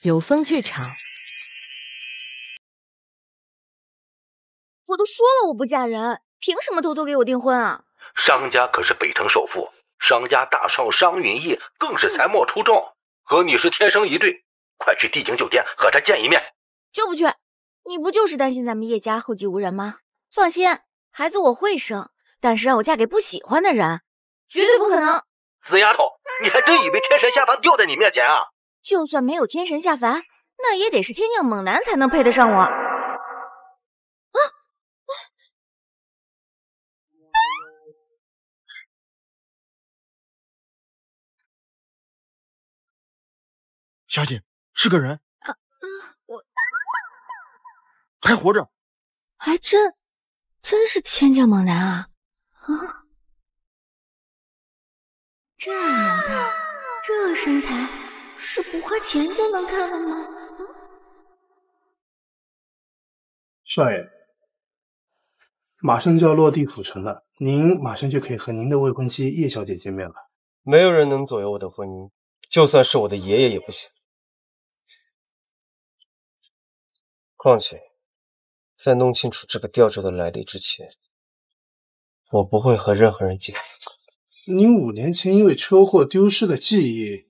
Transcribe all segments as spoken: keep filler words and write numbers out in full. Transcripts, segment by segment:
有风剧场。 我都说了我不嫁人，凭什么偷偷给我订婚啊？ 商家可是北城首富，商家大少商云逸更是才貌出众，和你是天生一对。快去帝景酒店和他见一面。 就不去，你不就是担心咱们叶家后继无人吗？放心，孩子我会生，但是让我嫁给不喜欢的人，绝对不可能。 死丫头，你还真以为天神下凡掉在你面前啊？ 就算没有天神下凡，那也得是天降猛男才能配得上我。啊！ 小姐，是个人啊，嗯，我还活着， 还真真是天降猛男啊！啊，这样大，这身材，是不花钱就能看的吗？ 少爷，马上就要落地府城了，您马上就可以和您的未婚妻叶小姐见面了。 没有人能左右我的婚姻，就算是我的爷爷也不行。况且，在弄清楚这个吊坠的来历之前，我不会和任何人结婚。 您五年前因为车祸丢失的记忆……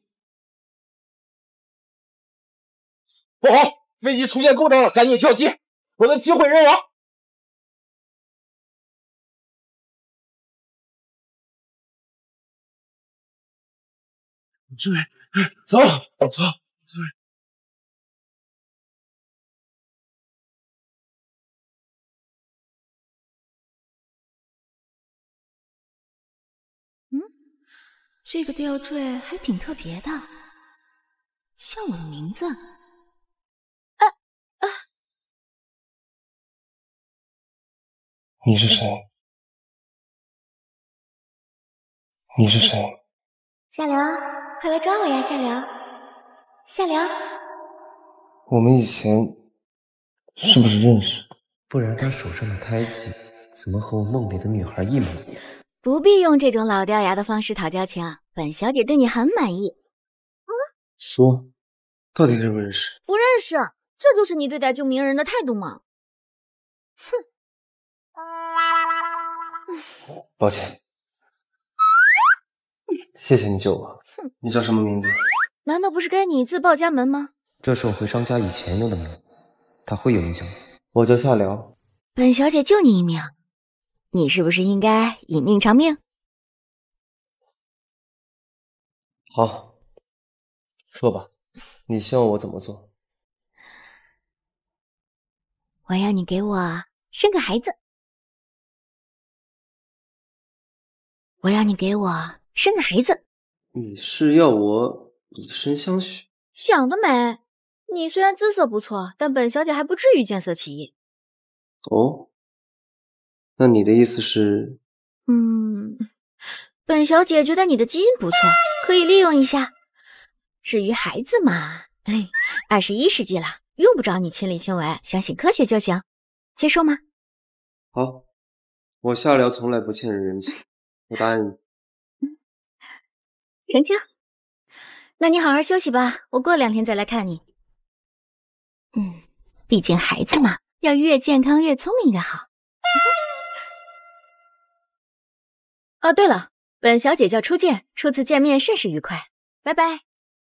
不好，飞机出现故障了，赶紧跳机，我的机毁人亡。 这位，走，走。 嗯，这个吊坠还挺特别的，像我的名字。啊啊！ 你是谁？你是谁？ 夏凉，快来抓我呀，夏凉！夏凉， 我们以前是不是认识？ 不然他手上的胎记怎么和我梦里的女孩一模一样？ 不必用这种老掉牙的方式讨交情，本小姐对你很满意。 嗯，说，到底认不认识？ 不认识，这就是你对待旧名人的态度吗？哼！ 抱歉，谢谢你救我。你叫什么名字？ 难道不是该你自报家门吗？ 这是我回商家以前用的名，它会有影响吗？ 我叫夏辽。 本小姐救你一命，你是不是应该以命偿命？ 好，说吧，你希望我怎么做？ 我要你给我生个孩子。我要你给我生个孩子。 你是要我以身相许？ 想得美！你虽然姿色不错，但本小姐还不至于见色起意。 哦，那你的意思是？ 嗯，本小姐觉得你的基因不错，可以利用一下。至于孩子嘛，哎，二十一世纪了，用不着你亲力亲为，相信科学就行。接受吗？ 好，我夏辽从来不欠人人情，我答应你。 成交。那你好好休息吧，我过两天再来看你。嗯，毕竟孩子嘛，要越健康越聪明越好。哦，对了，本小姐叫初见，初次见面甚是愉快，拜拜。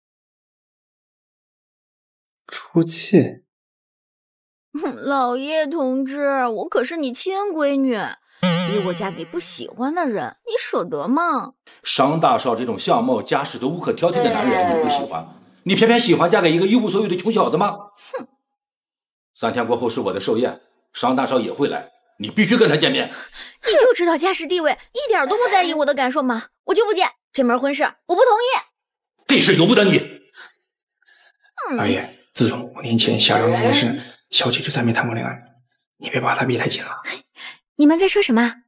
初见， 老叶同志，我可是你亲闺女，逼我嫁给不喜欢的人，你舍得吗？ 商大少这种相貌家世都无可挑剔的男人，你不喜欢，你偏偏喜欢嫁给一个一无所有的穷小子吗？ 哼！ 三天过后是我的寿宴，商大少也会来，你必须跟他见面。 你就知道家世地位，一点都不在意我的感受吗？我就不见这门婚事，我不同意。 这事由不得你。 嗯、 二爷，自从五年前夏凉那件事，小姐就再没谈过恋爱，你别把她逼太紧了。 你们在说什么？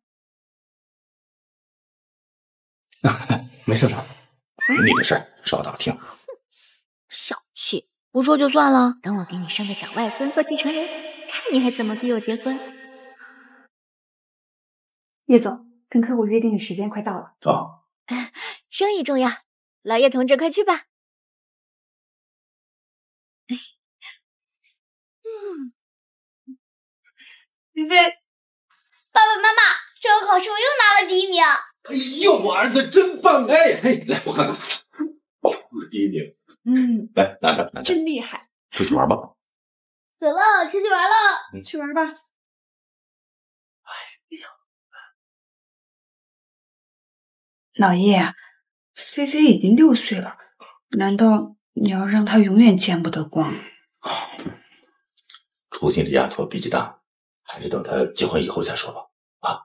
没说啥， 你的事稍打听。 小气，不说就算了。等我给你生个小外孙做继承人，看你还怎么逼我结婚。 叶总，跟客户约定的时间快到了。 哦， 生意重要，老叶同志快去吧。 嗯， 菲菲，爸爸妈妈，这个考试我又拿了第一名。 哎呦，我儿子真棒！哎嘿，来我看看，哦，第一名。 嗯， 来拿着拿着， 真厉害。 出去玩吧。 走了，出去玩了。 嗯、 去玩吧。 哎呀， 老爷，菲菲已经六岁了，难道你要让她永远见不得光？ 初心这丫头脾气大，还是等她结婚以后再说吧。啊！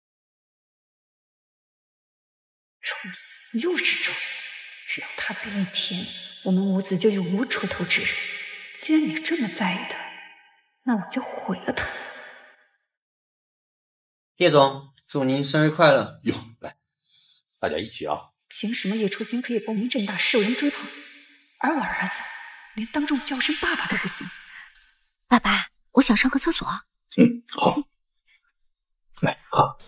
周四又是周四，只要他在一天，我们五子就有无出头之日。既然你这么在意他，那我就毁了他。 叶总，祝您生日快乐！ 哟，来，大家一起啊！ 凭什么叶初心可以光明正大受人追捧，而我儿子连当众叫声爸爸都不行？ 爸爸，我想上个厕所。 嗯，好。来，好。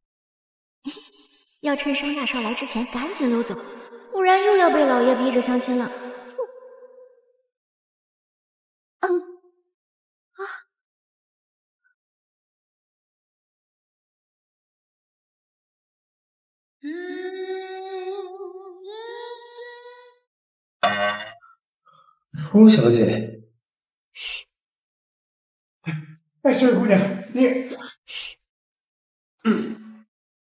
要趁商大少来之前赶紧溜走，不然又要被老爷逼着相亲了。嗯，啊， 舒小姐， 嘘。哎，这位姑娘，你嘘。嗯。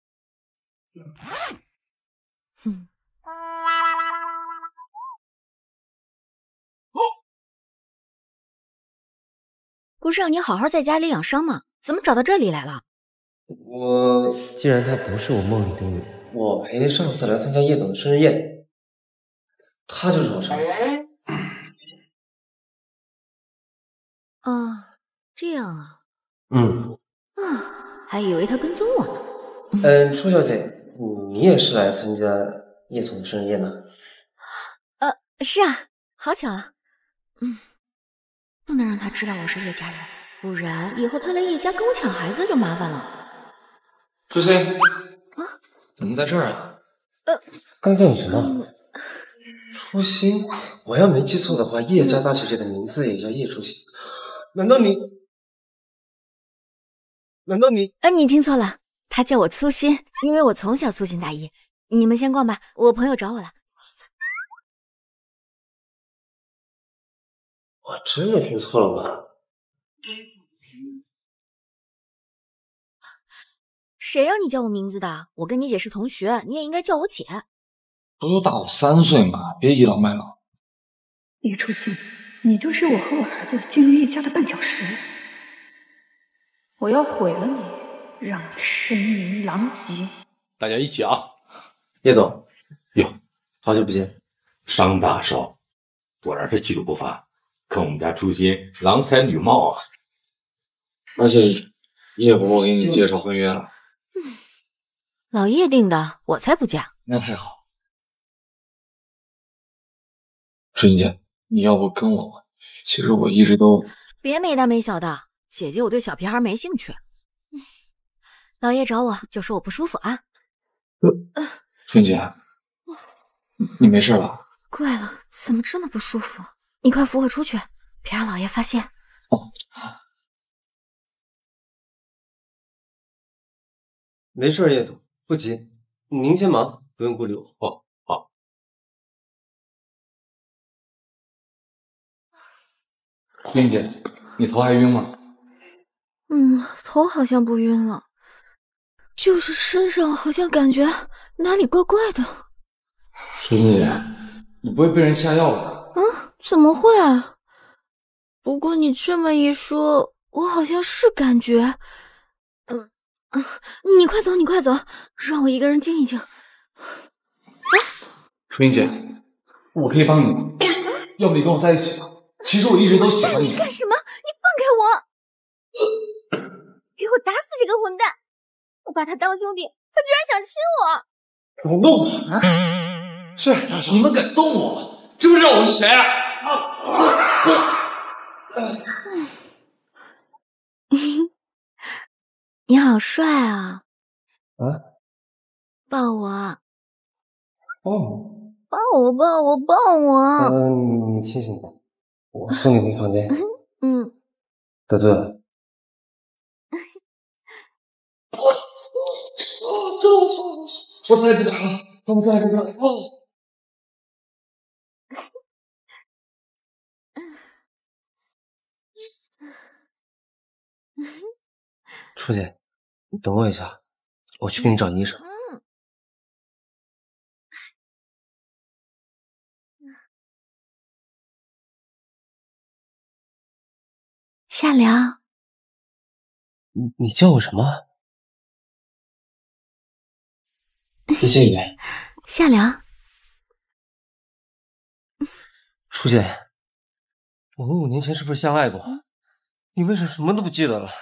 嗯。不是让你好好在家里养伤吗？怎么找到这里来了？ 我既然她不是我梦里的女人， 我陪上次来参加叶总的生日宴，她就是我上司。 啊，这样啊。 嗯。 啊，还以为他跟踪我呢。 嗯，初小姐，你也是来参加叶总的生日宴呢？ 呃，是啊，好巧啊。嗯。不能让他知道我是叶家人，不然以后他来叶家跟我抢孩子就麻烦了。 初心， 啊， 怎么在这儿啊？ 呃， 刚叫你什么？ 嗯、 初心，我要没记错的话，叶家大小姐的名字也叫叶初心。难道你？难道你？ 哎，你听错了，他叫我粗心，因为我从小粗心大意。你们先逛吧，我朋友找我了。 我真的听错了吗？ 谁让你叫我名字的？我跟你姐是同学，你也应该叫我姐。 不都大我三岁吗？别倚老卖老。 叶初心，你就是我和我儿子进入叶家的绊脚石，我要毁了你，让你声名狼藉。 大家一起啊！ 叶总， 哟， 好久不见， 商大少，果然是气度不凡。跟我们家初心郎才女貌啊！ 而且叶伯伯给你介绍婚约了。 嗯，老叶定的，我才不嫁。 那太好。春姐，你要不跟我吧？其实我一直都…… 别没大没小的，姐姐我对小屁孩没兴趣。嗯，老叶找我就说我不舒服啊。 呃，春姐，你没事吧？ 怪了，怎么真的不舒服？你快扶我出去，别让老爷发现。 哦， 没事，叶总，不急，您先忙，不用顾虑我。 哦，好。 欣姐，你头还晕吗？ 嗯，头好像不晕了，就是身上好像感觉哪里怪怪的。 欣姐，你不会被人下药吧？ 嗯，怎么会？不过你这么一说，我好像是感觉……嗯嗯，你快走，你快走，让我一个人静一静。啊， 初音姐，我可以帮你，要不你跟我在一起吧？其实我一直都喜欢你。 你干什么？你放开我！给我打死这个混蛋！我把他当兄弟，他居然想亲我！ 不动我啊！是你们敢动我？知不知道我是谁啊？ 你好帅啊！ 啊， 抱我！ 抱你！ 抱我！抱我！抱我！ 嗯，你清醒点， 我送你回房间。 嗯， 得罪了。 我再也不敢了，我再也不敢了。 初姐，你等我一下，我去给你找医生。 嗯。夏凉， 你你叫我什么？自信语。 夏凉。 初姐，我们五年前是不是相爱过？你为什么什么都不记得了？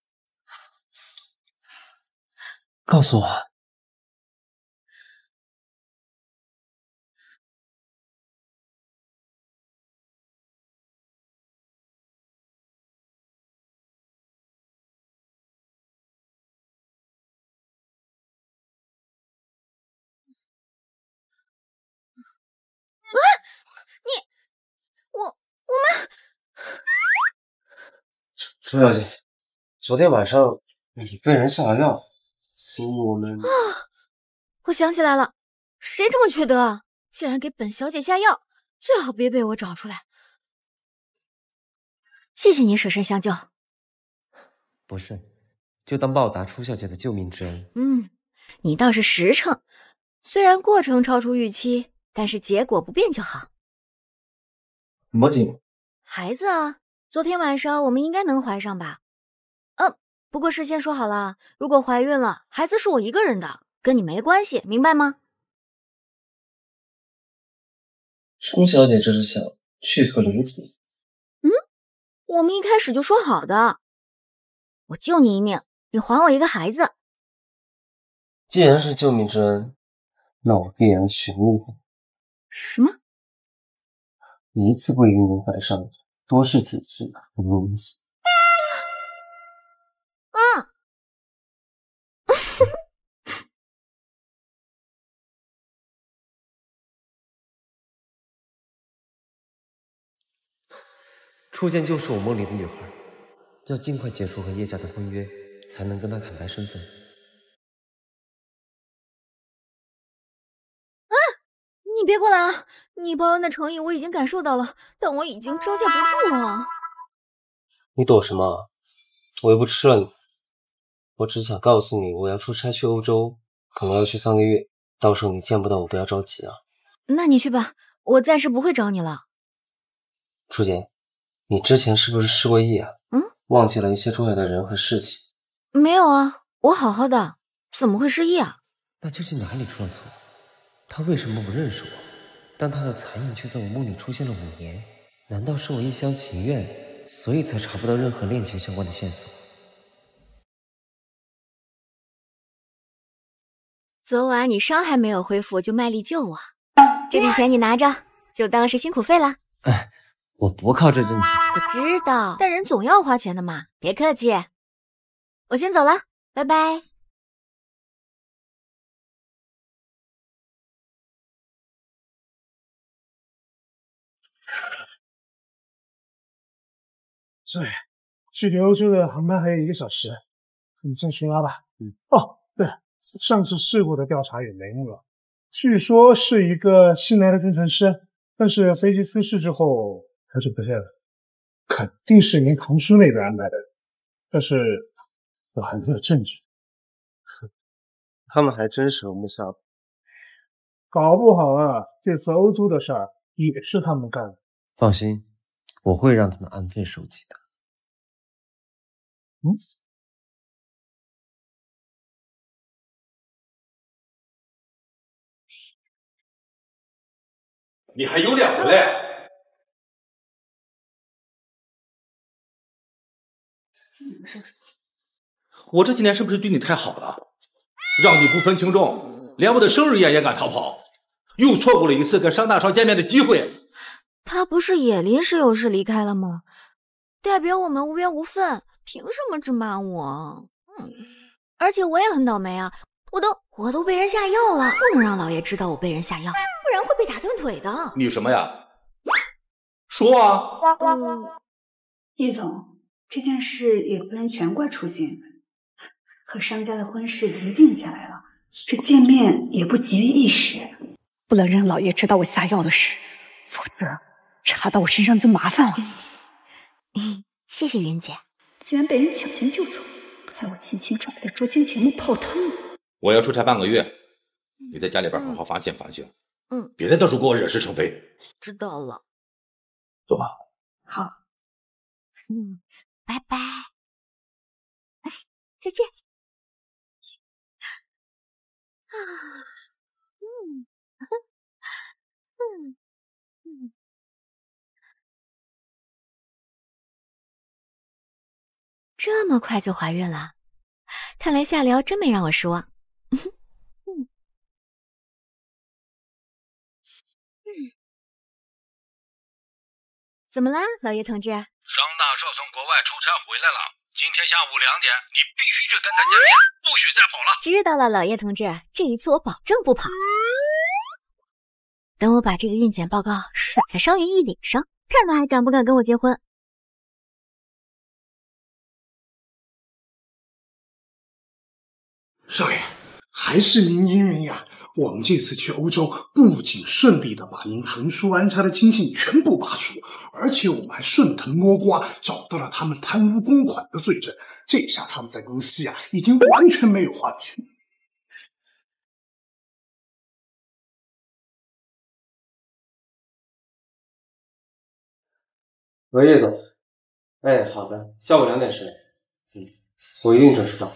告诉我。 啊！你，我我们， 朱小姐，昨天晚上你被人下了药，所以我们…… 啊！我想起来了，谁这么缺德啊？竟然给本小姐下药，最好别被我找出来。谢谢你舍身相救。 不是，就当报答初小姐的救命之恩。 嗯，你倒是实诚，虽然过程超出预期，但是结果不变就好。 魔镜， 孩子啊，昨天晚上我们应该能怀上吧？嗯、呃，不过事先说好了，如果怀孕了，孩子是我一个人的，跟你没关系，明白吗？ 初小姐这是想去和离子？ 嗯，我们一开始就说好的，我救你一命，你还我一个孩子。 既然是救命之恩，那我必然全力。 什么？ 一次不一定能怀上，多试几次不如一次。 嗯。 初见就是我梦里的女孩，要尽快解除和叶家的婚约，才能跟她坦白身份。 啊！你别过来啊！你报恩的诚意我已经感受到了，但我已经招架不住了。 你躲什么？我又不吃了你。我只想告诉你，我要出差去欧洲，可能要去三个月，到时候你见不到我不要着急啊。 那你去吧，我暂时不会找你了。 初姐，你之前是不是失过忆啊？ 嗯， 忘记了一些重要的人和事情。 没有啊，我好好的，怎么会失忆啊？ 那究竟哪里出了错？他为什么不认识我？但他的残影却在我梦里出现了五年，难道是我一厢情愿，所以才查不到任何恋情相关的线索？ 昨晚你伤还没有恢复就卖力救我，这笔钱你拿着，就当是辛苦费了。 哎，我不靠这挣钱。 我知道，但人总要花钱的嘛，别客气。我先走了，拜拜。 对，距离欧洲的航班还有一个小时，你先出发吧。嗯。哦，对了，上次事故的调查也没用了，据说是一个新来的工程师，但是飞机出事之后他就不见了，肯定是您同事那边安排的，但是我还没有证据。 他们还真舍不下， 搞不好啊，这次欧洲的事儿也是他们干的。 放心，我会让他们安分守己的。 嗯。 你还有脸回来？我这几年是不是对你太好了，让你不分轻重，连我的生日宴也敢逃跑，又错过了一次跟商大少见面的机会。 他不是也临时有事离开了吗？代表我们无缘无分，凭什么只骂我？嗯，而且我也很倒霉啊，我都我都被人下药了，不能让老爷知道我被人下药，不然会被打断腿的。 你什么呀？ 说啊。 嗯，叶总，这件事也不能全怪初见。和商家的婚事已经定下来了，这见面也不急于一时，不能让老爷知道我下药的事，否则查到我身上就麻烦了。 嗯，谢谢云姐。 竟然被人抢先救走，害我精心准备的捉奸节目泡汤了。 我要出差半个月，你在家里边好好反省反省， 嗯， 别再到处给我惹是生非。 知道了。 走吧。 好。 嗯，拜拜。再见。啊，嗯，嗯嗯，这么快就怀孕了，看来夏辽真没让我失望。嗯嗯嗯，怎么啦，老爷同志？ 商大少从国外出差回来了，今天下午两点，你必须去跟他见面，不许再跑了。 知道了，老爷同志，这一次我保证不跑。等我把这个孕检报告甩在商云逸脸上，看他还敢不敢跟我结婚。 少爷，还是您英明呀！我们这次去欧洲，不仅顺利的把您横叔安插的亲信全部拔除，而且我们还顺藤摸瓜找到了他们贪污公款的罪证。这下他们在公司呀，已经完全没有话语权。 喂，叶总。哎，好的，下午两点十点。嗯，我一定准时到。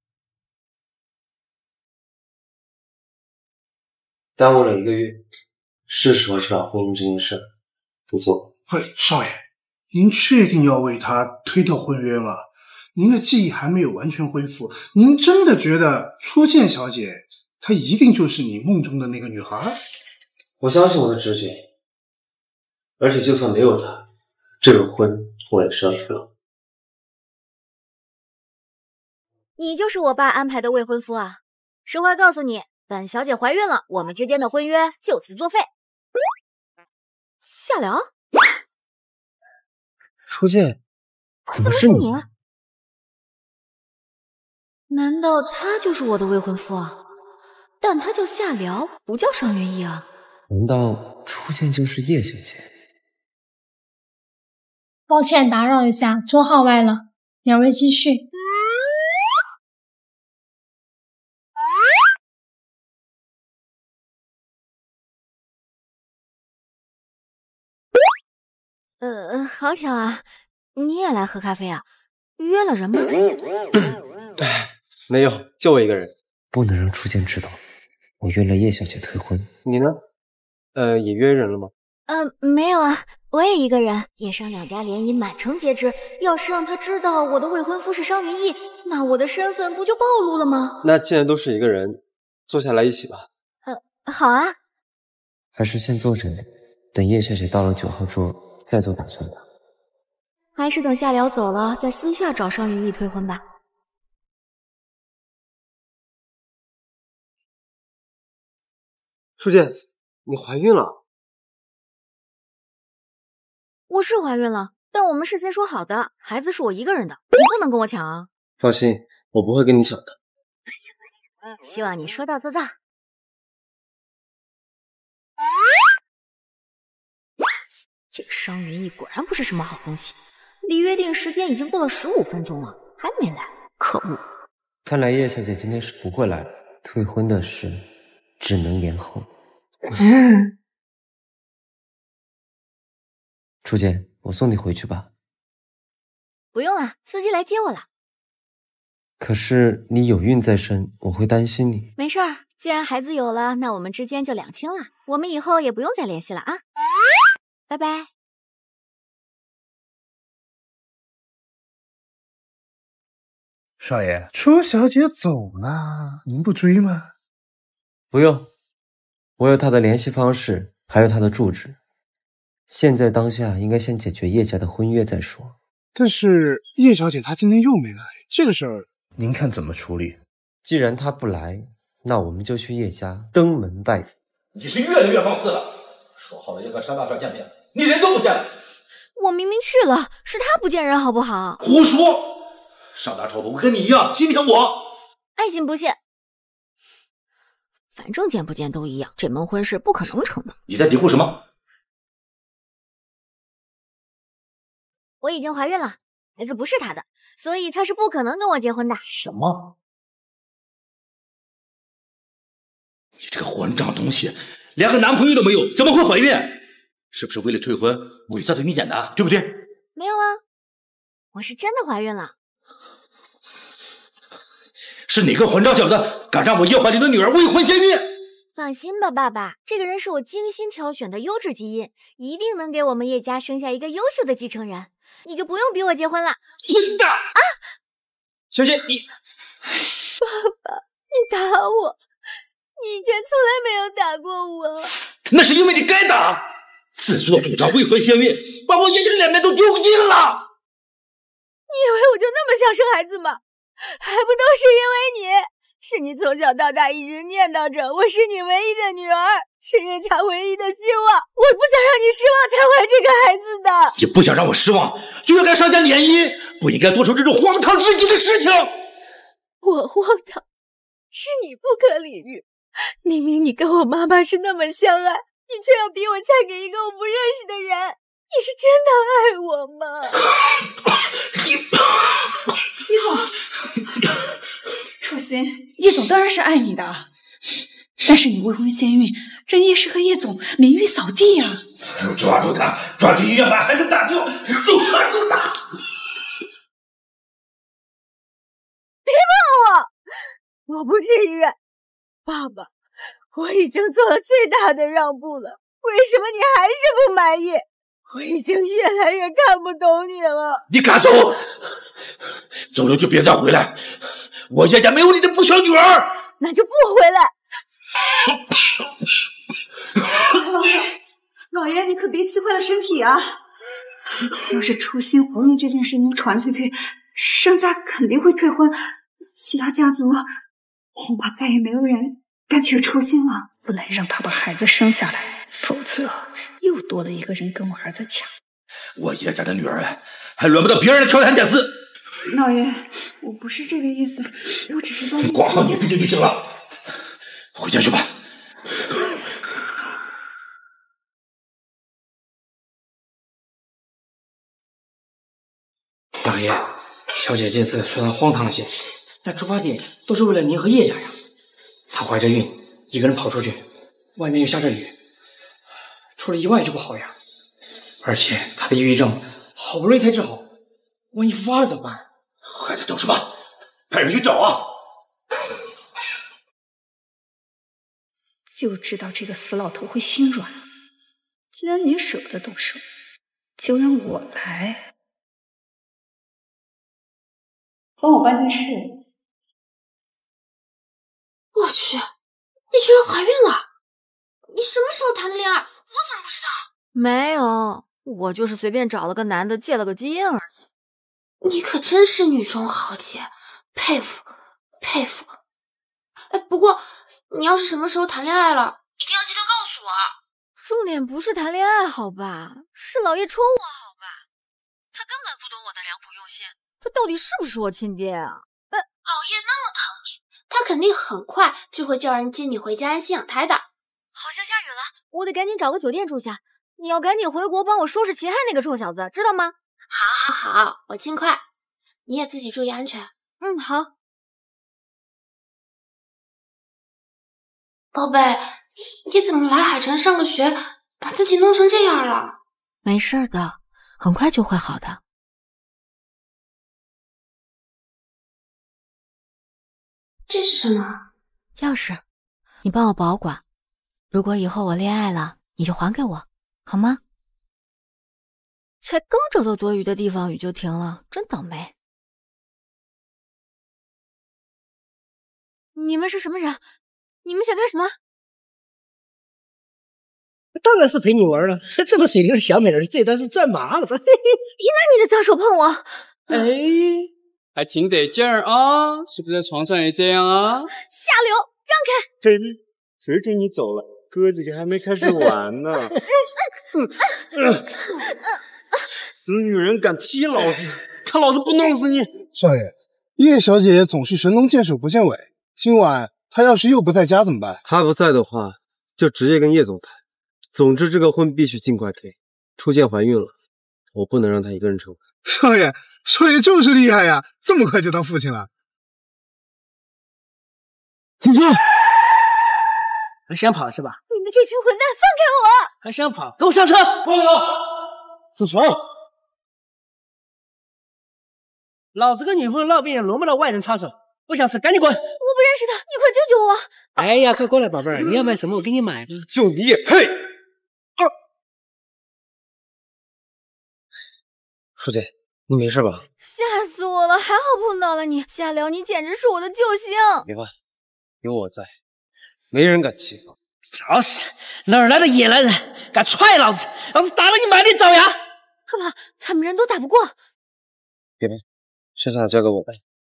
耽误了一个月，是时候去把婚姻这件事给做。 喂，少爷，您确定要为他推掉婚约吗？您的记忆还没有完全恢复，您真的觉得初见小姐她一定就是你梦中的那个女孩？ 我相信我的直觉，而且就算没有她，这个婚我也是要推了。 你就是我爸安排的未婚夫啊！实话告诉你，本小姐怀孕了，我们之间的婚约就此作废。夏辽， 初见，怎么是你？ 难道他就是我的未婚夫啊？但他叫夏辽，不叫商云逸啊。 难道初见就是叶小姐？ 抱歉打扰一下，桌号外了，两位继续。 呃，好巧啊，你也来喝咖啡啊？约了人吗？ 没有，就我一个人。 不能让初见知道，我约了叶小姐退婚。 你呢？呃，也约人了吗？ 呃，没有啊，我也一个人。叶商两家联谊满城皆知，要是让他知道我的未婚夫是商云逸，那我的身份不就暴露了吗？ 那既然都是一个人，坐下来一起吧。 呃，好啊。 还是先坐着，等叶小姐到了九号桌再做打算吧。 还是等夏辽走了，再私下找商云逸退婚吧。 初见，你怀孕了？ 我是怀孕了，但我们事先说好的，孩子是我一个人的，你不能跟我抢啊！ 放心，我不会跟你抢的。 希望你说到做到。这个商云逸果然不是什么好东西，离约定时间已经过了十五分钟了，还没来，可恶！ 看来叶小姐今天是不会来了，退婚的事只能延后。 嗯， 初见，我送你回去吧。 不用了，司机来接我了。 可是你有孕在身，我会担心你。 没事儿，既然孩子有了，那我们之间就两清了，我们以后也不用再联系了啊。拜拜。 少爷，初小姐走了，您不追吗？ 不用，我有她的联系方式，还有她的住址。现在当下应该先解决叶家的婚约再说。 但是叶小姐她今天又没来，这个事儿您看怎么处理？ 既然她不来，那我们就去叶家登门拜访。 你是越来越放肆了，说好了要跟商大少见面，你人都不见了。 我明明去了，是他不见人，好不好？ 胡说！上大超不跟你一样欺骗我， 爱信不信。反正见不见都一样，这门婚事不可能成的。 你在嘀咕什么？ 我已经怀孕了，孩子不是他的，所以他是不可能跟我结婚的。 什么？你这个混账东西，连个男朋友都没有，怎么会怀孕？是不是为了退婚伪造的你演的，对不对？ 没有啊，我是真的怀孕了。 是哪个混账小子敢让我叶怀林的女儿未婚先孕？ 放心吧，爸爸，这个人是我精心挑选的优质基因，一定能给我们叶家生下一个优秀的继承人。你就不用逼我结婚了。 混蛋！啊！ 小姐，你爸爸，你打我，你以前从来没有打过我。 那是因为你该打，自作主张未婚先孕，把我叶家的脸面都丢尽了。 你以为我就那么想生孩子吗？还不都是因为你？是你从小到大一直念叨着我是你唯一的女儿，是叶家唯一的希望，我不想让你失望才怀这个孩子的。 你不想让我失望，就应该上下联姻，不应该做出这种荒唐至极的事情。 我荒唐，是你不可理喻。明明你跟我妈妈是那么相爱，你却要逼我嫁给一个我不认识的人，你是真的爱我吗？ 叶总，初心，叶总当然是爱你的，但是你未婚先孕，人叶氏和叶总名誉扫地呀、 啊！抓住他，抓去医院把孩子打掉，抓住他！ 别碰我，我不是医院。爸爸，我已经做了最大的让步了，为什么你还是不满意？我已经越来越看不懂你了。 你敢走？走了就别再回来！我叶家没有你的不孝女儿。 那就不回来。 老爷，老爷，你可别气坏了身体啊！要是初心怀孕这件事情传出去，盛家肯定会退婚，其他家族恐怕再也没有人敢娶初心了。不能让他把孩子生下来，否则又多了一个人跟我儿子抢。 我叶家的女儿还轮不到别人的挑三拣四。 老爷，我不是这个意思，我只是在管好你自己就行了。回家去吧。 老爷，小姐这次虽然荒唐了些，但出发点都是为了您和叶家呀。她怀着孕，一个人跑出去，外面又下着雨，出了意外就不好呀。而且她的抑郁症好不容易才治好，万一复发了怎么办？ 还在等什么？派人去找啊！ 就知道这个死老头会心软。既然你舍不得动手，就让我来。帮我搬件事。 我去，你居然怀孕了！你什么时候谈的恋爱？我怎么不知道？ 没有，我就是随便找了个男的借了个基因而已。 你可真是女中豪杰，佩服佩服。哎，不过你要是什么时候谈恋爱了，一定要记得告诉我啊。 重点不是谈恋爱好吧，是老爷抽我好吧？他根本不懂我的良苦用心，他到底是不是我亲爹啊？ 哎，老爷那么疼你，他肯定很快就会叫人接你回家安心养胎的。 好像下雨了，我得赶紧找个酒店住下。你要赶紧回国帮我收拾秦汉那个臭小子，知道吗？ 好，好，好，我尽快。你也自己注意安全。 嗯，好。 宝贝，你怎么来海城上个学，把自己弄成这样了？ 没事的，很快就会好的。 这是什么？ 钥匙，你帮我保管。如果以后我恋爱了，你就还给我，好吗？才刚找到躲雨的地方，雨就停了，真倒霉。你们是什么人？你们想干什么？ 当然是陪你玩了，这么水灵的小美人，这单是赚麻了。嘿嘿， 那你的脏手碰我， 哎，还挺得劲儿啊！是不是在床上也这样啊？ 下流，让开！ 嘿，谁准你走了？鸽子也还没开始玩呢。 死女人敢踢老子，看老子不弄死你！ 少爷，叶小姐总是神龙见首不见尾，今晚她要是又不在家怎么办？ 她不在的话，就直接跟叶总谈。总之，这个婚必须尽快推。初见怀孕了，我不能让她一个人成。 少爷，少爷就是厉害呀，这么快就当父亲了。 停车！还想跑是吧？ 你们这群混蛋，放开我！ 还想跑，给我上车！ 放了！ 住手！老子跟女朋友闹别扭，轮不到外人插手。不想死，赶紧滚！我不认识他，你快救救我！ 哎呀，快过来，宝贝儿，你要买什么我给你买吧。 就你也配？ 二， 舒姐，你没事吧？ 吓死我了！还好碰到了你，夏辽，你简直是我的救星！ 别怕，有我在，没人敢欺负。 找死！哪儿来的野男人，敢踹老子？老子打了你满地找牙！ 快跑，他们人都打不过。 别别，剩下的交给我吧。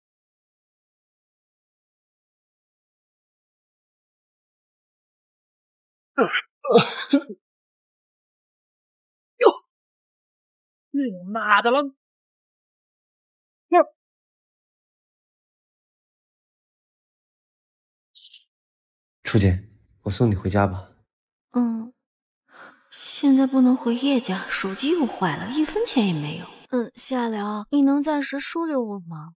哟，你妈的了！ 初姐，我送你回家吧。 嗯，现在不能回叶家，手机又坏了，一分钱也没有。嗯，夏辽，你能暂时收留我吗？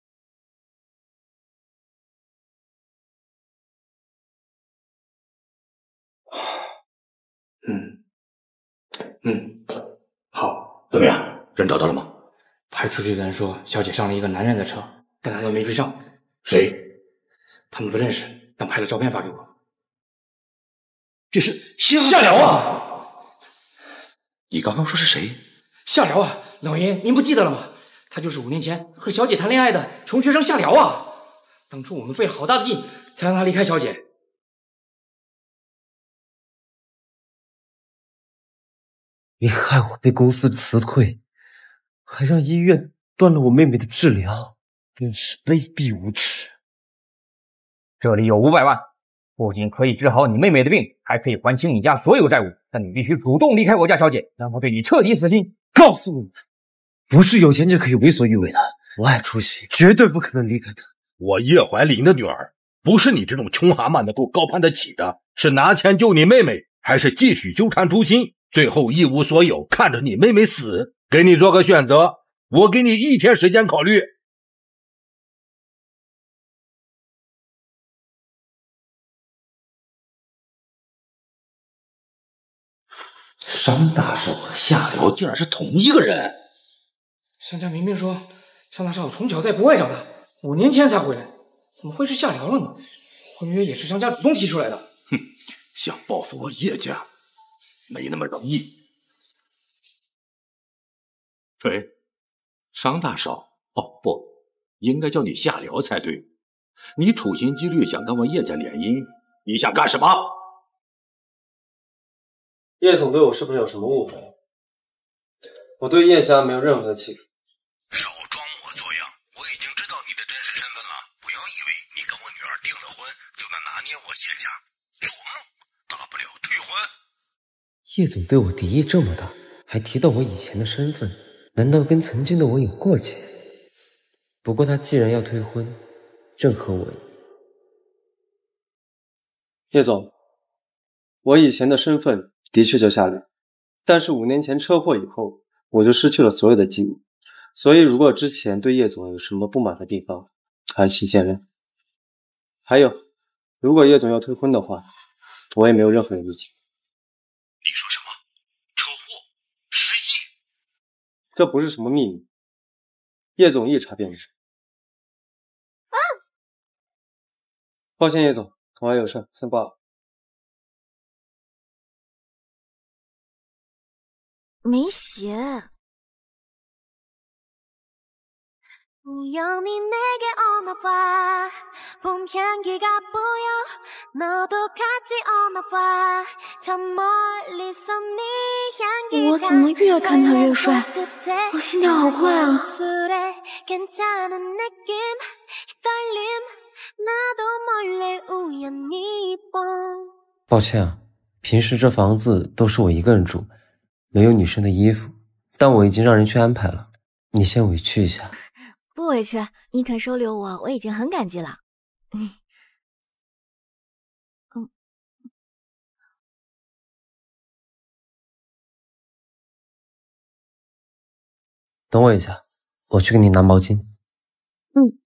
嗯嗯，好， 怎么样？人找到了吗？ 派出去的人说，小姐上了一个男人的车，但他们没追上。 谁？ 他们不认识，但拍了照片发给我。 这是夏辽啊！ 你刚刚说是谁？ 夏辽啊，老爷，您不记得了吗？他就是五年前和小姐谈恋爱的穷学生夏辽啊！当初我们费了好大的劲，才让他离开小姐。 你害我被公司辞退，还让医院断了我妹妹的治疗，真是卑鄙无耻！ 这里有五百万，不仅可以治好你妹妹的病，还可以还清你家所有债务，但你必须主动离开我家小姐，让我对你彻底死心。 告诉你们，不是有钱就可以为所欲为的。我爱初心，绝对不可能离开她。 我叶怀林的女儿，不是你这种穷蛤蟆能够高攀得起的。是拿钱救你妹妹，还是继续纠缠初心，最后一无所有，看着你妹妹死？给你做个选择，我给你一天时间考虑。 商大少和夏辽竟然是同一个人。 商家明明说商大少从小在国外长大，五年前才回来，怎么会是夏辽了呢？婚约也是商家主动提出来的。 哼，想报复我叶家，没那么容易。喂，商大少，哦不，应该叫你夏辽才对。你处心积虑想跟我叶家联姻，你想干什么？ 叶总对我是不是有什么误会？我对叶家没有任何的企图。 少装模作样，我已经知道你的真实身份了。不要以为你跟我女儿订了婚就能拿捏我叶家，做梦！大不了退婚。 叶总对我敌意这么大，还提到我以前的身份，难道跟曾经的我有过节？不过他既然要退婚，正合我意。叶总，我以前的身份的确叫夏烈，但是五年前车祸以后，我就失去了所有的记忆，所以如果之前对叶总有什么不满的地方，还请见谅。还有，如果叶总要退婚的话，我也没有任何的意见。 你说什么？车祸？失忆？ 这不是什么秘密，叶总一查便知。 啊！ 抱歉，叶总，我还有事，先报了。 没写。 우연히 내게 오나 봐 봄 향기가 보여 너도 같이 오나 봐 저 멀리서 네 향기가 我怎么越看他越帅？我心跳好快啊！ 괜찮은 느낌 떨림 나도 몰래 우연히 본 抱歉啊，平时这房子都是我一个人住，没有女生的衣服， 但我已经让人去安排了，你先委屈一下。 不委屈，你肯收留我，我已经很感激了。嗯嗯， 等我一下，我去给你拿毛巾。 嗯。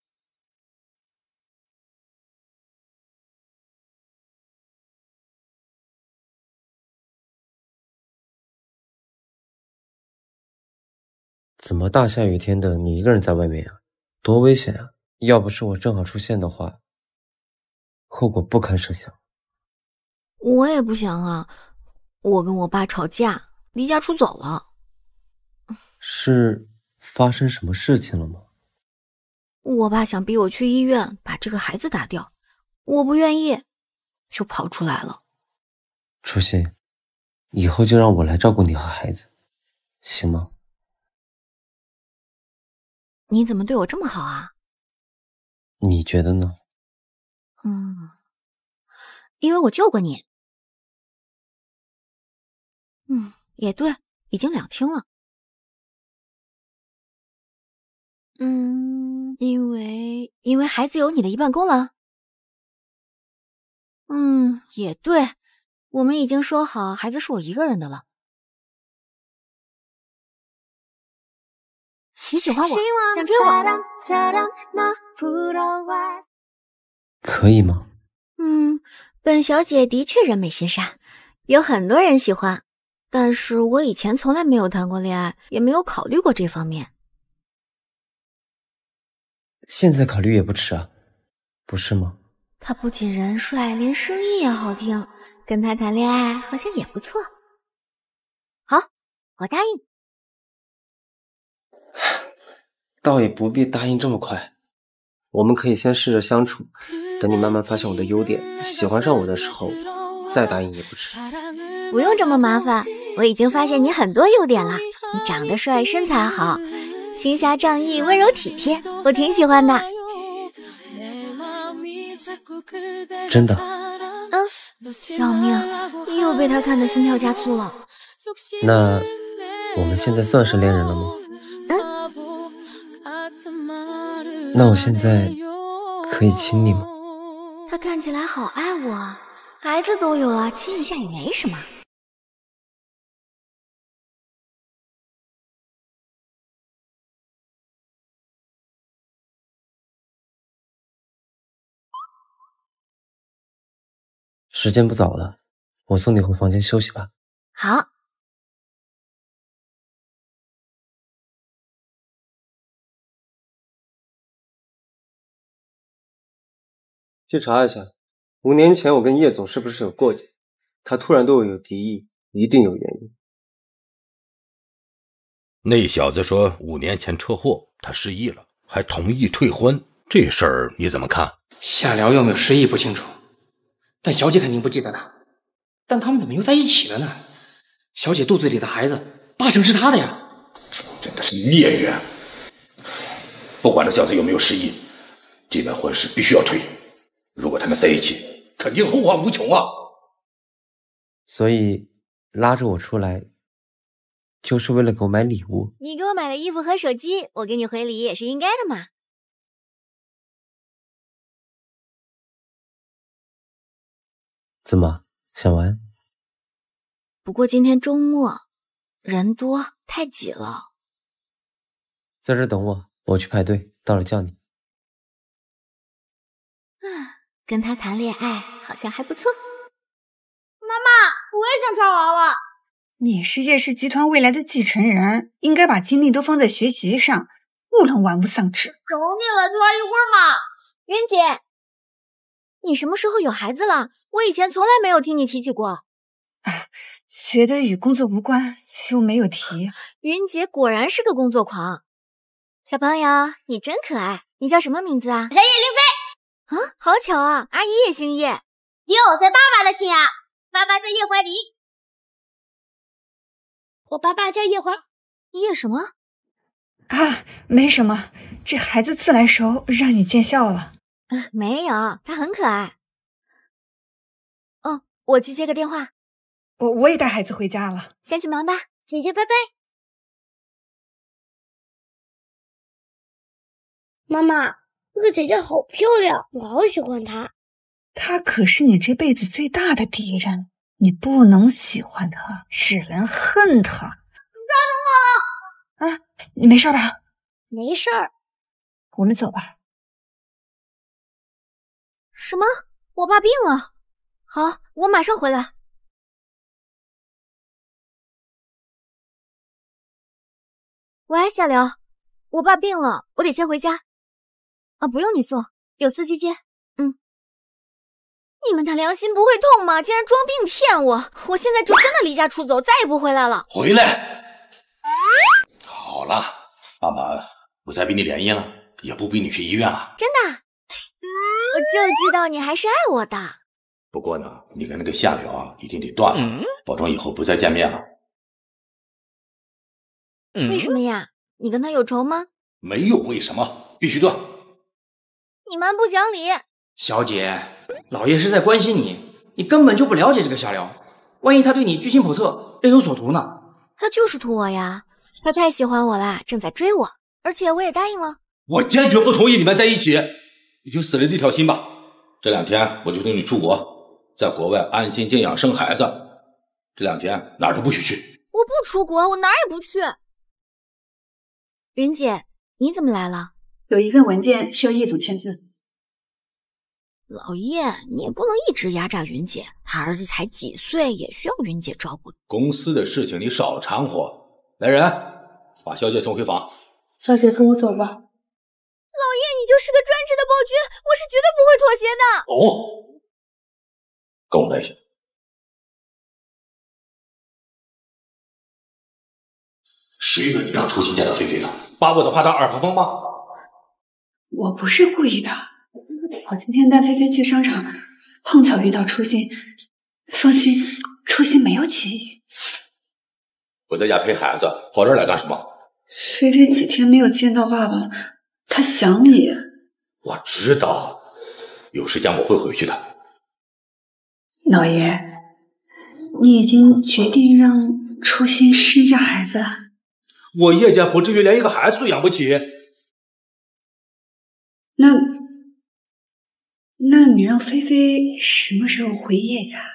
怎么大下雨天的你一个人在外面啊？多危险啊！要不是我正好出现的话，后果不堪设想。 我也不想啊，我跟我爸吵架，离家出走了。 是发生什么事情了吗？ 我爸想逼我去医院把这个孩子打掉，我不愿意，就跑出来了。 初心，以后就让我来照顾你和孩子，行吗？ 你怎么对我这么好啊？ 你觉得呢？ 嗯，因为我救过你。嗯，也对，已经两清了。嗯，因为因为孩子有你的一半功劳。嗯，也对，我们已经说好孩子是我一个人的了。你喜欢我，想追我？ 可以吗？ 嗯，本小姐的确人美心善，有很多人喜欢，但是我以前从来没有谈过恋爱，也没有考虑过这方面。 现在考虑也不迟啊，不是吗？ 他不仅人帅，连声音也好听，跟他谈恋爱好像也不错。好，我答应。 倒也不必答应这么快，我们可以先试着相处，等你慢慢发现我的优点，喜欢上我的时候，再答应也不迟。 不用这么麻烦，我已经发现你很多优点了。你长得帅，身材好，行侠仗义，温柔体贴，我挺喜欢的。 真的？ 嗯，要命，又被他看得心跳加速了。 那我们现在算是恋人了吗？那我现在可以亲你吗？ 他看起来好爱我，孩子都有了，亲一下也没什么。 时间不早了，我送你回房间休息吧。 好。 去查一下，五年前我跟叶总是不是有过节？他突然对我有敌意，一定有原因。 那小子说五年前车祸，他失忆了，还同意退婚，这事儿你怎么看？ 夏辽有没有失忆不清楚，但小姐肯定不记得他。但他们怎么又在一起了呢？小姐肚子里的孩子，八成是他的呀！ 真的是孽缘。不管这小子有没有失忆，这门婚事必须要退。如果他们在一起，肯定后患无穷啊！ 所以拉着我出来，就是为了给我买礼物。 你给我买了衣服和手机，我给你回礼也是应该的嘛。 怎么，想玩？ 不过今天周末，人多太挤了。 在这等我，我去排队，到了叫你。 跟他谈恋爱好像还不错。 妈妈，我也想抓娃娃。 你是叶氏集团未来的继承人，应该把精力都放在学习上，不能玩物丧志。 求你了，就玩一会儿嘛。 云姐，你什么时候有孩子了？我以前从来没有听你提起过。 啊，学的与工作无关，就没有提。 云姐果然是个工作狂。小朋友，你真可爱，你叫什么名字啊？ 小叶凌飞。 啊，好巧啊，阿姨也姓叶。 哟，在爸爸的亲啊，爸爸叫叶怀林。我爸爸叫叶怀。 叶什么？ 啊，没什么，这孩子自来熟，让你见笑了。 啊，没有，他很可爱。哦，我去接个电话。 我我也带孩子回家了， 先去忙吧， 姐姐拜拜。 妈妈，这个姐姐好漂亮，我好喜欢她。 她可是你这辈子最大的敌人，你不能喜欢她，只能恨她。抓住我！啊，你没事吧？ 没事儿。 我们走吧。 什么？我爸病了？好，我马上回来。喂，小刘，我爸病了，我得先回家。啊，不用你送，有司机接。嗯。你们的良心不会痛吗？竟然装病骗我！我现在就真的离家出走，再也不回来了。 回来。好了，妈妈不再逼你联姻了，也不逼你去医院了。 真的？我就知道你还是爱我的。 不过呢，你跟那个夏聊啊，一定得断了，嗯、保证以后不再见面了。 嗯、为什么呀？你跟他有仇吗？ 没有为什么，必须断。 你蛮不讲理。 小姐，老爷是在关心你，你根本就不了解这个夏聊，万一他对你居心叵测，另有所图呢？ 他就是图我呀，他太喜欢我啦，正在追我，而且我也答应了。 我坚决不同意你们在一起，你就死了这条心吧。这两天我就领你出国，在国外安心静养生孩子。这两天哪儿都不许去。 我不出国，我哪儿也不去。云姐，你怎么来了？ 有一份文件需要叶总签字。 老叶，你也不能一直压榨云姐，她儿子才几岁，也需要云姐照顾。 公司的事情你少掺和。来人，把小姐送回房。 小姐，跟我走吧。 老叶，你就是个专制的暴君，我是绝对不会妥协的。 哦，跟我来一下。谁让你让初心见到菲菲了？把我的话当耳旁风吗？ 我不是故意的，我今天带菲菲去商场，碰巧遇到初心。放心，初心没有起疑。 我在家陪孩子，跑这儿来干什么？ 菲菲几天没有见到爸爸，她想你。 我知道，有时间我会回去的。 老爷，你已经决定让初心生下孩子？ 我叶家不至于连一个孩子都养不起。 那，那你让菲菲什么时候回叶家？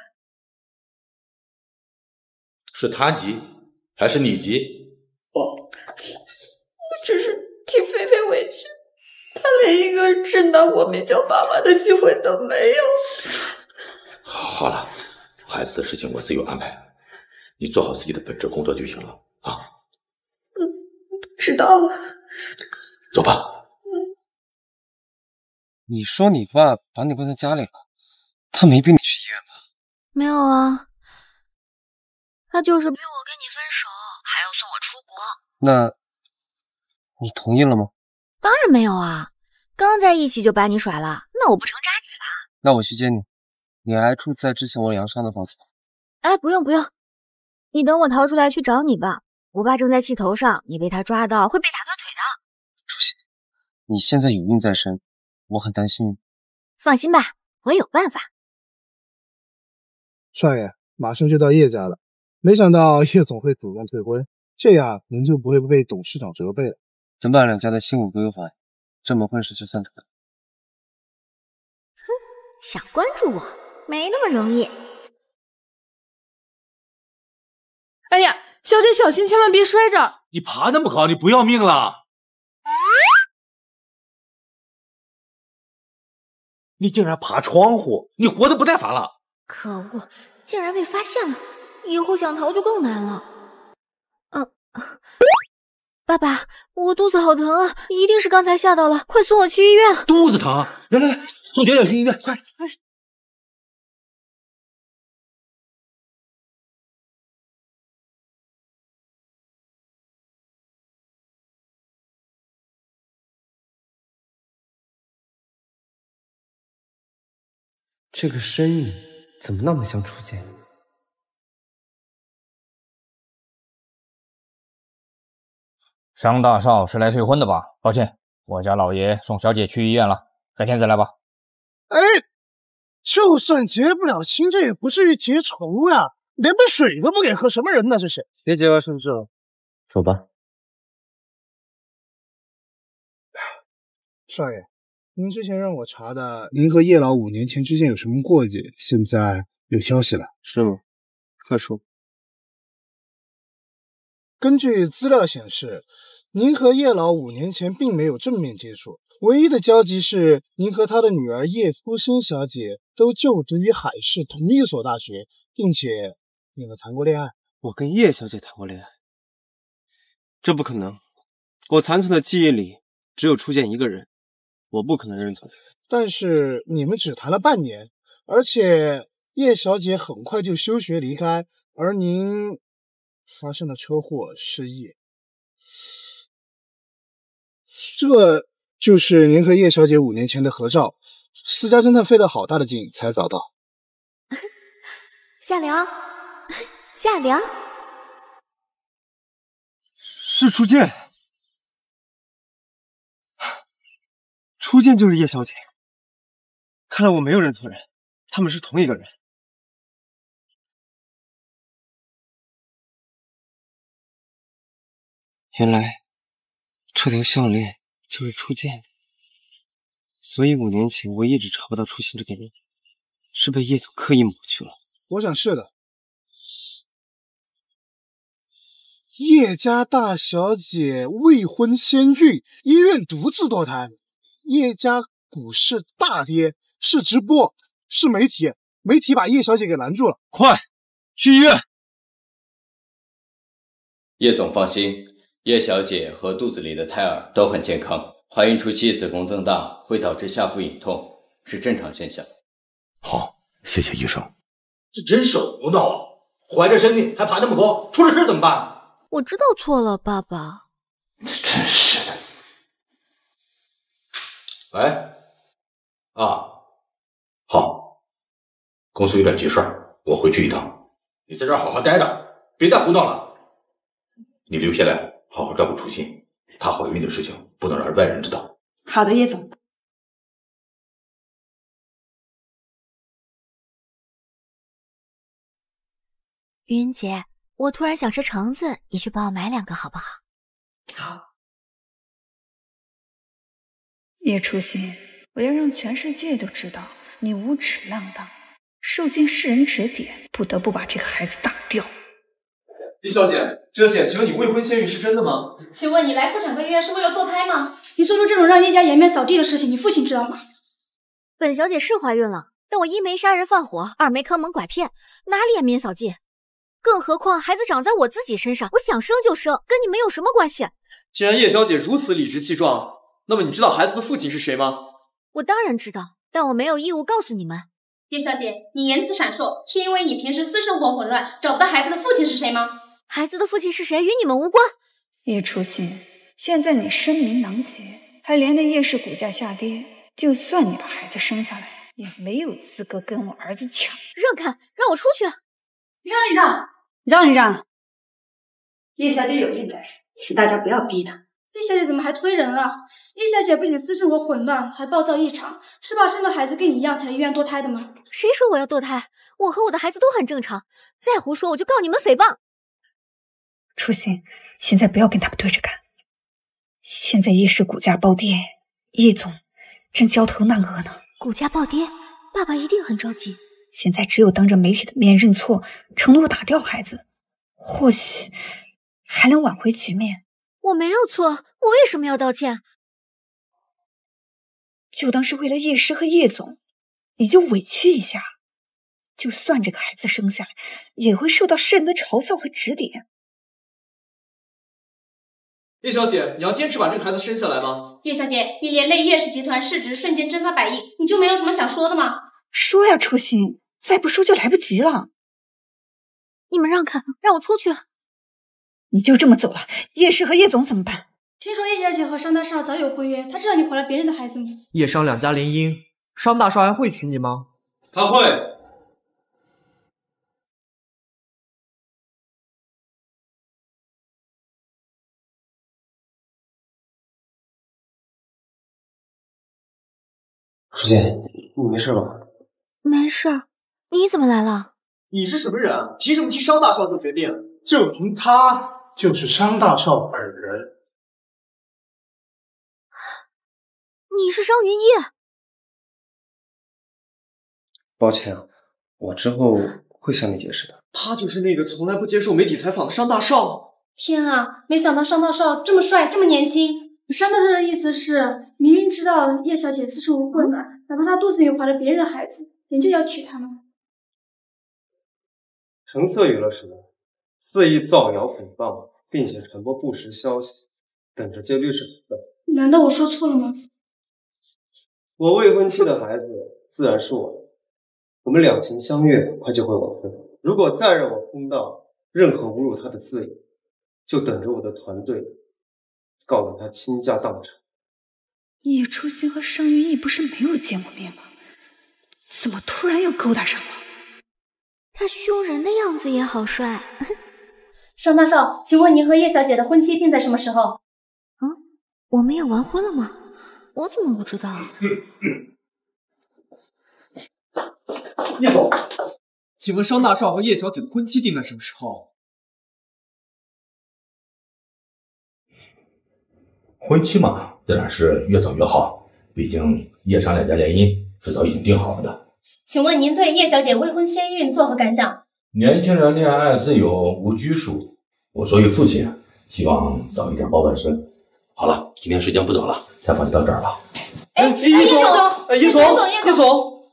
是他急，还是你急？ 我，我只是替菲菲委屈，她连一个知道我名叫爸爸的机会都没有。 好了，孩子的事情我自有安排，你做好自己的本职工作就行了啊。 嗯，知道了。 走吧。 你说你爸把你关在家里了，他没逼你去医院吧？ 没有啊，他就是逼我跟你分手，还要送我出国。 那，你同意了吗？ 当然没有啊，刚在一起就把你甩了，那我不成渣女了？ 那我去接你，你还住在之前我梁上的房子吗？ 哎，不用不用，你等我逃出来去找你吧。我爸正在气头上，你被他抓到会被打断腿的。 初心，你现在有孕在身，我很担心你。 放心吧，我有办法。 少爷，马上就到叶家了，没想到叶总会主动退婚，这样您就不会被董事长责备了。 承办两家的新股规划，这门婚事就算妥了。 哼，想关注我没那么容易。 哎呀，小姐小心，千万别摔着！ 你爬那么高，你不要命了？你竟然爬窗户，你活得不耐烦了？ 可恶，竟然被发现了，以后想逃就更难了。嗯、啊，爸爸，我肚子好疼啊，一定是刚才吓到了，快送我去医院。 肚子疼？来来来，送姐姐去医院，快！快！ 这个身影怎么那么像初见？ 商大少是来退婚的吧？抱歉，我家老爷送小姐去医院了，改天再来吧。 哎，就算结不了亲，这也不至于结仇呀！连杯水都不给喝，什么人呢？这是别节外生枝了，走吧。 少爷，您之前让我查的，您和叶老五年前之间有什么过节？现在有消息了， 是吗？快说。 根据资料显示，您和叶老五年前并没有正面接触，唯一的交集是您和他的女儿叶初心小姐都就读于海市同一所大学，并且你们谈过恋爱。 我跟叶小姐谈过恋爱？这不可能，我残存的记忆里只有初见一个人，我不可能认错。 但是你们只谈了半年，而且叶小姐很快就休学离开，而您发生了车祸失忆。这就是您和叶小姐五年前的合照，私家侦探费了好大的劲才找到。 夏凉，夏凉， 是初见，初见就是叶小姐。看来我没有认错人，他们是同一个人。原来这条项链就是初见的，所以五年前我一直查不到初心这个人，是被叶总刻意抹去了。 我想是的。叶家大小姐未婚先孕，医院独自堕胎，叶家股市大跌，是直播，是媒体，媒体把叶小姐给拦住了。 快去医院！ 叶总放心，叶小姐和肚子里的胎儿都很健康，怀孕初期子宫增大会导致下腹隐痛，是正常现象。 好，谢谢医生。 这真是胡闹啊！怀着身孕还爬那么高，出了事怎么办？ 我知道错了，爸爸。 真是的。喂，啊，好，公司有点急事儿，我回去一趟。你在这儿好好待着，别再胡闹了。你留下来好好照顾初心，她怀孕的事情不能让外人知道。 好的，叶总。 云姐，我突然想吃橙子，你去帮我买两个好不好？ 好。叶初心，我要让全世界都知道你无耻浪荡，受尽世人指点，不得不把这个孩子打掉。 李小姐，这姐，请问你未婚先孕是真的吗？ 请问你来妇产科医院是为了堕胎吗？ 你做出这种让叶家颜面扫地的事情，你父亲知道吗？ 本小姐是怀孕了，但我一没杀人放火，二没坑蒙拐骗，哪里颜面扫地？更何况孩子长在我自己身上，我想生就生，跟你们有什么关系？ 既然叶小姐如此理直气壮，那么你知道孩子的父亲是谁吗？ 我当然知道，但我没有义务告诉你们。 叶小姐，你言辞闪烁，是因为你平时私生活混乱，找不到孩子的父亲是谁吗？ 孩子的父亲是谁，与你们无关。 叶初心，现在你声名狼藉，还连累叶氏股价下跌，就算你把孩子生下来，也没有资格跟我儿子抢。 让开，让我出去。 让一让， 让一让。 叶小姐有应该是， 请大家不要逼她。 叶小姐怎么还推人啊？叶小姐不仅私生活混乱，还暴躁异常，是怕生了孩子跟你一样才医院堕胎的吗？ 谁说我要堕胎？我和我的孩子都很正常，再胡说我就告你们诽谤。 初心，现在不要跟他们对着干。现在叶氏股价暴跌，叶总正焦头烂额呢。 股价暴跌，爸爸一定很着急。 现在只有当着媒体的面认错，承诺打掉孩子，或许还能挽回局面。 我没有错，我为什么要道歉？ 就当是为了叶氏和叶总，你就委屈一下。就算这个孩子生下来，也会受到世人的嘲笑和指点。 叶小姐，你要坚持把这个孩子生下来吗？ 叶小姐，你连累叶氏集团市值瞬间蒸发百亿，你就没有什么想说的吗？ 说呀，初心，再不说就来不及了。 你们让开，让我出去。 你就这么走了，叶氏和叶总怎么办？ 听说叶小姐和商大少早有婚约，他知道你怀了别人的孩子吗？ 叶商两家联姻，商大少还会娶你吗？ 他会。初见，你没事吧？ 没事。你怎么来了？ 你是什么人啊？凭什么替商大少做决定？ 证明他就是商大少本人。 你是商云逸？ 抱歉啊，我之后会向你解释的。 他就是那个从来不接受媒体采访的商大少。 天啊，没想到商大少这么帅，这么年轻。商大少的意思是，明明知道叶小姐私生活混乱，哪怕她肚子里怀了别人的孩子，仍旧要娶她吗？ 橙色娱乐时代肆意造谣诽谤，并且传播不实消息，等着接律师处分。 难道我说错了吗？ 我未婚妻的孩子自然是我的，我们两情相悦，很快就会完婚。如果再让我碰到任何侮辱她的字眼，就等着我的团队告得她倾家荡产。 叶初心和商云逸不是没有见过面吗？怎么突然又勾搭上了？ 他凶人的样子也好帅。 商大少，请问您和叶小姐的婚期定在什么时候？ 嗯，我们要完婚了吗？我怎么不知道？ 叶总，请问商大少和叶小姐的婚期定在什么时候？ 婚期嘛，自然是越早越好，毕竟叶商两家联姻是早已经定好了的。 请问您对叶小姐未婚先孕作何感想？ 年轻人恋爱自由无拘束，我作为父亲，希望早一点抱完身。好了，今天时间不早了，采访就到这儿了。 哎，叶总，哎，叶总，叶总，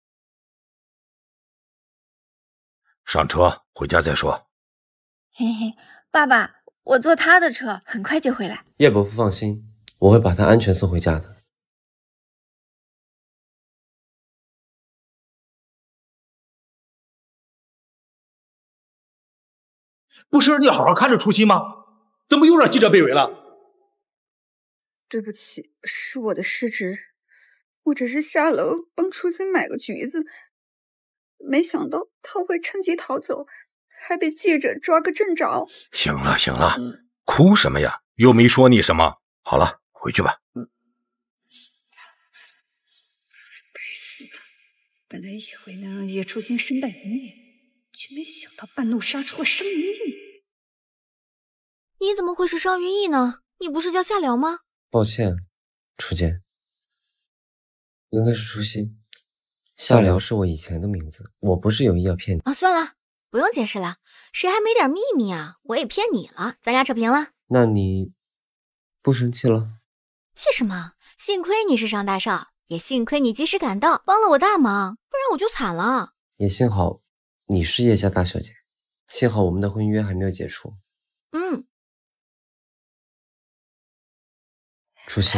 上车，回家再说。 嘿嘿，爸爸，我坐他的车，很快就回来。 叶伯父放心，我会把他安全送回家的。 不是让你好好看着初心吗？怎么又让记者被围了？ 对不起，是我的失职，我只是下楼帮初心买个橘子，没想到他会趁机逃走，还被记者抓个正着。 行了行了，哭什么呀？又没说你什么。好了，回去吧。 该死的，本来以为能让叶初心身败名裂，却没想到半路杀出了商云逸。 你怎么会是商云逸呢？你不是叫夏聊吗？ 抱歉，初见，应该是初心。夏聊是我以前的名字，我不是有意要骗你啊。算了，不用解释了，谁还没点秘密啊？我也骗你了，咱俩扯平了。 那你不生气了？ 气什么？幸亏你是商大少，也幸亏你及时赶到，帮了我大忙，不然我就惨了。 也幸好你是叶家大小姐，幸好我们的婚约还没有解除。 嗯。 初心，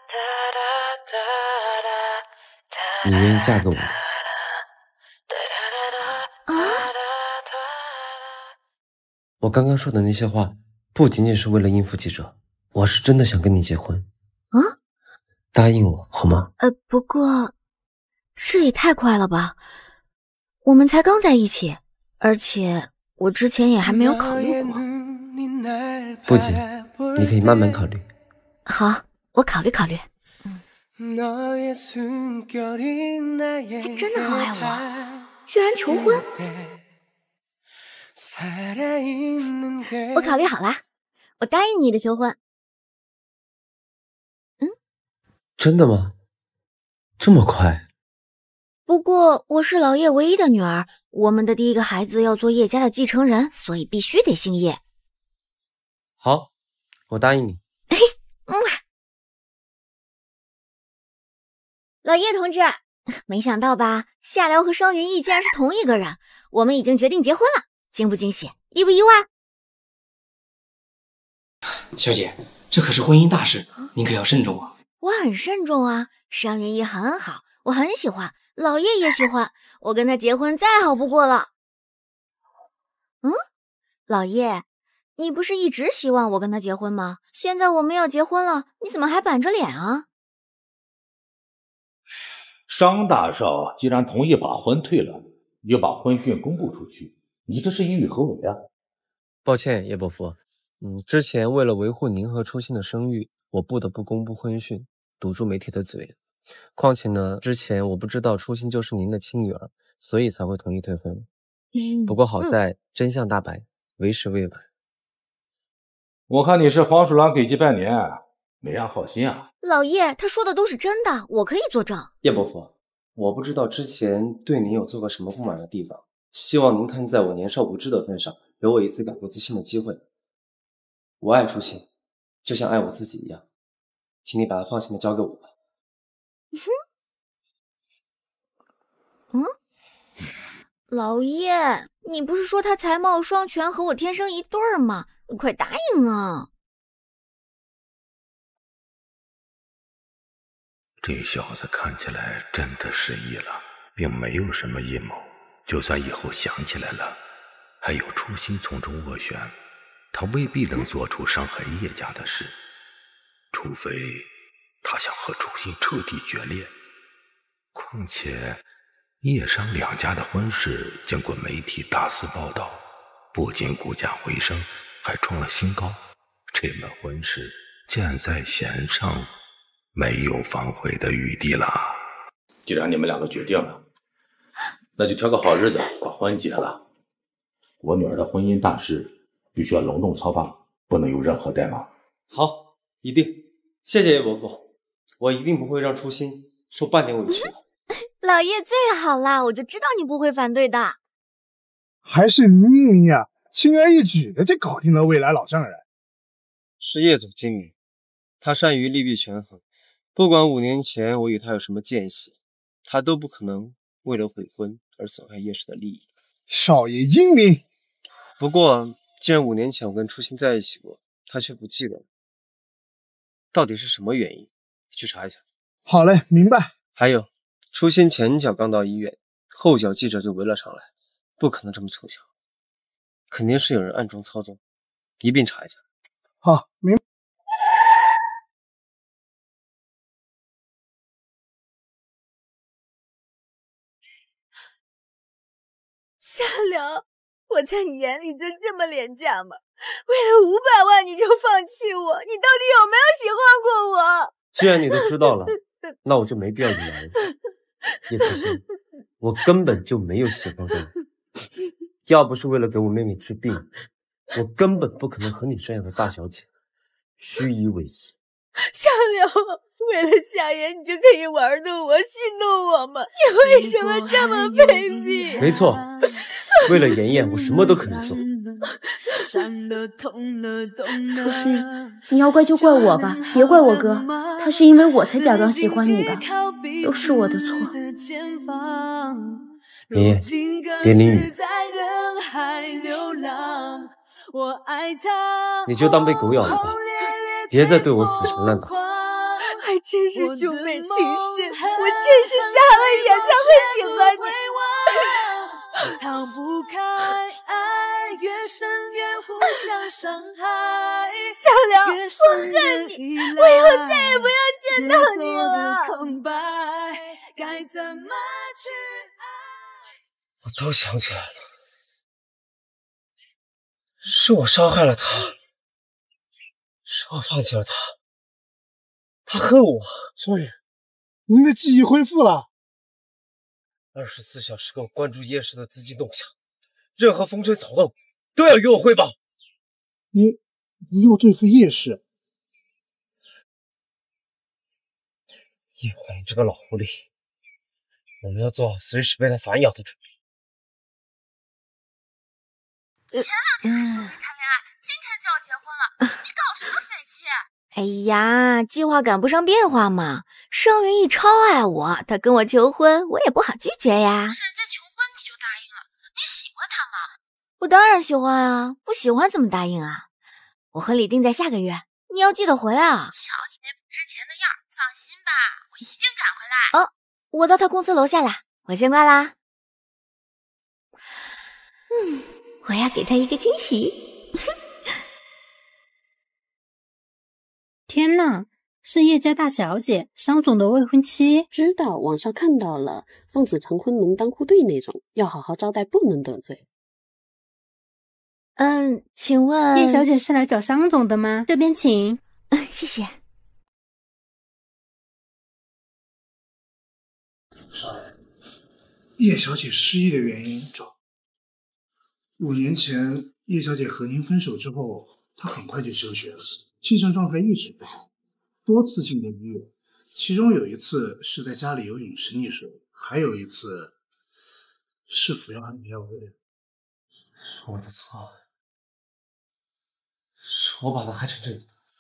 你愿意嫁给我吗？ 啊！ 我刚刚说的那些话，不仅仅是为了应付记者，我是真的想跟你结婚。 啊！ 答应我好吗？ 呃，不过这也太快了吧！我们才刚在一起，而且我之前也还没有考虑过。 不急，你可以慢慢考虑。 好。我考虑考虑。嗯，他真的很爱我，居然求婚。我考虑好了，我答应你的求婚。嗯， 真的吗？这么快？ 不过我是老叶唯一的女儿，我们的第一个孩子要做叶家的继承人，所以必须得姓叶。 好，我答应你。 嗯。老叶同志，没想到吧？夏聊和商云逸竟然是同一个人，我们已经决定结婚了，惊不惊喜？意不意外？ 小姐，这可是婚姻大事，您可要慎重啊！ 我很慎重啊，商云逸很好，我很喜欢，老叶也喜欢，我跟他结婚再好不过了。嗯，老叶，你不是一直希望我跟他结婚吗？现在我们要结婚了，你怎么还板着脸啊？ 商大少既然同意把婚退了，你就把婚讯公布出去，你这是意欲何为啊？ 抱歉，叶伯父，嗯，之前为了维护您和初心的声誉，我不得不公布婚讯，堵住媒体的嘴。况且呢，之前我不知道初心就是您的亲女儿，所以才会同意退婚。 嗯， 不过好在、嗯、真相大白，为时未晚。 我看你是黄鼠狼给鸡拜年， 美伢好心啊。 老爷，他说的都是真的，我可以作证。 叶伯父，我不知道之前对您有做过什么不满的地方，希望您看在我年少无知的份上，给我一次改过自新的机会。我爱初心，就像爱我自己一样，请你把它放心的交给我吧。 嗯，老爷，你不是说他才貌双全，和我天生一对儿吗？你快答应啊！ 这小子看起来真的失忆了，并没有什么阴谋。就算以后想起来了，还有初心从中斡旋，他未必能做出伤害叶家的事。除非他想和初心彻底决裂。况且叶商两家的婚事经过媒体大肆报道，不仅股价回升，还创了新高。这门婚事箭在弦上，没有反悔的余地了。既然你们两个决定了，那就挑个好日子把婚结了。我女儿的婚姻大事必须要隆重操办，不能有任何怠慢。 好，一定。谢谢叶伯父，我一定不会让初心受半点委屈的。 老爷最好啦，我就知道你不会反对的。 还是你呀，轻而易举的就搞定了未来老丈人。 是叶总精明，他善于利弊权衡。不管五年前我与他有什么间隙，他都不可能为了悔婚而损害叶氏的利益。 少爷英明。 不过，既然五年前我跟初心在一起过，他却不记得了，到底是什么原因？你去查一下。 好嘞，明白。 还有，初心前脚刚到医院，后脚记者就围了上来，不可能这么凑巧，肯定是有人暗中操纵，一并查一下。 好，明白。 夏凉，我在你眼里真这么廉价吗？为了五百万你就放弃我，你到底有没有喜欢过我？ 既然你都知道了，那我就没必要隐瞒了。叶初心，我根本就没有喜欢过你，要不是为了给我妹妹治病，我根本不可能和你这样的大小姐虚以委蛇。 夏凉，为了夏言，你就可以玩弄我、戏弄我吗？你为什么这么卑鄙？ 没错，为了妍妍，我什么都可以做。 初心，你要怪就怪我吧，别怪我哥，他是因为我才假装喜欢你的，都是我的错。 妍妍，连淋雨，你就当被狗咬了吧，别再对我死缠烂打。 还真是兄妹情深，我真是瞎了眼才会喜欢你。 逃不开爱，越深越互相伤害。 夏凉，我恨你，我以后再也不要见到你了。 该怎么去爱？ 我都想起来了，是我伤害了他，是我放弃了他，他恨我。 少爷，您的记忆恢复了。 二十四小时给我关注叶氏的资金动向，任何风吹草动都要与我汇报。 你，你又对付叶氏？ 叶怀这个老狐狸，我们要做好随时被他反咬的准备。 前两天还说没谈恋爱，今天就要结婚了，你搞什么匪气？ 哎呀，计划赶不上变化嘛。尚云逸超爱我，他跟我求婚，我也不好拒绝呀。 人家求婚你就答应了，你喜欢他吗？ 我当然喜欢啊，不喜欢怎么答应啊？我婚礼定在下个月，你要记得回来啊。 瞧你那不值钱的样，放心吧，我一定赶回来。 哦，我到他公司楼下啦，我先挂啦。嗯，我要给他一个惊喜。 天哪，是叶家大小姐，商总的未婚妻。 知道，网上看到了，奉子成婚门当户对那种，要好好招待，不能得罪。 嗯，请问叶小姐是来找商总的吗？这边请。 谢谢。 少爷，叶小姐失忆的原因找五年前叶小姐和您分手之后，她很快就休学了，精神状态一直不好。 多次进过医院，其中有一次是在家里游泳时溺水，还有一次是服药安眠药喂的。 是我的错，是我把他害成这样。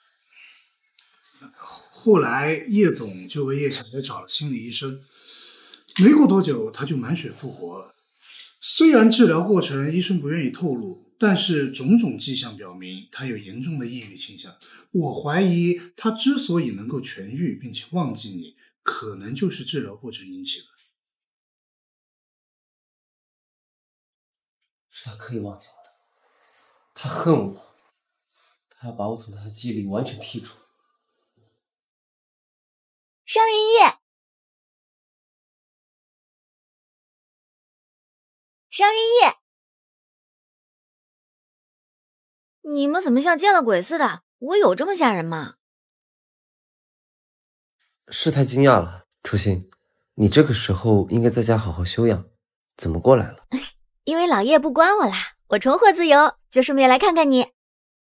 后来叶总就为叶小姐找了心理医生，没过多久他就满血复活了。虽然治疗过程医生不愿意透露，但是种种迹象表明他有严重的抑郁倾向。我怀疑他之所以能够痊愈并且忘记你，可能就是治疗过程引起的。 是他刻意忘记我的，他恨我，他要把我从他的记忆里完全剔除。 商云逸，商云逸，你们怎么像见了鬼似的？我有这么吓人吗？ 是太惊讶了，初心，你这个时候应该在家好好休养，怎么过来了？ 因为老叶不关我啦，我重获自由，就顺便来看看你。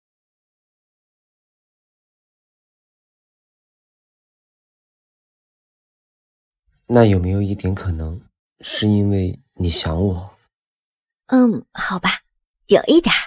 那有没有一点可能，是因为你想我？ 嗯，好吧，有一点儿。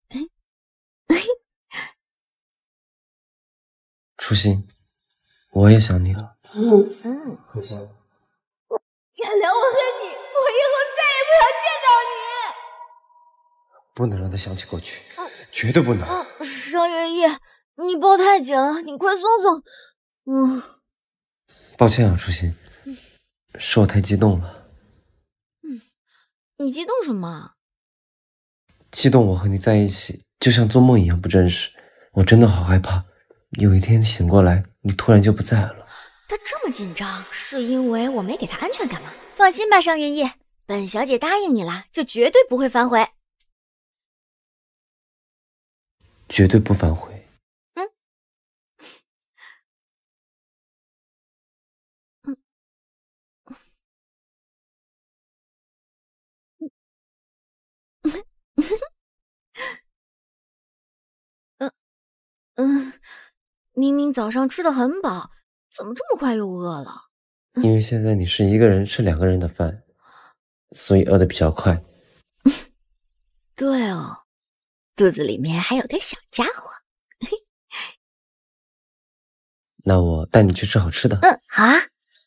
初心，我也想你了。 嗯嗯， 很想你。 见了我恨你，我以后再也不要见到你。 不能让他想起过去，嗯、绝对不能。 嗯，商云逸，你抱太紧了，你快松松。嗯， 抱歉啊，初心。是我太激动了。 嗯，你激动什么？ 激动我和你在一起，就像做梦一样不真实。我真的好害怕，有一天醒过来，你突然就不在了。 他这么紧张，是因为我没给他安全感吗？放心吧，商云逸，本小姐答应你了，就绝对不会反悔。 绝对不反悔。 嗯。嗯嗯，明明早上吃的很饱，怎么这么快又饿了？ 因为现在你是一个人吃两个人的饭，所以饿得比较快。 对哦，肚子里面还有个小家伙。 那我带你去吃好吃的。 嗯，好啊。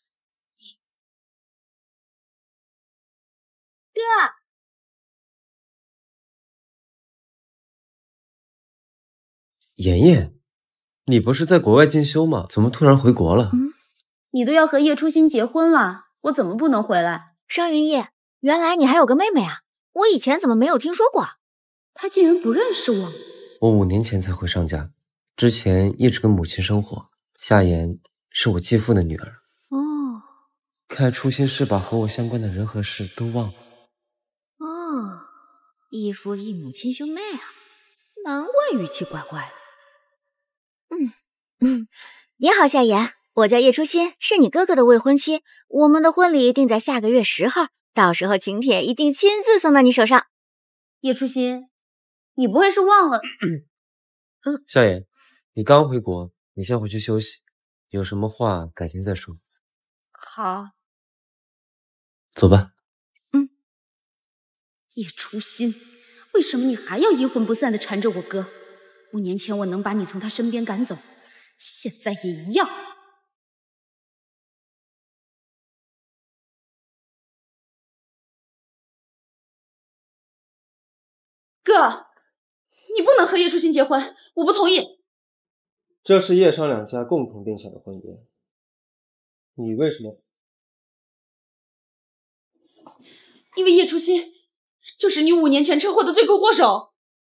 哥。 妍妍，你不是在国外进修吗？怎么突然回国了？ 嗯，你都要和叶初心结婚了，我怎么不能回来？ 商云逸，原来你还有个妹妹啊，我以前怎么没有听说过？ 她竟然不认识我。 我五年前才回上家，之前一直跟母亲生活。夏妍是我继父的女儿。 哦， 看来初心是把和我相关的人和事都忘了。 哦，异父异母亲兄妹啊，难怪语气怪怪的。嗯嗯，你好，夏妍，我叫叶初心，是你哥哥的未婚妻。我们的婚礼定在下个月十号，到时候请帖一定亲自送到你手上。 叶初心，你不会是忘了？ 嗯，夏妍，你刚回国，你先回去休息，有什么话改天再说。 好， 走吧。 嗯， 叶初心，为什么你还要阴魂不散地缠着我哥？五年前我能把你从他身边赶走，现在也一样。哥，你不能和叶初心结婚，我不同意。 这是叶商两家共同定下的婚约，你为什么？ 因为叶初心就是你五年前车祸的罪魁祸首。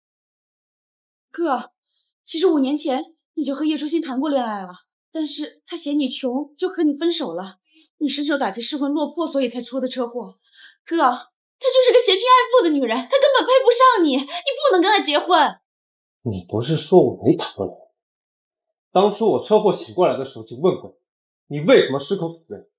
哥，其实五年前你就和叶初心谈过恋爱了，但是他嫌你穷，就和你分手了。你深受打击，失魂落魄，所以才出的车祸。哥，她就是个嫌贫爱富的女人，她根本配不上你，你不能跟她结婚。 你不是说我没谈过恋爱？当初我车祸醒过来的时候就问过你，你为什么矢口否认？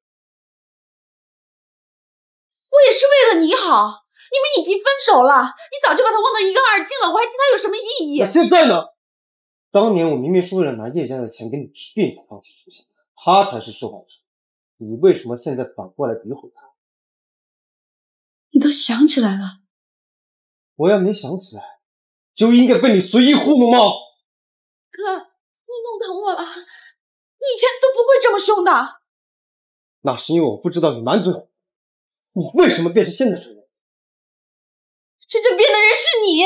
我也是为了你好。你们已经分手了，你早就把他忘得一干二净了，我还替他有什么意义？ 那现在呢？ 当年我明明是为了拿叶家的钱给你治病才放弃出现，他才是受害者。你为什么现在反过来诋毁他？ 你都想起来了？ 我要没想起来，就应该被你随意糊弄吗？ 哥，你弄疼我了，你以前都不会这么凶的。 那是因为我不知道你瞒着我。你为什么变成现在这样？ 真正变的人是你。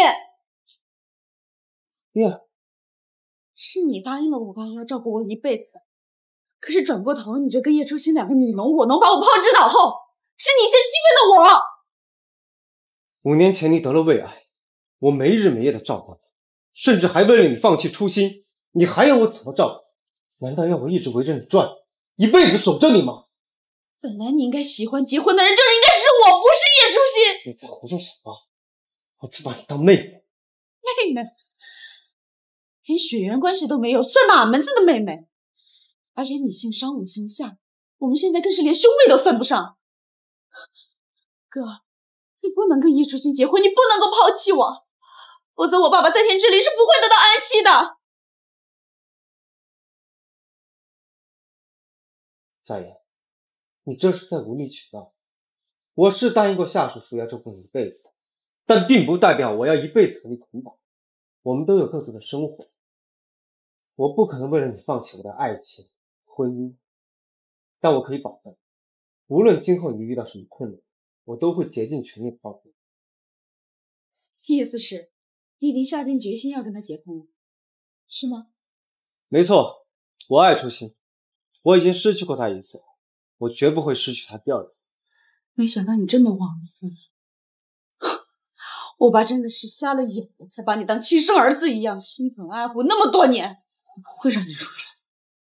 叶， 是你答应了我爸要照顾我一辈子，可是转过头你就跟叶初心两个你侬我侬，把我抛之脑后，是你先欺骗了我。 五年前你得了胃癌，我没日没夜的照顾你，甚至还为了你放弃初心，你还要我怎么照顾？难道要我一直围着你转，一辈子守着你吗？ 本来你应该喜欢结婚的人就应该是我，不是叶初心。 你在胡说什么？我只把你当妹妹。 妹妹？连血缘关系都没有，算哪门子的妹妹？而且你姓商，我姓夏，我们现在更是连兄妹都算不上。哥，你不能跟叶初心结婚，你不能够抛弃我，否则我爸爸在天之灵是不会得到安息的。 夏言，你这是在无理取闹。我是答应过夏叔叔要照顾你一辈子的，但并不代表我要一辈子和你捆绑。我们都有各自的生活，我不可能为了你放弃我的爱情、婚姻，但我可以保证，无论今后你遇到什么困难，我都会竭尽全力帮助你。 意思是，你已经下定决心要跟他结婚了，是吗？ 没错，我爱初心，我已经失去过他一次，我绝不会失去他第二次。 没想到你这么妄自，我爸真的是瞎了眼了，才把你当亲生儿子一样心疼爱护那么多年，我不会让你出去。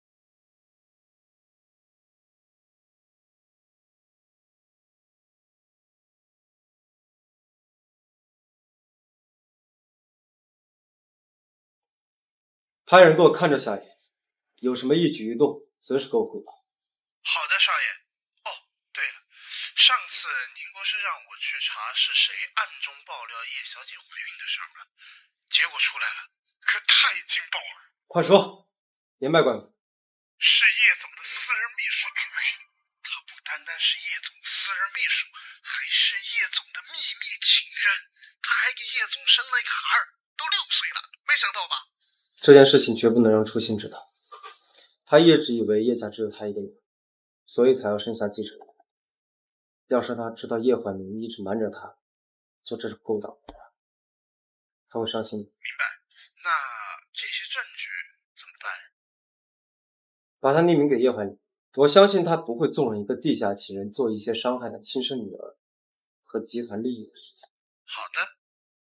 派人给我看着夏言，有什么一举一动，随时给我汇报。 好的，少爷。哦，对了，上次您不是让我去查是谁暗中爆料叶小姐怀孕的事吗？结果出来了，可太劲爆了！ 快说，别卖关子。 是叶总的私人秘书助孕，她不单单是叶总的私人秘书，还是叶总的秘密情人。她还给叶总生了一个孩儿，都六岁了，没想到吧？ 这件事情绝不能让初心知道，他一直以为叶家只有他一个女儿，所以才要生下继承人。要是他知道叶怀民一直瞒着他，做这种勾当，他会伤心的。 明白。那这些证据怎么办？ 把他匿名给叶怀民，我相信他不会纵容一个地下情人做一些伤害他亲生女儿和集团利益的事情。 好的。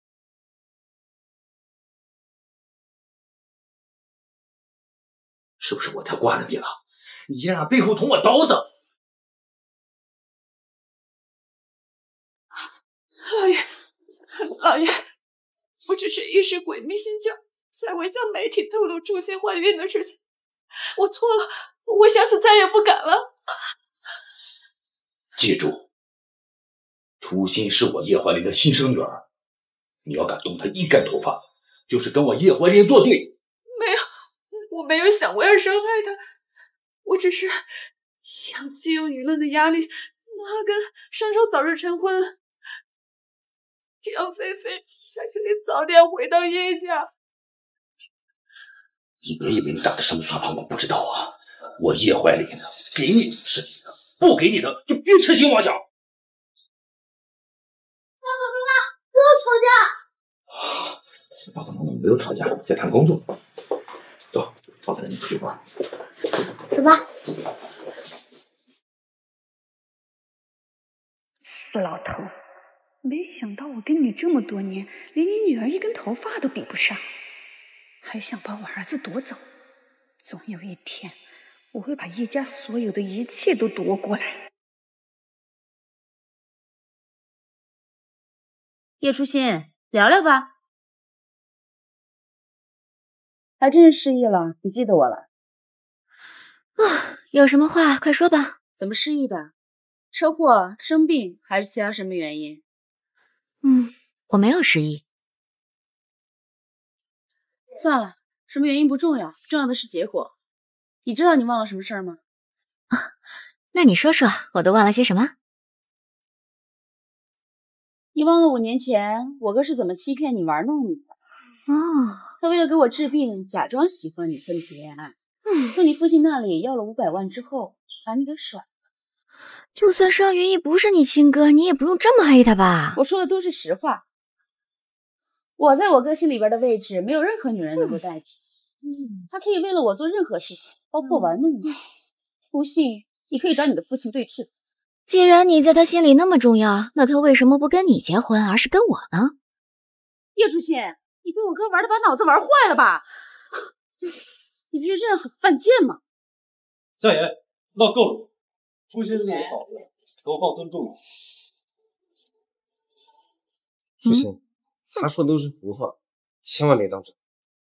是不是我太惯了你了？你竟然背后捅我刀子！ 老爷，老爷，我只是一时鬼迷心窍，才会向媒体透露初心怀孕的事情。我错了，我下次再也不敢了。 记住，初心是我叶怀林的亲生女儿，你要敢动她一根头发，就是跟我叶怀林作对。 没有。我没有想过要伤害他，我只是想借用舆论的压力，让他跟商少早日成婚，这样菲菲才可以早点回到叶家。 你别以为你打的什么算盘我不知道啊！我叶怀林的，给你的是你的，不给你的就别痴心妄想。 爸爸妈妈，不要吵架！ 爸爸妈妈没有吵架，在谈工作。走。爸爸带你出去玩， 走吧。 死老头，没想到我跟你这么多年，连你女儿一根头发都比不上，还想把我儿子夺走。总有一天，我会把叶家所有的一切都夺过来。 叶初心，聊聊吧。 还真是失忆了，你记得我了？ 啊，有什么话快说吧。 怎么失忆的？车祸、生病，还是其他什么原因？ 嗯，我没有失忆。 算了， 什么原因不重要，重要的是结果。你知道你忘了什么事儿吗？ 啊，那你说说，我都忘了些什么？ 你忘了五年前我哥是怎么欺骗你、玩弄你的？ 哦， 他为了给我治病，假装喜欢你，跟你恋爱，嗯，从你父亲那里要了五百万之后，把你给甩了。 就算邵云逸不是你亲哥，你也不用这么黑他吧？ 我说的都是实话。我在我哥心里边的位置，没有任何女人能够代替。嗯，他可以为了我做任何事情，包括玩弄你。不信，你可以找你的父亲对质。 既然你在他心里那么重要，那他为什么不跟你结婚，而是跟我呢？ 叶初心，你被我哥玩的把脑子玩坏了吧？你不觉得这样很犯贱吗？ 夏言，闹够了！初心是我嫂子，给我放尊重点。初心，他说的都是胡话，千万别当真。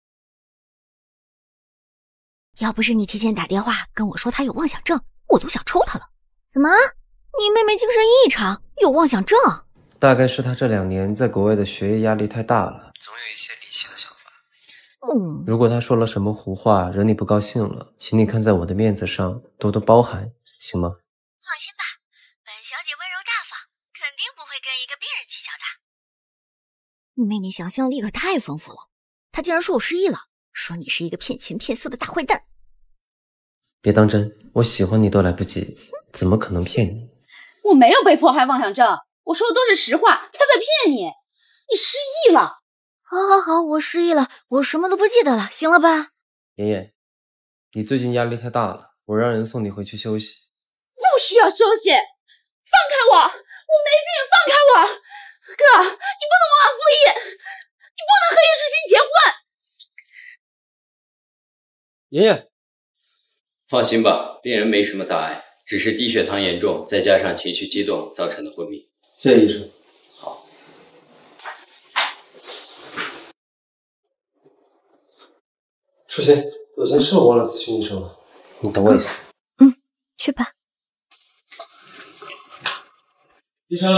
要不是你提前打电话跟我说他有妄想症，我都想抽他了。怎么？你妹妹精神异常，有妄想症？ 大概是她这两年在国外的学业压力太大了，总有一些离奇的想法。 嗯， 如果她说了什么胡话，惹你不高兴了，请你看在我的面子上多多包涵，行吗？ 放心吧，本小姐温柔大方，肯定不会跟一个病人计较的。你妹妹想象力可太丰富了，她竟然说我失忆了，说你是一个骗钱骗色的大坏蛋。 别当真，我喜欢你都来不及，怎么可能骗你？ 我没有被迫害妄想症，我说的都是实话，他在骗你，你失忆了。 好好好，我失忆了，我什么都不记得了，行了吧？ 妍妍，你最近压力太大了，我让人送你回去休息。 不需要休息，放开我，我没病，放开我。哥，你不能忘恩负义，你不能和叶初心结婚。 妍妍， 放心吧，病人没什么大碍，只是低血糖严重，再加上情绪激动造成的昏迷。 谢谢医生。 好。 初心，有件事我忘了咨询医生了，你等我一下。 嗯，去吧。 医生，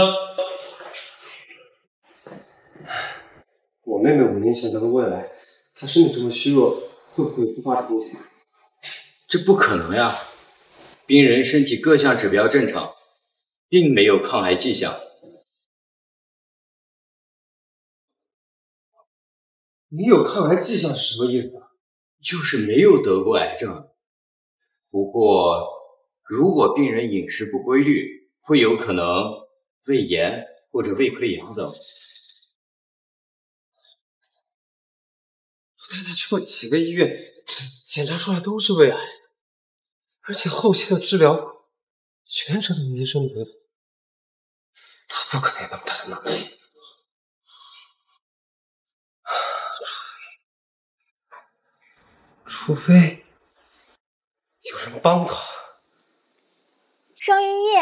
我妹妹五年前得了胃癌，她身体这么虚弱，会不会复发出血？ 这不可能呀，病人身体各项指标正常，并没有抗癌迹象。 你有抗癌迹象是什么意思啊？ 就是没有得过癌症。不过，如果病人饮食不规律，会有可能胃炎或者胃溃疡等。 我太太去过几个医院，检查出来都是胃癌，而且后期的治疗全程都有医生陪同，她不可能有那么大的能力。除非有人帮他。 邵云逸，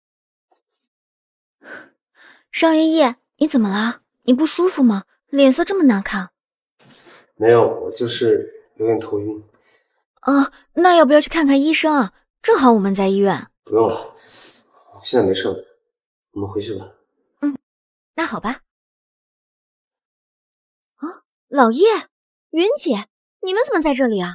邵云逸，你怎么了？你不舒服吗？脸色这么难看。 没有，我就是有点头晕。 哦，那要不要去看看医生啊？正好我们在医院。 不用了，我现在没事了，我们回去吧。 嗯，那好吧。啊，老叶，云姐，你们怎么在这里啊？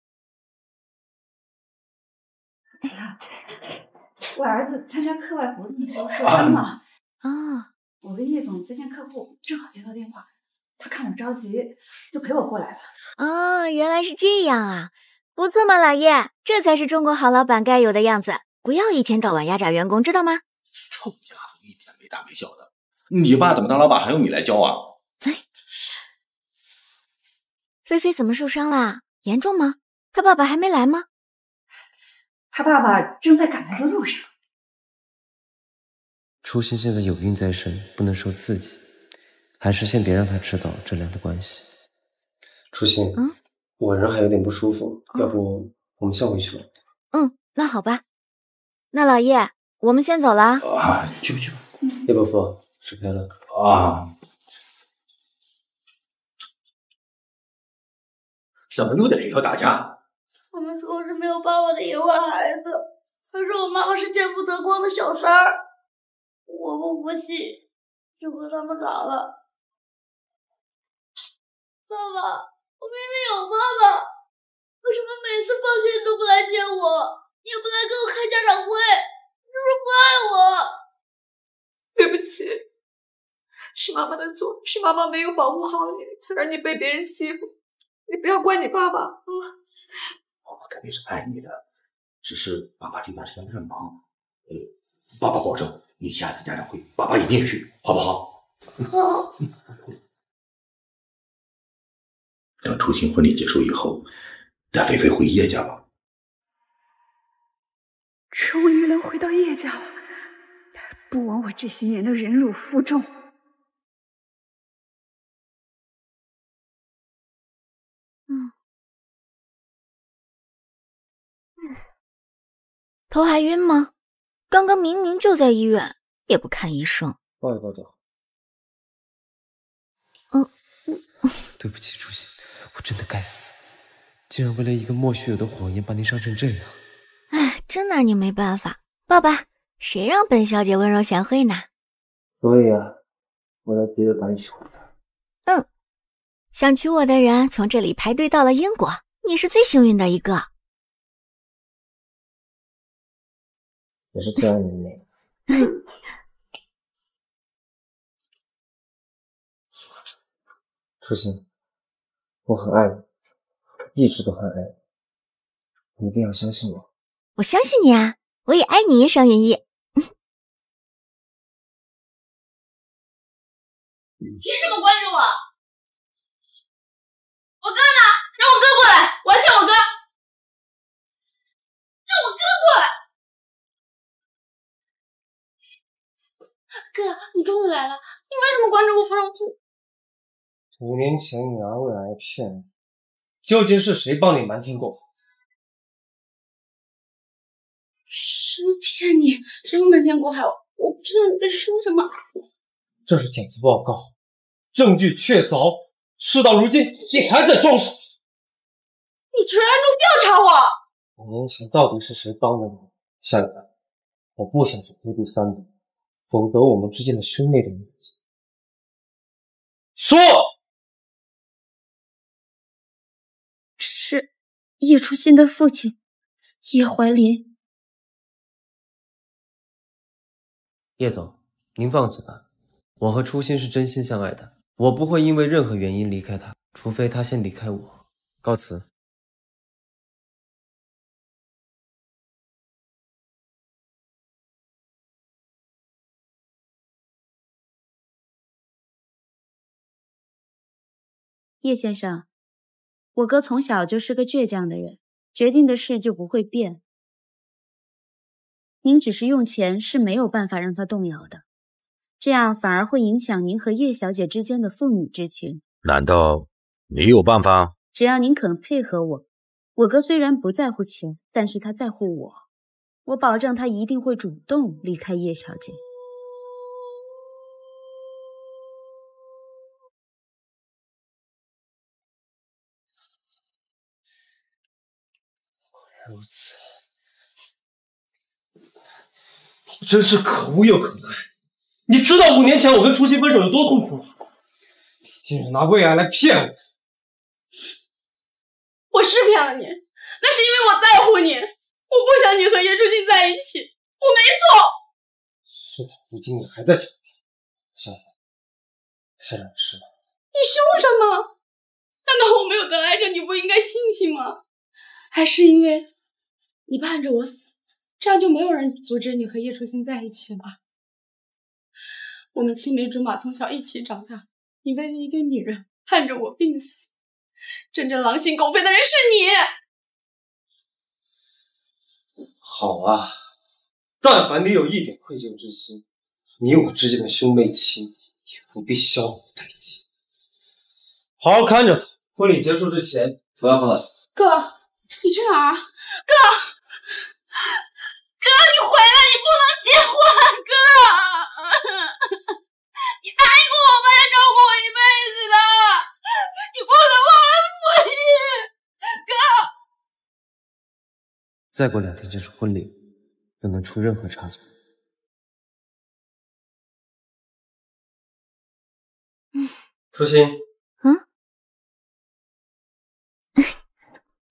哎呀，我儿子参加课外活动的时候受伤了。 啊， 我跟叶总在见客户，正好接到电话，他看我着急，就陪我过来了。 哦，原来是这样啊，不错嘛，老叶，这才是中国好老板该有的样子，不要一天到晚压榨员工，知道吗？ 臭丫头，一天没大没小的，你爸怎么当老板还用你来教啊？ 菲菲怎么受伤啦？严重吗？他爸爸还没来吗？ 他爸爸正在赶来的路上。 初心现在有孕在身，不能受刺激，还是先别让他知道这俩的关系。 初心， 嗯， 我人还有点不舒服，要不我们下回去吧？ 嗯，那好吧。那老叶，我们先走了啊，去吧去吧。 叶伯父，失陪了啊。怎么又在学校打架？ 他们说我是没有爸爸的野坏孩子，还说我妈妈是见不得光的小三儿。我不服气，就和他们打了。爸爸， 我明明有妈妈，为什么每次放学你都不来接我，也不来给我开家长会，是不是不爱我？ 对不起，是妈妈的错，是妈妈没有保护好你，才让你被别人欺负。你不要怪你爸爸啊！ 爸爸肯定是爱你的，只是爸爸这段时间很忙。呃，爸爸保证，你下次家长会，爸爸一定去，好不好？ 好。 等初心婚礼结束以后，带菲菲回叶家吧。 终于能回到叶家了，不枉我这些年的忍辱负重。 嗯嗯，头还晕吗？刚刚明明就在医院，也不看医生。 抱一抱走。 嗯， 对不起，初心，我真的该死，竟然为了一个莫须有的谎言把你伤成这样。 哎，真拿你没办法。爸爸，谁让本小姐温柔贤惠呢？ 所以啊，我要急着把你娶回来。 嗯，想娶我的人从这里排队到了英国，你是最幸运的一个。 我是最爱你的那个。初心，我很爱你，一直都很爱你，你一定要相信我。 我相信你啊，我也爱你，尚云逸。 凭什么关注我？我哥呢？让我哥过来，我要见我哥。让我哥过来。哥，你终于来了，你为什么关着我不让出？ 五年前你拿未来骗我，究竟是谁帮你瞒天过海？ 谁骗你？什么瞒天过海？我不知道你在说什么。 这是检测报告，证据确凿。事到如今，你还在装傻？ 你居然暗中调查我！ 五年前到底是谁帮的你？夏雨，我不想去推第三者，否则我们之间的兄妹的日子。说。 是叶初心的父亲叶怀林。 叶总，您放心吧，我和初心是真心相爱的，我不会因为任何原因离开他，除非他先离开我。告辞。 叶先生，我哥从小就是个倔强的人，决定的事就不会变。您只是用钱是没有办法让他动摇的，这样反而会影响您和叶小姐之间的父女之情。 难道你有办法？ 只要您肯配合我，我哥虽然不在乎钱，但是他在乎我，我保证他一定会主动离开叶小姐。 如此，你真是可恶又可爱。你知道五年前我跟初心分手有多痛苦吗？你竟然拿未来来骗我！ 我是骗了你，那是因为我在乎你，我不想你和叶初心在一起，我没错。 事到如今，你还在狡辩，小雅，太让人失望了。 你凶什么？难道我没有得爱着你不应该庆幸吗？还是因为你盼着我死，这样就没有人阻止你和叶初心在一起了？我们青梅竹马，从小一起长大，你为了一个女人盼着我病死，真正狼心狗肺的人是你。好啊，但凡你有一点愧疚之心，你我之间的兄妹情也不必消磨殆尽。好好看着他，婚礼结束之前不要回来。 哥，你去哪儿？哥，哥，你回来，你不能结婚，哥，你答应过我爸要照顾我一辈子的，你不能忘了父义，哥。 再过两天就是婚礼，不能出任何差错。 初心， 嗯，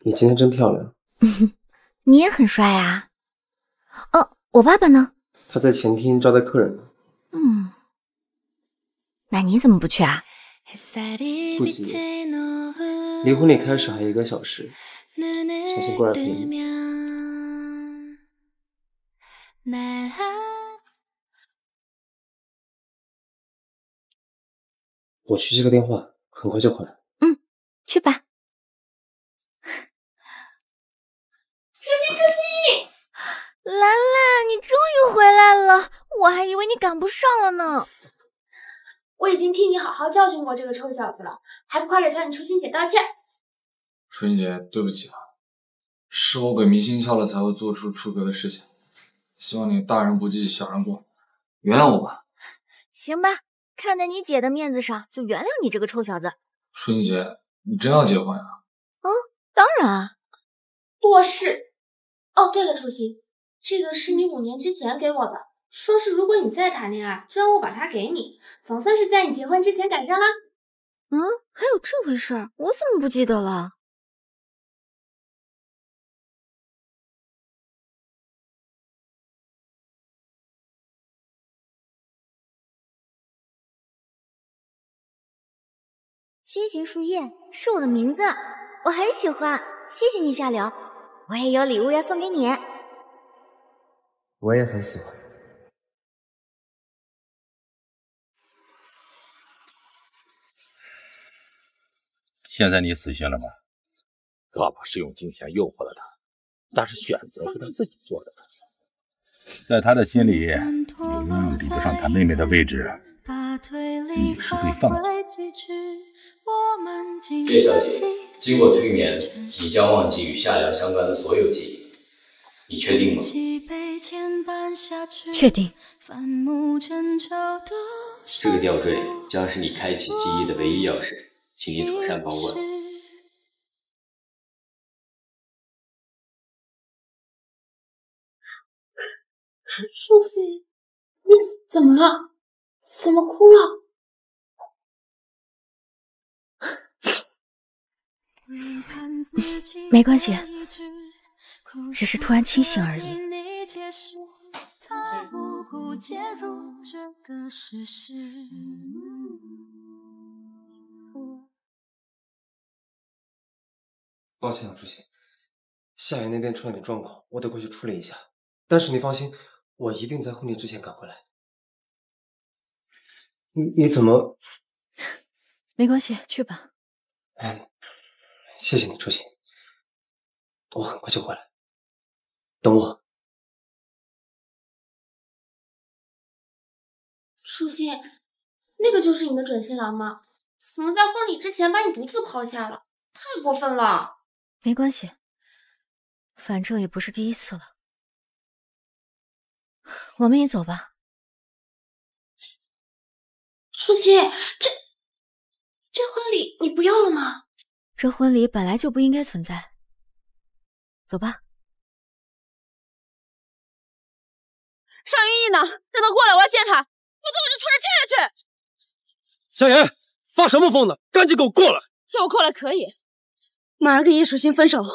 你今天真漂亮。 你也很帅啊。哦，我爸爸呢？ 他在前厅招待客人呢。 嗯，那你怎么不去啊？ 不急，离婚礼开始还有一个小时，相信过来陪你。我去接个电话，很快就回来。 嗯，去吧。 舒心，舒心， 兰兰，你终于回来了，我还以为你赶不上了呢。 我已经替你好好教训过这个臭小子了，还不快点向你初心姐道歉？ 初心姐，对不起啊，是我鬼迷心窍了才会做出出格的事情，希望你大人不计小人过，原谅我吧。 行吧，看在你姐的面子上，就原谅你这个臭小子。 初心姐，你真要结婚呀？ 嗯，当然啊。 多事。哦，对了，初心，这个是你五年之前给我的，说是如果你再谈恋爱，就让我把它给你，总算是在你结婚之前赶上了。 嗯，还有这回事儿，我怎么不记得了？心形树叶是我的名字，我很喜欢，谢谢你下流。我也有礼物要送给你。 我也很喜欢。 现在你死心了吗？爸爸是用金钱诱惑了他，但是选择是他自己做的。在他的心里，你永远比不上他妹妹的位置，你是会放弃。 叶小姐，经过催眠，你将忘记与夏良相关的所有记忆，你确定吗？ 确定。 这个吊坠将是你开启记忆的唯一钥匙，请你妥善保管。 舒心，你怎么了？怎么哭了？ 没关系，只是突然清醒而已。 抱歉啊，初心，夏雨那边出了点状况，我得过去处理一下。但是你放心，我一定在婚礼之前赶回来。你你怎么？ 没关系，去吧。 哎，谢谢你，初心，我很快就回来，等我。 舒心，那个就是你的准新郎吗？怎么在婚礼之前把你独自抛下了？太过分了。 没关系，反正也不是第一次了。我们也走吧。 舒心，这这婚礼你不要了吗？ 这婚礼本来就不应该存在。走吧。 尚云逸呢？让他过来，我要见他，否则我就从这儿跳下去。 夏言，发什么疯呢？赶紧给我过来！ 让我过来可以，马上跟叶舒心分手。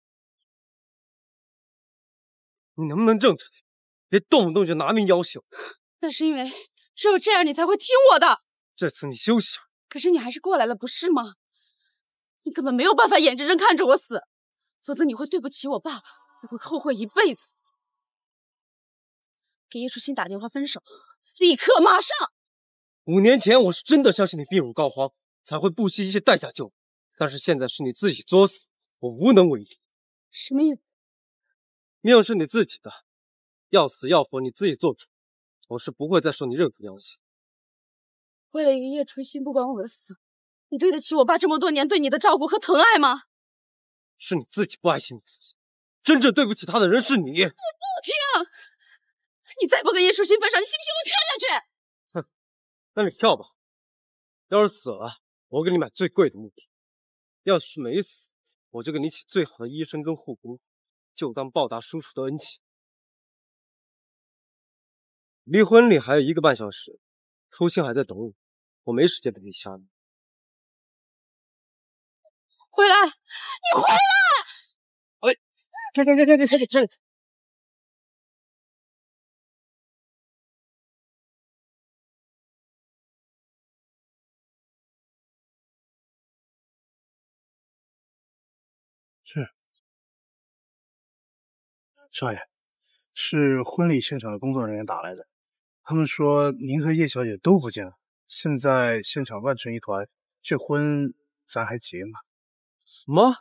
你能不能正着点，别动不动就拿命要挟我？ 那是因为只有这样你才会听我的。 这次你休息。 可是你还是过来了，不是吗？你根本没有办法眼睁睁看着我死，否则你会对不起我爸爸，你会后悔一辈子。给叶舒心打电话分手，立刻马上。 五年前我是真的相信你病入膏肓，才会不惜一切代价救你，但是现在是你自己作死，我无能为力。 什么意思？ 命是你自己的，要死要活你自己做主，我是不会再受你任何要挟。 为了一个叶初心不管我的死，你对得起我爸这么多年对你的照顾和疼爱吗？ 是你自己不爱惜你自己，真正对不起他的人是你。 我不听！你再不跟叶舒心分手，你信不信我跳下去？ 哼，那你跳吧。要是死了，我给你买最贵的墓地；要是没死，我就给你请最好的医生跟护工，就当报答叔叔的恩情。离婚礼还有一个半小时，初心还在等我，我没时间陪你瞎闹。 回来，你回来！ 这这这这这这这。 是，少爷，是婚礼现场的工作人员打来的，他们说您和叶小姐都不见了，现在现场乱成一团，这婚咱还结吗？ 什么？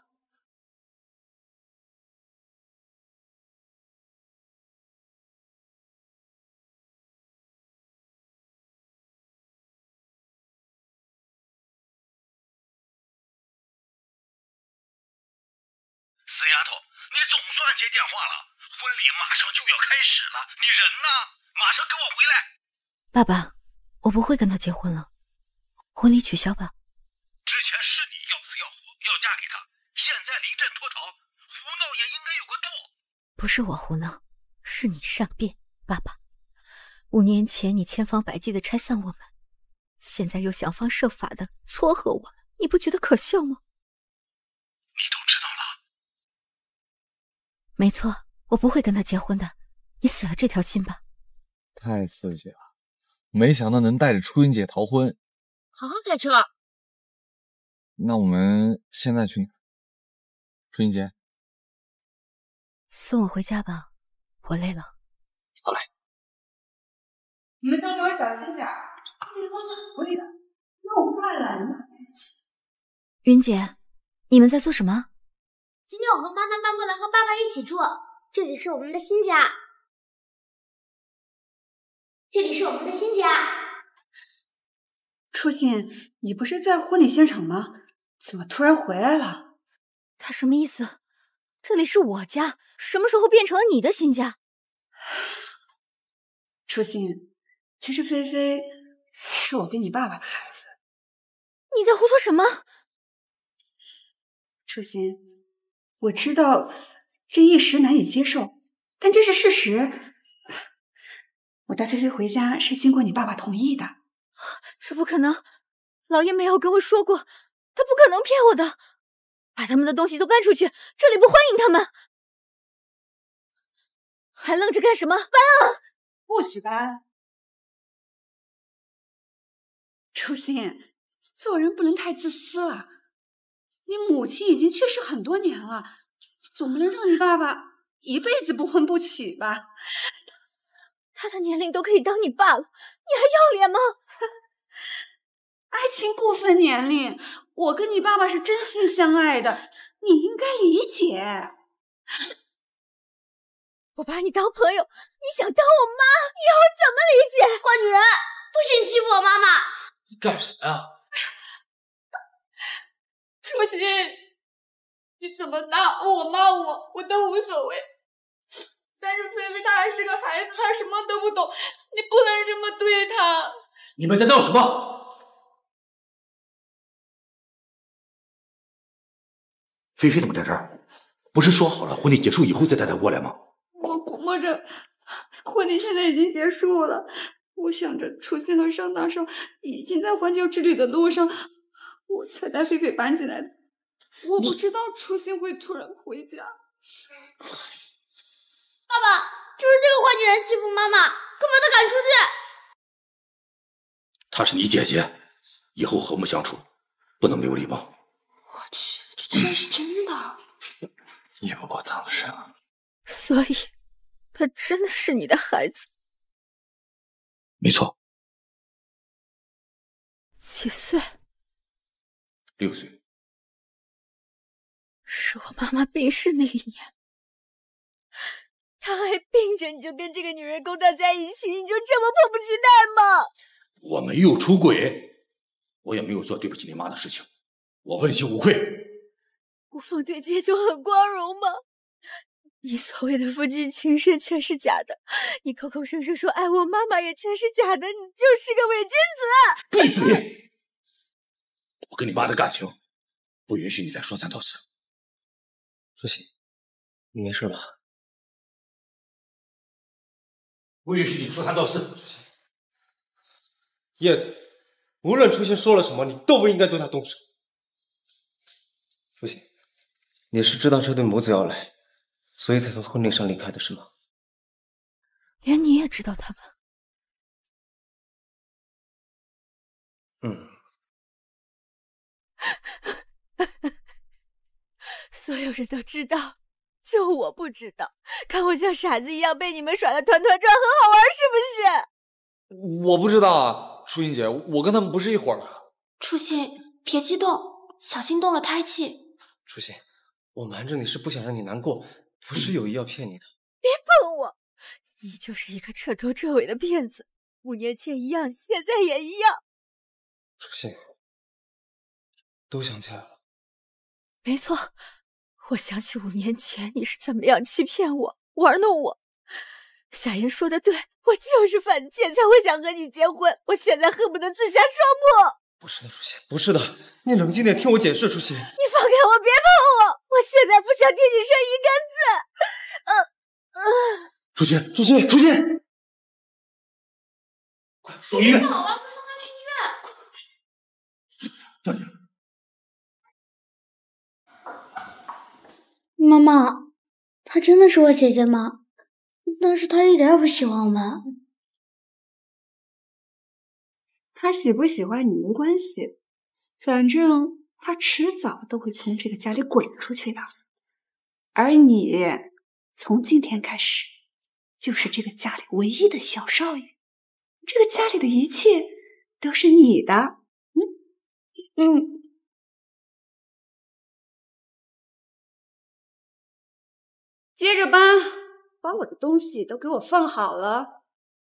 死丫头，你总算接电话了，婚礼马上就要开始了，你人呢？马上给我回来！ 爸爸，我不会跟他结婚了，婚礼取消吧。 之前是你要死要活要嫁给他，现在临阵脱逃，胡闹也应该有个度。 不是我胡闹，是你善变，爸爸。五年前你千方百计的拆散我们，现在又想方设法的撮合我们，你不觉得可笑吗？ 你都知道了。 没错，我不会跟他结婚的，你死了这条心吧。 太刺激了，没想到能带着初云姐逃婚。 好好开车。 那我们现在去哪？初云姐， 送我回家吧，我累了。 好嘞。 你们都给我小心点儿，这个东西很贵的，又坏了，买不起。 云姐，你们在做什么？ 今天我和妈妈搬过来和爸爸一起住，这里是我们的新家。这里是我们的新家。 初心，你不是在婚礼现场吗？怎么突然回来了？ 他什么意思？这里是我家，什么时候变成了你的新家？ 初心，其实菲菲是我跟你爸爸的孩子。 你在胡说什么？ 初心，我知道这一时难以接受，但这是事实。我带菲菲回家是经过你爸爸同意的。 这不可能，老爷没有跟我说过，他不可能骗我的。把他们的东西都搬出去，这里不欢迎他们。还愣着干什么？搬啊！ 不许搬。初心，做人不能太自私了。你母亲已经去世很多年了，总不能让你爸爸一辈子不婚不娶吧？ 他的年龄都可以当你爸了，你还要脸吗？ 爱情不分年龄，我跟你爸爸是真心相爱的，你应该理解。 我把你当朋友，你想当我妈，要我怎么理解？ 坏女人，不许你欺负我妈妈！ 你干什么呀？ 初心，你怎么打我骂我，我都无所谓。但是菲菲她还是个孩子，她什么都不懂，你不能这么对她。 你们在闹什么？菲菲怎么在这儿？不是说好了婚礼结束以后再带她过来吗？ 我估摸着婚礼现在已经结束了，我想着初心和尚大少已经在环球之旅的路上，我才带菲菲搬进来的。我不知道初心会突然回家。 爸爸，就是这个坏女人欺负妈妈，快把她赶出去！ 她是你姐姐，以后和我们相处不能没有礼貌。 我去，这居然是真的！ 有我藏了身啊！ 所以，他真的是你的孩子？ 没错。 几岁？ 六岁。 是我妈妈病逝那一年。他还病着，你就跟这个女人勾搭在一起，你就这么迫不及待吗？ 我没有出轨，我也没有做对不起你妈的事情，我问心无愧。 无缝对接就很光荣吗？你所谓的夫妻情深全是假的，你口口声声说爱我妈妈也全是假的，你就是个伪君子！闭嘴！我跟你妈的感情不允许你再说三道四。 初心，你没事吧？ 不允许你说三道四。 叶子，无论初心说了什么，你都不应该对他动手。初心，你是知道这对母子要来， 所以才从婚礼上离开的是吗？ 连你也知道他们？ 嗯。 所有人都知道，就我不知道。看我像傻子一样被你们耍得团团转，很好玩是不是？我不知道啊，初心姐，我跟他们不是一伙的。 初心，别激动，小心动了胎气。 初心，我瞒着你是不想让你难过，不是有意要骗你的。 别碰我，你就是一个彻头彻尾的骗子，五年前一样，现在也一样。 初心，都想起来了。 没错，我想起五年前你是怎么样欺骗我、玩弄我。夏言说的对，我就是犯贱才会想和你结婚，我现在恨不得自相双破。 不是的，初心，不是的，你冷静点，听我解释，初心。 你放开我，别碰我，我现在不想听你说一个字。嗯嗯。 初心，初心，初心，快送医院！ 好了，快送他去医院。 小姐。 妈妈，她真的是我姐姐吗？但是她一点也不喜欢我们。 她喜不喜欢你没关系，反正她迟早都会从这个家里滚出去的。而你，从今天开始，就是这个家里唯一的小少爷，这个家里的一切都是你的。嗯嗯。接着吧，把我的东西都给我放好了。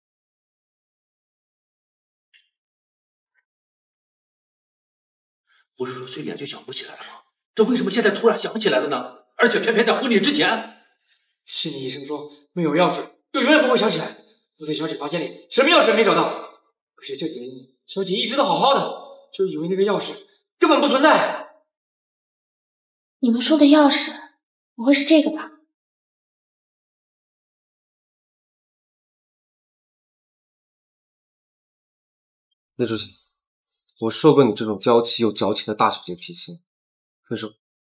不是说随便就想不起来了吗？这为什么现在突然想起来了呢？而且偏偏在婚礼之前。 心理医生说没有钥匙，就永远不会想起来。我在小姐房间里什么钥匙也没找到，而且这几年小姐一直都好好的，就以为那个钥匙根本不存在。 你们说的钥匙，不会是这个吧？ 叶初心，我受够你这种娇气又矫情的大小姐脾气，分手。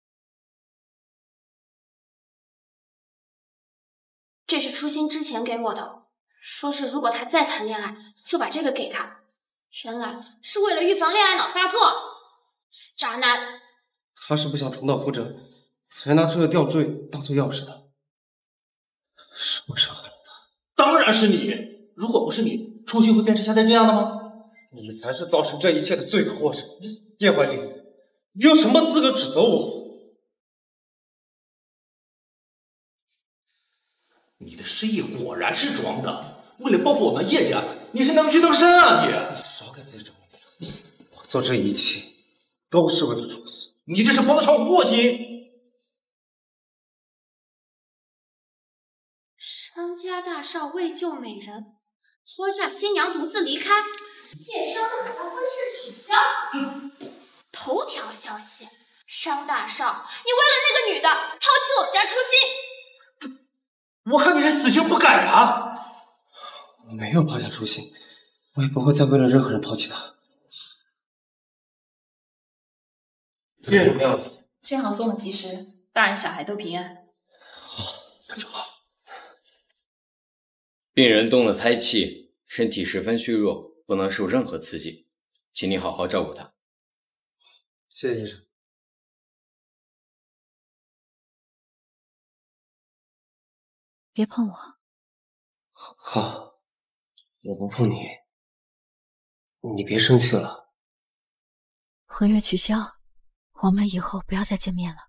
这是初心之前给我的，说是如果他再谈恋爱，就把这个给他。原来是为了预防恋爱脑发作，死渣男！ 他是不想重蹈覆辙，才拿这个吊坠当做钥匙的。是我伤害了他。 当然是你，如果不是你，初心会变成现在这样的吗？ 你才是造成这一切的罪魁祸首，叶怀林，你有什么资格指责我？ 你的失忆果然是装的，为了报复我们叶家，你是能屈能伸啊你！ 你少给自己找理由，我做这一切都是为了初心， 你这是包藏祸心。 商家大少为救美人，脱下新娘独自离开。叶商大少婚事取消。头条消息：商大少，你为了那个女的抛弃我们家初心。 我看你是死性不改啊！ 我没有抛下初心，我也不会再为了任何人抛弃她。叶怎么样了？ 幸好送的及时，大人小孩都平安。 好，那就好。 病人动了胎气，身体十分虚弱。不能受任何刺激，请你好好照顾他。 谢谢医生。 别碰我。 好，我不碰你。你别生气了。 婚约取消，我们以后不要再见面了。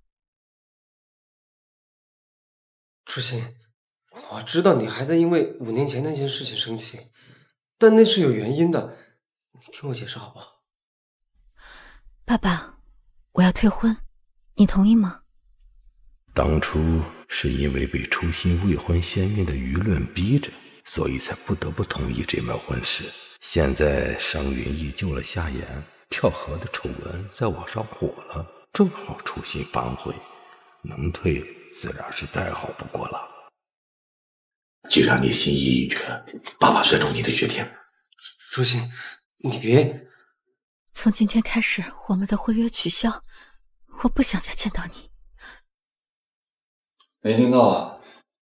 初心，我知道你还在因为五年前那件事情生气。但那是有原因的，你听我解释好不好？ 爸爸，我要退婚，你同意吗？ 当初是因为被初心未婚先孕的舆论逼着，所以才不得不同意这门婚事。现在商云逸救了夏言，跳河的丑闻在网上火了，正好初心反悔，能退自然是再好不过了。 既然你心意已决，爸爸尊重你的决定。 初心，你别…… 从今天开始，我们的婚约取消，我不想再见到你。 没听到啊？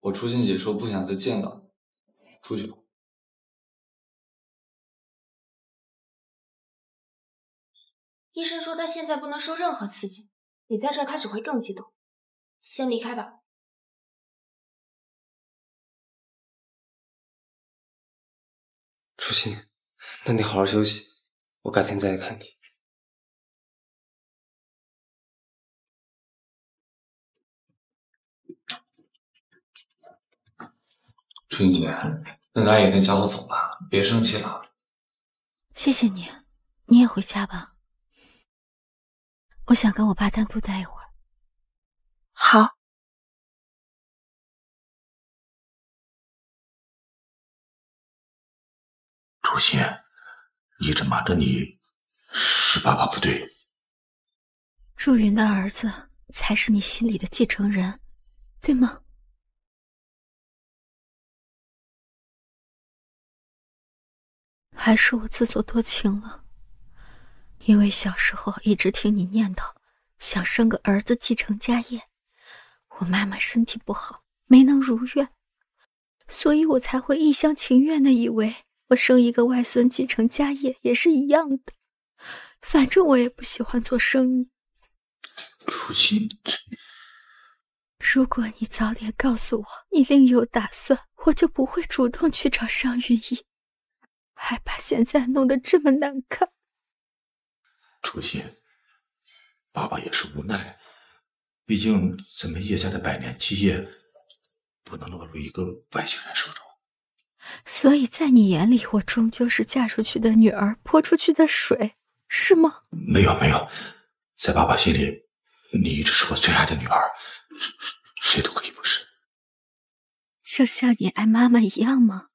我初心姐说不想再见到你，出去吧。 医生说他现在不能受任何刺激，你在这儿他只会更激动。先离开吧。 初心，那你好好休息，我改天再来看你。 初心姐，那大爷那家伙走了，别生气了。 谢谢你，你也回家吧。我想跟我爸单独待一会儿。 好。 初心，一直瞒着你，是爸爸不对。 祝云的儿子才是你心里的继承人，对吗？还是我自作多情了，因为小时候一直听你念叨，想生个儿子继承家业。我妈妈身体不好，没能如愿，所以我才会一厢情愿的以为我生一个外孙继承家业也是一样的。反正我也不喜欢做生意。 初心， 如果你早点告诉我你另有打算，我就不会主动去找商云逸，还把现在弄得这么难看。 初心，爸爸也是无奈，毕竟咱们叶家的百年基业不能落入一个外星人手中。 所以在你眼里，我终究是嫁出去的女儿，泼出去的水，是吗？ 没有没有，在爸爸心里，你一直是我最爱的女儿，谁都可以不是。 就像你爱妈妈一样吗？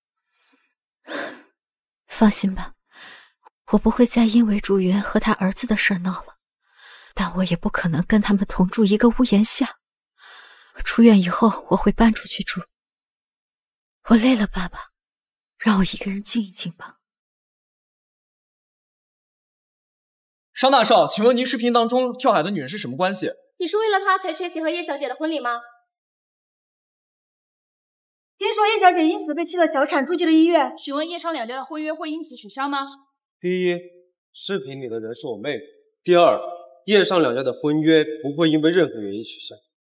放心吧，我不会再因为祝云和他儿子的事闹了，但我也不可能跟他们同住一个屋檐下。出院以后，我会搬出去住。我累了，爸爸，让我一个人静一静吧。 商大少，请问您视频当中跳海的女人是什么关系？ 你是为了她才缺席和叶小姐的婚礼吗？听说叶小姐因此被气得小产，住进了医院。请问叶商两家的婚约会因此取消吗？ 第一，视频里的人是我妹妹；第二，叶上两家的婚约不会因为任何原因取消。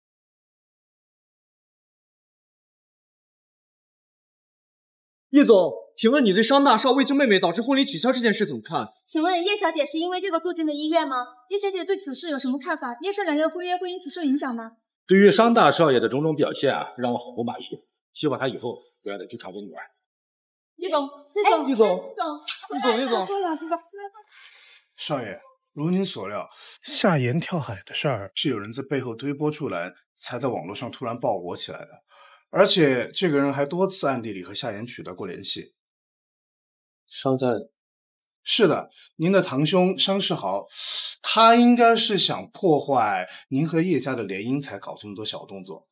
叶总，请问你对商大少为救妹妹导致婚礼取消这件事怎么看？ 请问叶小姐是因为这个住进的医院吗？叶小姐对此事有什么看法？叶商两家的婚约会因此受影响吗？ 对于商大少爷的种种表现啊，让我很不满意，希望他以后不要再纠缠我女儿。 叶总，叶总， 叶总， 叶总， 叶总， 说两句吧。 少爷，如您所料，夏言跳海的事儿是有人在背后推波助澜，才在网络上突然爆火起来的。而且这个人还多次暗地里和夏言取得过联系。 商家人？ 是的，您的堂兄商世豪，他应该是想破坏您和叶家的联姻，才搞这么多小动作。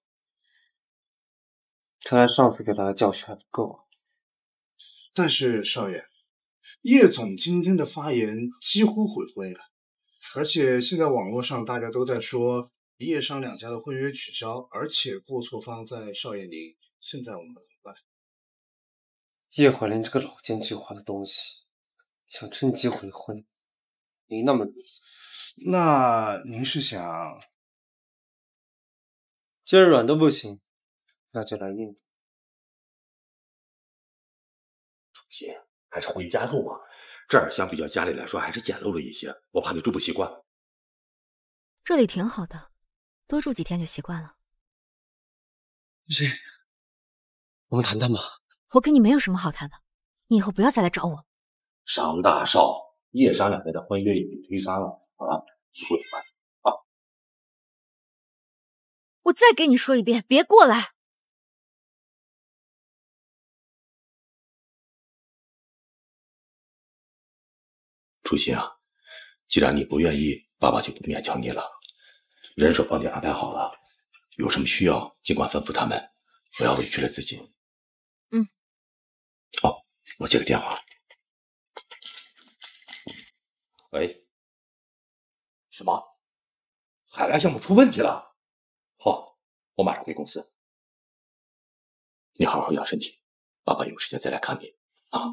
看来上次给他的教训还不够啊。 但是少爷，叶总今天的发言几乎毁婚了，而且现在网络上大家都在说叶商两家的婚约取消，而且过错方在少爷您，现在我们怎么办？ 叶怀林这个老奸巨猾的东西，想趁机悔婚，没那么容易。 那您是想， 既然软的不行，那就来硬的。 初心，还是回家住吧，这儿相比较家里来说还是简陋了一些，我怕你住不习惯。 这里挺好的，多住几天就习惯了。 是，我们谈谈吧。 我跟你没有什么好谈的，你以后不要再来找我。 商大少、叶商两家的婚约已经推翻了啊！回吧啊！ 我再给你说一遍，别过来。 初心啊，既然你不愿意，爸爸就不勉强你了。人手帮你安排好了，有什么需要尽管吩咐他们，不要委屈了自己。 嗯。 哦，我接个电话。喂？什么？海外项目出问题了？好，我马上回公司。 你好好养身体，爸爸有时间再来看你啊。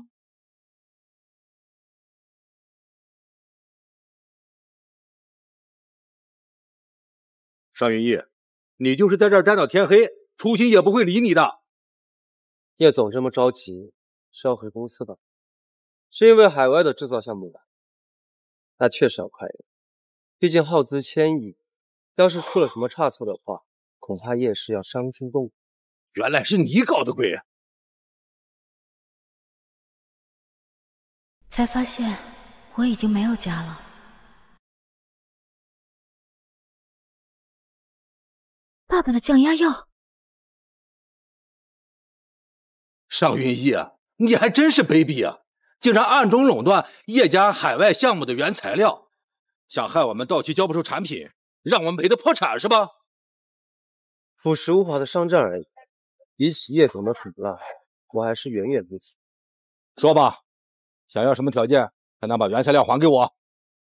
尚云逸，你就是在这儿站到天黑，初心也不会理你的。 叶总这么着急是要回公司的，是因为海外的制造项目吧？那确实要快一点，毕竟耗资千亿，要是出了什么差错的话，恐怕叶氏要伤筋动骨。 原来是你搞的鬼！ 才发现我已经没有家了。爸爸的降压药。 尚云逸啊，你还真是卑鄙啊！竟然暗中垄断叶家海外项目的原材料，想害我们到期交不出产品，让我们赔得破产是吧？ 朴实无华的商战而已，比起叶总的狠辣，我还是远远不及。 说吧，想要什么条件才能把原材料还给我？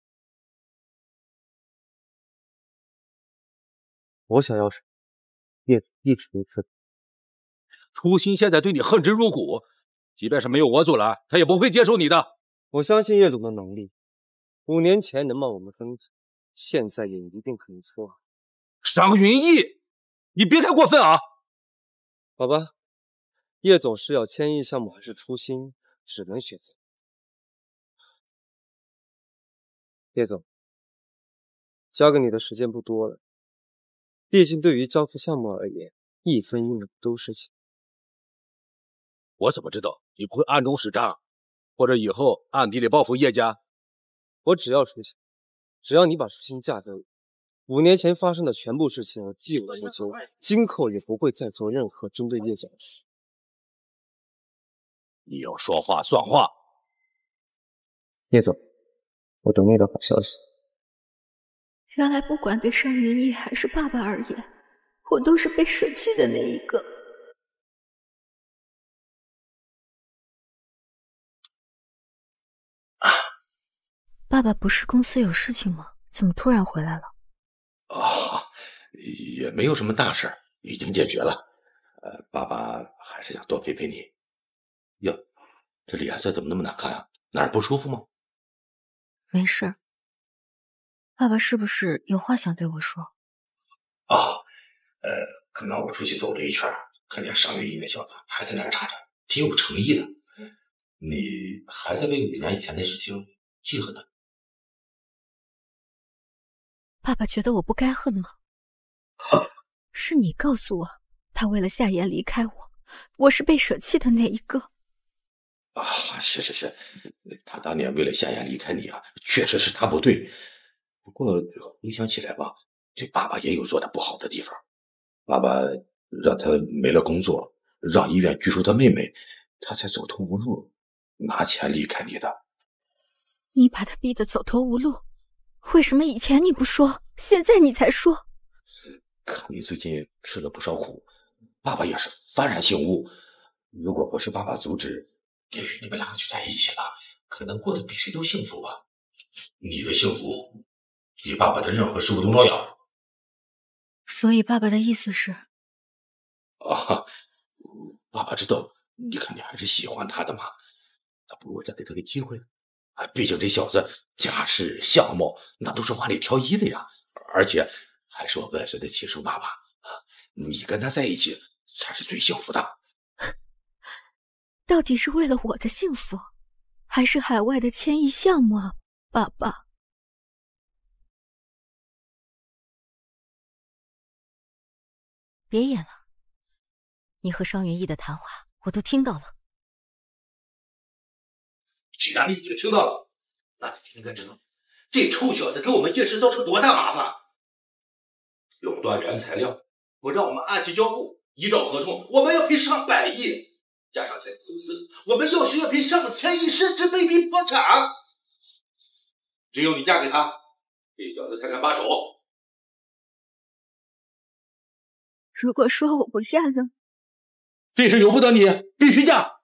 我想要什么，叶总一直如此。 初心现在对你恨之入骨，即便是没有我阻拦，他也不会接受你的。 我相信叶总的能力，五年前能帮我们分成，现在也一定可以做。 尚云逸，你别太过分啊！ 好吧，叶总是要千亿项目还是初心，只能选择。叶总，交给你的时间不多了，毕竟对于交付项目而言，一分一秒都是钱。 我怎么知道你不会暗中使诈，或者以后暗地里报复叶家？ 我只要出现，只要你把初心嫁给我，五年前发生的全部事情我既往不咎，今后也不会再做任何针对叶家的事。 你要说话算话。 叶总，我等你的好消息。 原来不管对尚云逸还是爸爸而言，我都是被舍弃的那一个。爸爸不是公司有事情吗？怎么突然回来了？ 哦，也没有什么大事，已经解决了。呃，爸爸还是想多陪陪你。哟，这脸色怎么那么难看啊？哪儿不舒服吗？ 没事。爸爸是不是有话想对我说？ 哦，呃，刚刚我出去走了一圈，看见尚云逸那小子还在那儿站着，挺有诚意的。你还在为五年以前的事情记恨他？ 爸爸觉得我不该恨吗？是你告诉我，他为了夏言离开我，我是被舍弃的那一个。 啊，是是是，他当年为了夏言离开你啊，确实是他不对。不过回想起来吧，这爸爸也有做的不好的地方。爸爸让他没了工作，让医院拘束他妹妹，他才走投无路，拿钱离开你的。 你把他逼得走投无路，为什么以前你不说，现在你才说？ 看你最近吃了不少苦，爸爸也是幡然醒悟。如果不是爸爸阻止，也许你们两个就在一起了，可能过得比谁都幸福吧。你的幸福比爸爸的任何事物都重要。 所以爸爸的意思是？ 啊，爸爸知道你肯定还是喜欢他的嘛，那不如再给他个机会。啊，毕竟这小子家世相貌那都是万里挑一的呀，而且还是我外孙的亲生爸爸啊！你跟他在一起才是最幸福的。 到底是为了我的幸福，还是海外的千亿项目啊，爸爸？别演了，你和尚云逸的谈话我都听到了。 既然你已经听到了，那你就应该知道，这臭小子给我们叶氏造成多大麻烦。垄断原材料，不让我们按期交付，依照合同，我们要赔上百亿，加上前公司，我们要是要赔上千亿，甚至被逼破产。只有你嫁给他，这小子才敢罢手。 如果说我不嫁呢？ 这事由不得你，必须嫁。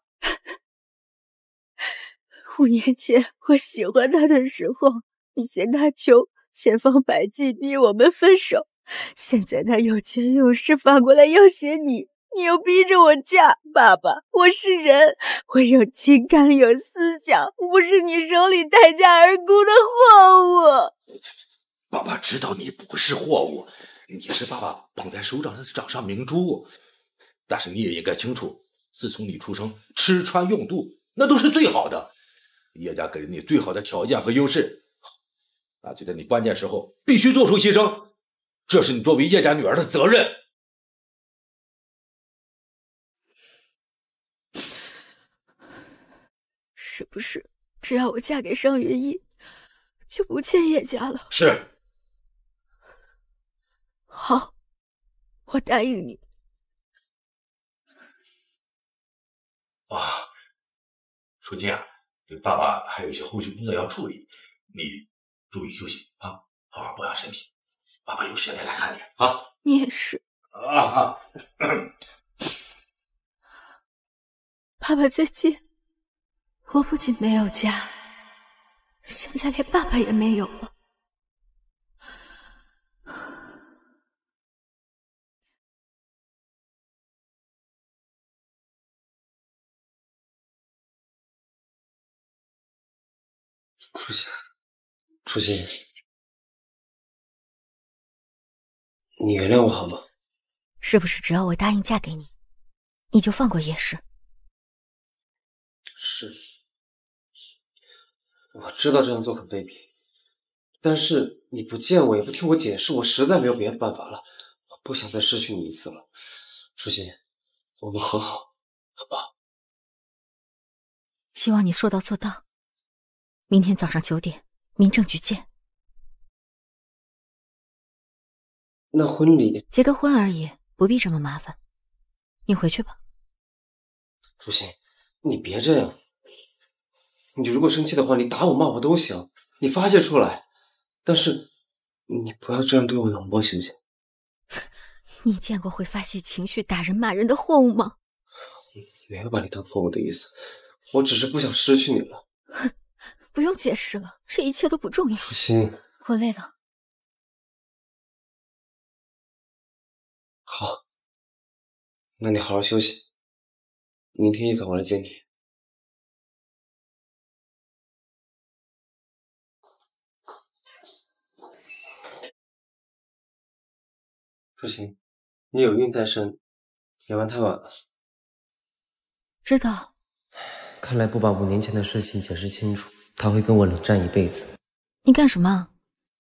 五年前我喜欢他的时候，你嫌他穷，千方百计逼我们分手。现在他有钱有势，反过来要挟你， 你又逼着我嫁。爸爸，我是人，我有情感，有思想，不是你手里待价而沽的货物。 爸爸知道你不是货物，你是爸爸捧在手掌的掌上明珠。但是你也应该清楚，自从你出生，吃穿用度那都是最好的，叶家给了你最好的条件和优势，那就在你关键时候必须做出牺牲，这是你作为叶家女儿的责任。 是不是只要我嫁给商云逸，就不欠叶家了？ 是。 好，我答应你。 啊，楚金啊，这爸爸还有一些后续工作要处理，你注意休息啊，好好保养身体。爸爸有时间再来看你啊。 你也是。 啊啊！ 爸爸再见。我不仅没有家，现在连爸爸也没有了。 初心，初心，你原谅我好吗？ 是不是只要我答应嫁给你，你就放过叶氏？ 是，我知道这样做很卑鄙，但是你不见我，也不听我解释，我实在没有别的办法了。我不想再失去你一次了。初心，我们和好，好不好？ 希望你说到做到。明天早上九点，民政局见。 那婚礼结个婚而已，不必这么麻烦。你回去吧。 初心，你别这样。你如果生气的话，你打我骂我都行，你发泄出来。但是你不要这样对我冷漠，行不行？ 你见过会发泄情绪、打人骂人的货物吗？ 没有把你当货物的意思，我只是不想失去你了。 哼，不用解释了，这一切都不重要。 初心， 我累了。 好，那你好好休息，明天一早我来接你。不行，你有孕在身，演完太晚了。 知道。 看来不把五年前的事情解释清楚，他会跟我冷战一辈子。 你干什么？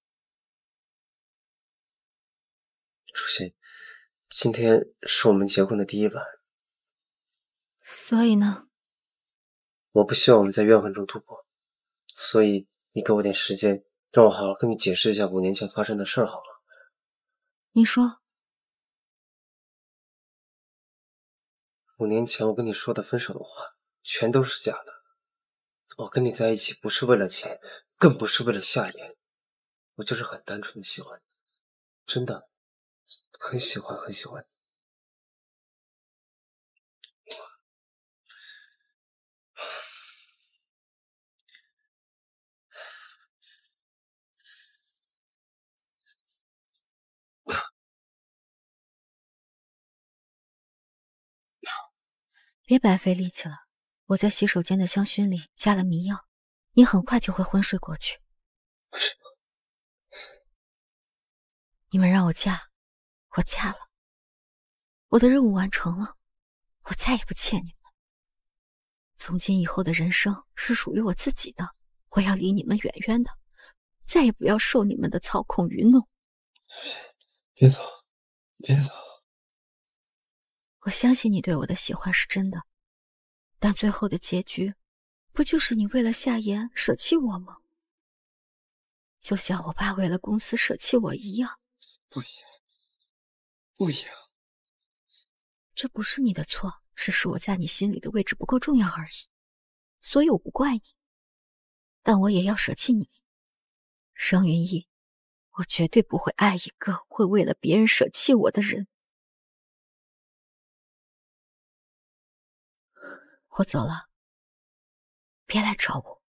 初心，今天是我们结婚的第一晚。 所以呢？ 我不希望我们在怨恨中度过，所以你给我点时间，让我好好跟你解释一下五年前发生的事儿好了。 你说。 五年前我跟你说的分手的话，全都是假的。我跟你在一起不是为了钱，更不是为了夏言，我就是很单纯的喜欢你，真的，很喜欢，很喜欢。 别白费力气了，我在洗手间的香薰里加了迷药，你很快就会昏睡过去。 为什么？ 你们让我嫁，我嫁了，我的任务完成了，我再也不欠你们。从今以后的人生是属于我自己的，我要离你们远远的，再也不要受你们的操控愚弄。 别走，别走。 我相信你对我的喜欢是真的，但最后的结局，不就是你为了夏言舍弃我吗？就像我爸为了公司舍弃我一样。 不一样，不一样。 这不是你的错，只是我在你心里的位置不够重要而已，所以我不怪你。但我也要舍弃你，商云逸，我绝对不会爱一个会为了别人舍弃我的人。我走了，别来找我。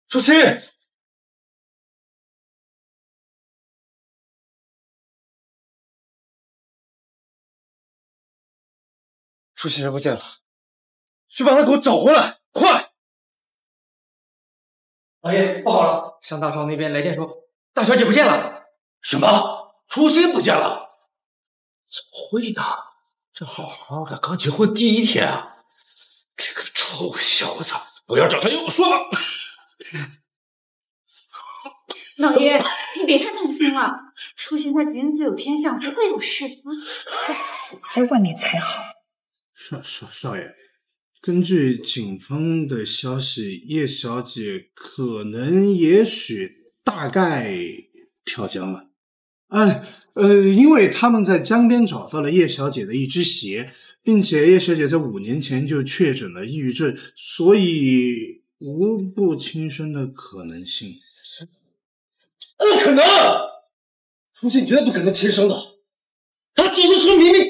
舒淇，舒淇人不见了，去把他给我找回来，快！ 老爷，不好了，上大少那边来电说大小姐不见了。 什么？初心不见了？ 怎么会呢？这好好的，刚结婚第一天啊！这个臭小子，不要找他有我说法。 老爷，你别太担心了，初心他吉人自有天相，不会有事啊。 他死在外面才好。 少少少爷，根据警方的消息，叶小姐可能、也许、大概跳江了。哎，呃，因为他们在江边找到了叶小姐的一只鞋，并且叶小姐在五年前就确诊了抑郁症，所以无不轻生的可能性。 不可能！初心绝对不可能轻生的，他做的是明明。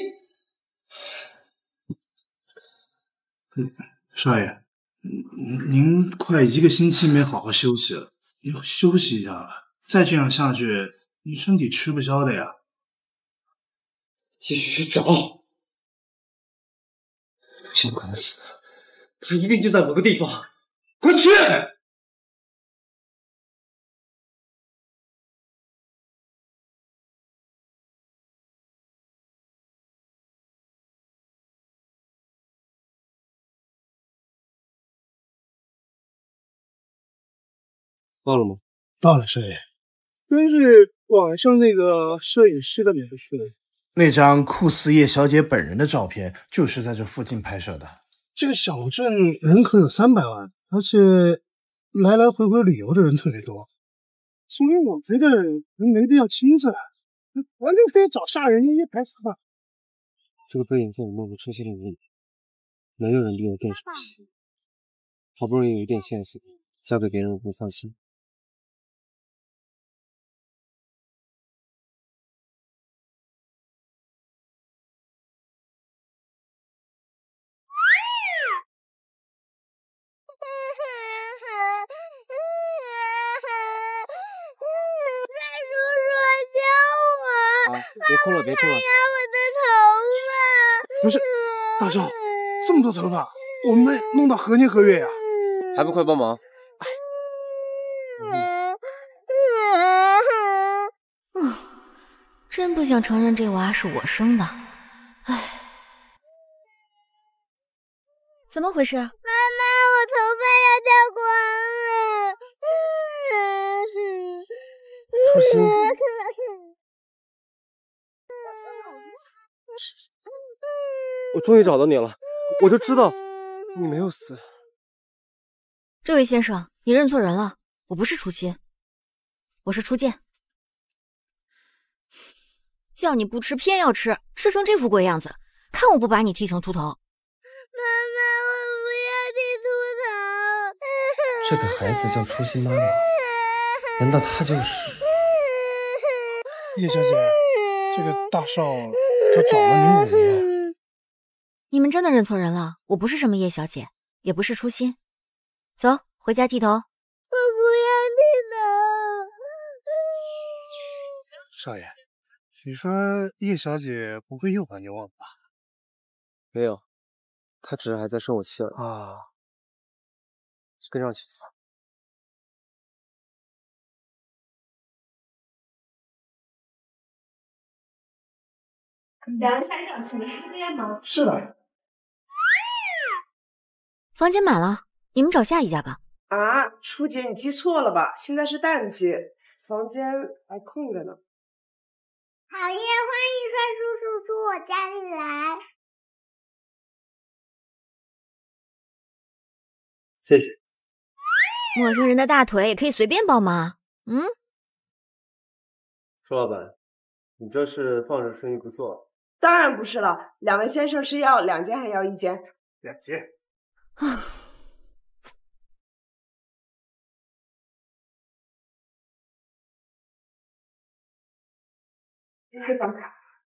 嗯，少爷，您快一个星期没好好休息了，你休息一下吧。再这样下去，你身体吃不消的呀。 继续去找，初心不可能死，他一定就在某个地方，快去！ 到了吗？ 到了，少爷。根据网上那个摄影师的描述，那张酷似叶小姐本人的照片就是在这附近拍摄的。这个小镇人口有三百万，而且来来回回旅游的人特别多，所以我觉得人没必要亲自来，完全可以找杀人一拍死吧。 这个背影在我梦里出现了五年，没有人比我更熟悉。好不容易有一点线索，交给别人我不放心。别哭了，别哭了！ 我的头发！ 不是，大少，这么多头发，我们弄到何年何月呀？ 还不快帮忙！ 嗯，真不想承认这娃是我生的，唉，怎么回事？ 妈妈，我头发要掉光了。 初心。我终于找到你了，我就知道你没有死。 这位先生，你认错人了，我不是初心，我是初见。叫你不吃偏要吃，吃成这副鬼样子，看我不把你剃成秃头！妈妈，我不要剃秃头。 这个孩子叫初心妈妈，难道她就是？ 叶小姐，这个大少他找了你五年。 你们真的认错人了，我不是什么叶小姐，也不是初心。走，回家剃头。我不要剃头。 少爷，你说叶小姐不会又把你忘了吧？ 没有，她只是还在生我气而已。 啊， 跟上去。 两人下场，请问是这样吗？ 是的。 房间满了，你们找下一家吧。 啊，初姐，你记错了吧？现在是淡季，房间还空着呢。 好耶，欢迎帅叔叔住我家里来。 谢谢。 陌生人的大腿也可以随便抱吗？嗯？ 朱老板，你这是放着生意不做？ 当然不是了，两位先生是要两间还要一间？ 两间。 啊。 这张卡。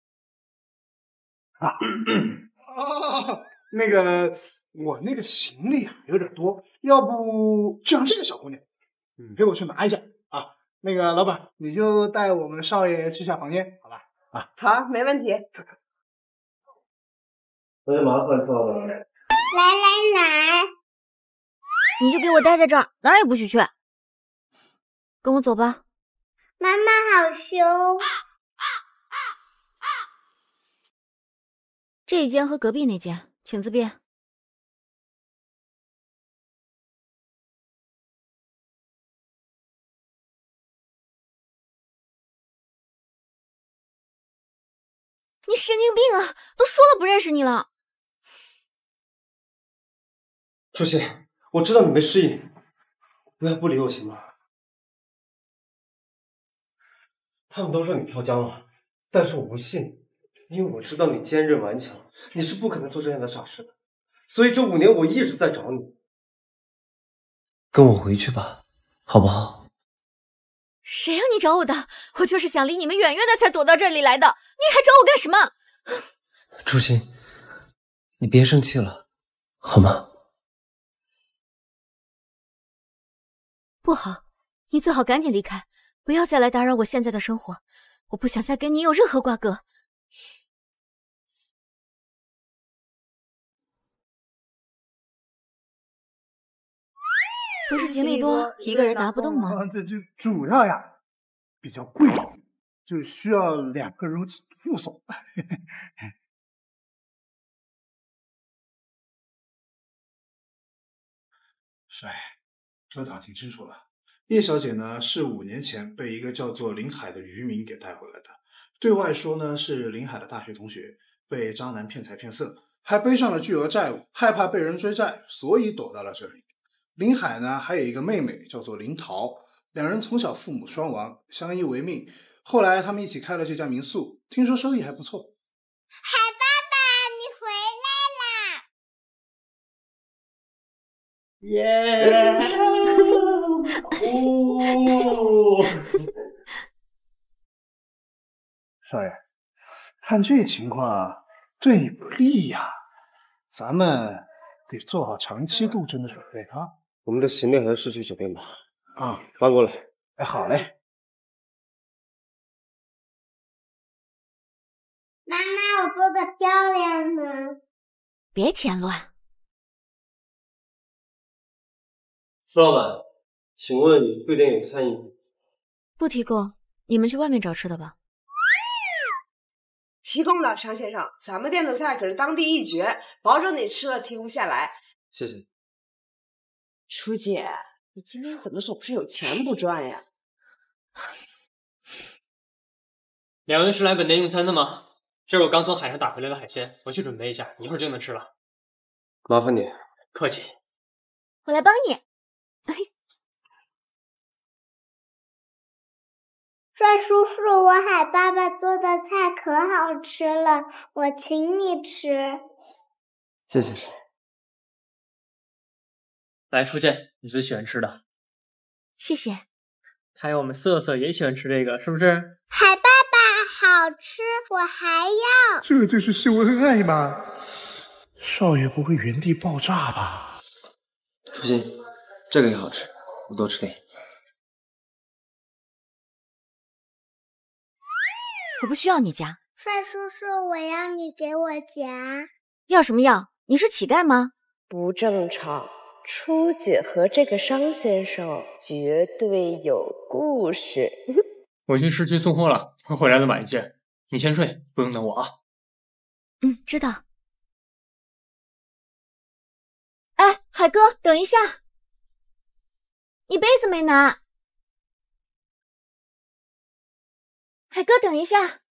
啊，啊，那个我那个行李啊有点多，要不就让这个小姑娘陪我去拿一下啊。那个老板，你就带我们少爷去下房间，好吧？啊， 好，没问题。 那就麻烦少了。 来来来， 你就给我待在这儿，哪儿也不许去。跟我走吧。 妈妈好凶。 这一间和隔壁那间，请自便。你神经病啊！都说了不认识你了。 初心，我知道你没适应，不要不理我行吗？他们都说你跳江了，但是我不信，因为我知道你坚韧顽强，你是不可能做这样的傻事的。所以这五年我一直在找你。 跟我回去吧，好不好？ 谁让你找我的？我就是想离你们远远的才躲到这里来的。你还找我干什么？ 初心，你别生气了，好吗？ 不好，你最好赶紧离开，不要再来打扰我现在的生活。我不想再跟你有任何瓜葛。不是行李多，一个人拿不动吗？ 这就主要呀，比较贵重，就需要两个人护送。少爷，都打听清楚了，叶小姐呢是五年前被一个叫做林海的渔民给带回来的，对外说呢是林海的大学同学，被渣男骗财骗色，还背上了巨额债务，害怕被人追债，所以躲到了这里。林海呢还有一个妹妹叫做林桃，两人从小父母双亡，相依为命，后来他们一起开了这家民宿，听说收益还不错。 海爸爸，你回来啦！ 耶！哦， 少爷，看这情况对你不利呀，咱们得做好长期斗争的准备啊。 我们的行李还是市区酒店吧。 啊， 搬过来。 哎，好嘞。 妈妈，我做的漂亮吗？ 别添乱。 苏老板，请问你贵店有餐饮？ 不提供，你们去外面找吃的吧。 提供了，常先生，咱们店的菜可是当地一绝，保证你吃了停不下来。 谢谢。 初姐，你今天怎么总是有钱不赚呀？ 两位是来本店用餐的吗？这是我刚从海上打回来的海鲜，我去准备一下，一会儿就能吃了。 麻烦你。 客气。 我来帮你。 帅叔叔，我海爸爸做的菜可好吃了，我请你吃。 谢谢。 来，初见，你最喜欢吃的。 谢谢。 还有我们瑟瑟也喜欢吃这个，是不是？ 海爸爸好吃，我还要。 这就是秀恩爱吗？少爷不会原地爆炸吧？ 初心，这个也好吃，你多吃点。 我不需要你夹。 帅叔叔，我要你给我夹。 要什么要？你是乞丐吗？ 不正常。初姐和这个商先生绝对有故事。 我去市区送货了，会回来的晚一些。你先睡，不用等我啊。 嗯，知道。哎，海哥，等一下，你杯子没拿。海哥，等一下。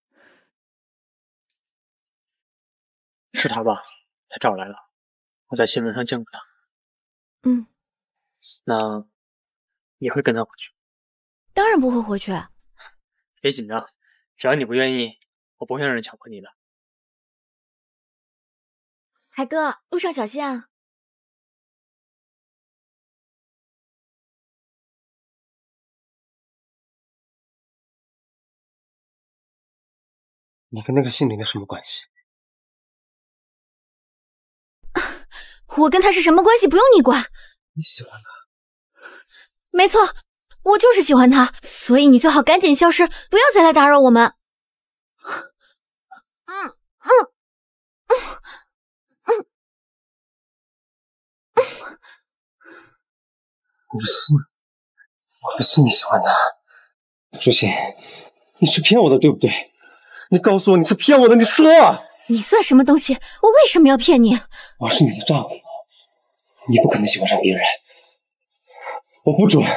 是他吧？他找来了，我在新闻上见过他。 嗯， 那你会跟他回去？ 当然不会回去。 别紧张，只要你不愿意，我不会让人强迫你的。 海哥，路上小心啊！ 你跟那个姓林的什么关系？ 我跟他是什么关系不用你管。 你喜欢他？ 没错，我就是喜欢他，所以你最好赶紧消失，不要再来打扰我们。嗯嗯嗯嗯嗯，不是，我不是你喜欢他，朱心，你是骗我的，对不对？你告诉我你是骗我的，你说啊！ 你算什么东西？我为什么要骗你？ 我是你的丈夫，你不可能喜欢上别人，我不准。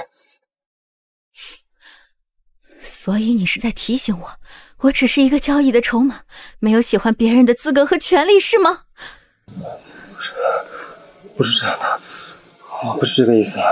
所以你是在提醒我，我只是一个交易的筹码，没有喜欢别人的资格和权利，是吗？ 不是，不是这样的，我不是这个意思。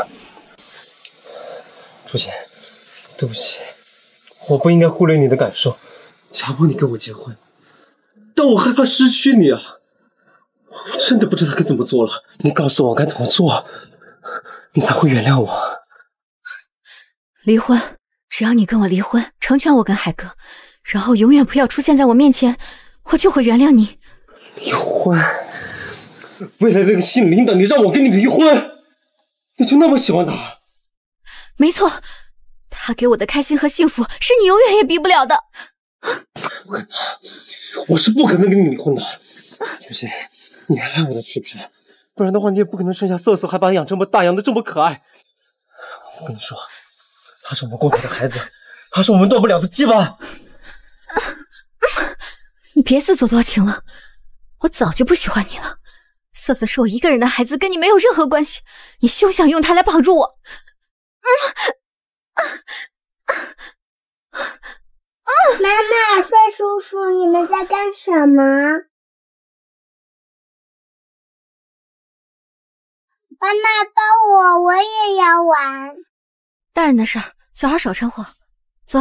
朱心，对不起，我不应该忽略你的感受，强迫你跟我结婚，但我害怕失去你啊！我真的不知道该怎么做了，你告诉我该怎么做，你才会原谅我。 离婚。只要你跟我离婚，成全我跟海哥，然后永远不要出现在我面前，我就会原谅你。 离婚？为了那个姓林的，你让我跟你离婚？你就那么喜欢他？ 没错，他给我的开心和幸福是你永远也比不了的。 我是不可能跟你离婚的。朱心，你还爱我的是不是？不然的话，你也不可能生下瑟瑟，还把他养这么大，养的这么可爱。我跟你说。他是我们共同的孩子，他是我们断不了的羁绊。 你别自作多情了，我早就不喜欢你了。瑟瑟是我一个人的孩子，跟你没有任何关系，你休想用他来绑住我。 妈妈，帅叔叔，你们在干什么？妈妈抱我，我也要玩。 大人的事儿，小孩少掺和。走。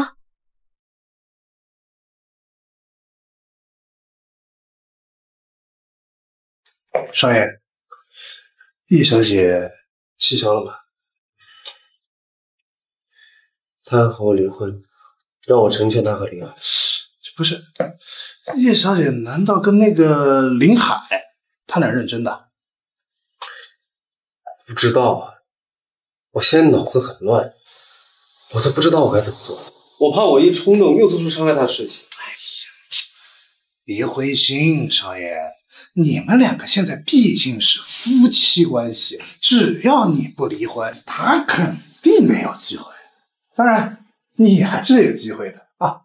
少爷，叶小姐气消了吗？ 她和我离婚，让我成全她和林儿。 不是，叶小姐难道跟那个林海他俩认真的？ 不知道啊，我现在脑子很乱。我都不知道我该怎么做，我怕我一冲动又做出伤害他的事情。 哎呀，别灰心，少爷，你们两个现在毕竟是夫妻关系，只要你不离婚，他肯定没有机会。当然，你还是有机会的啊。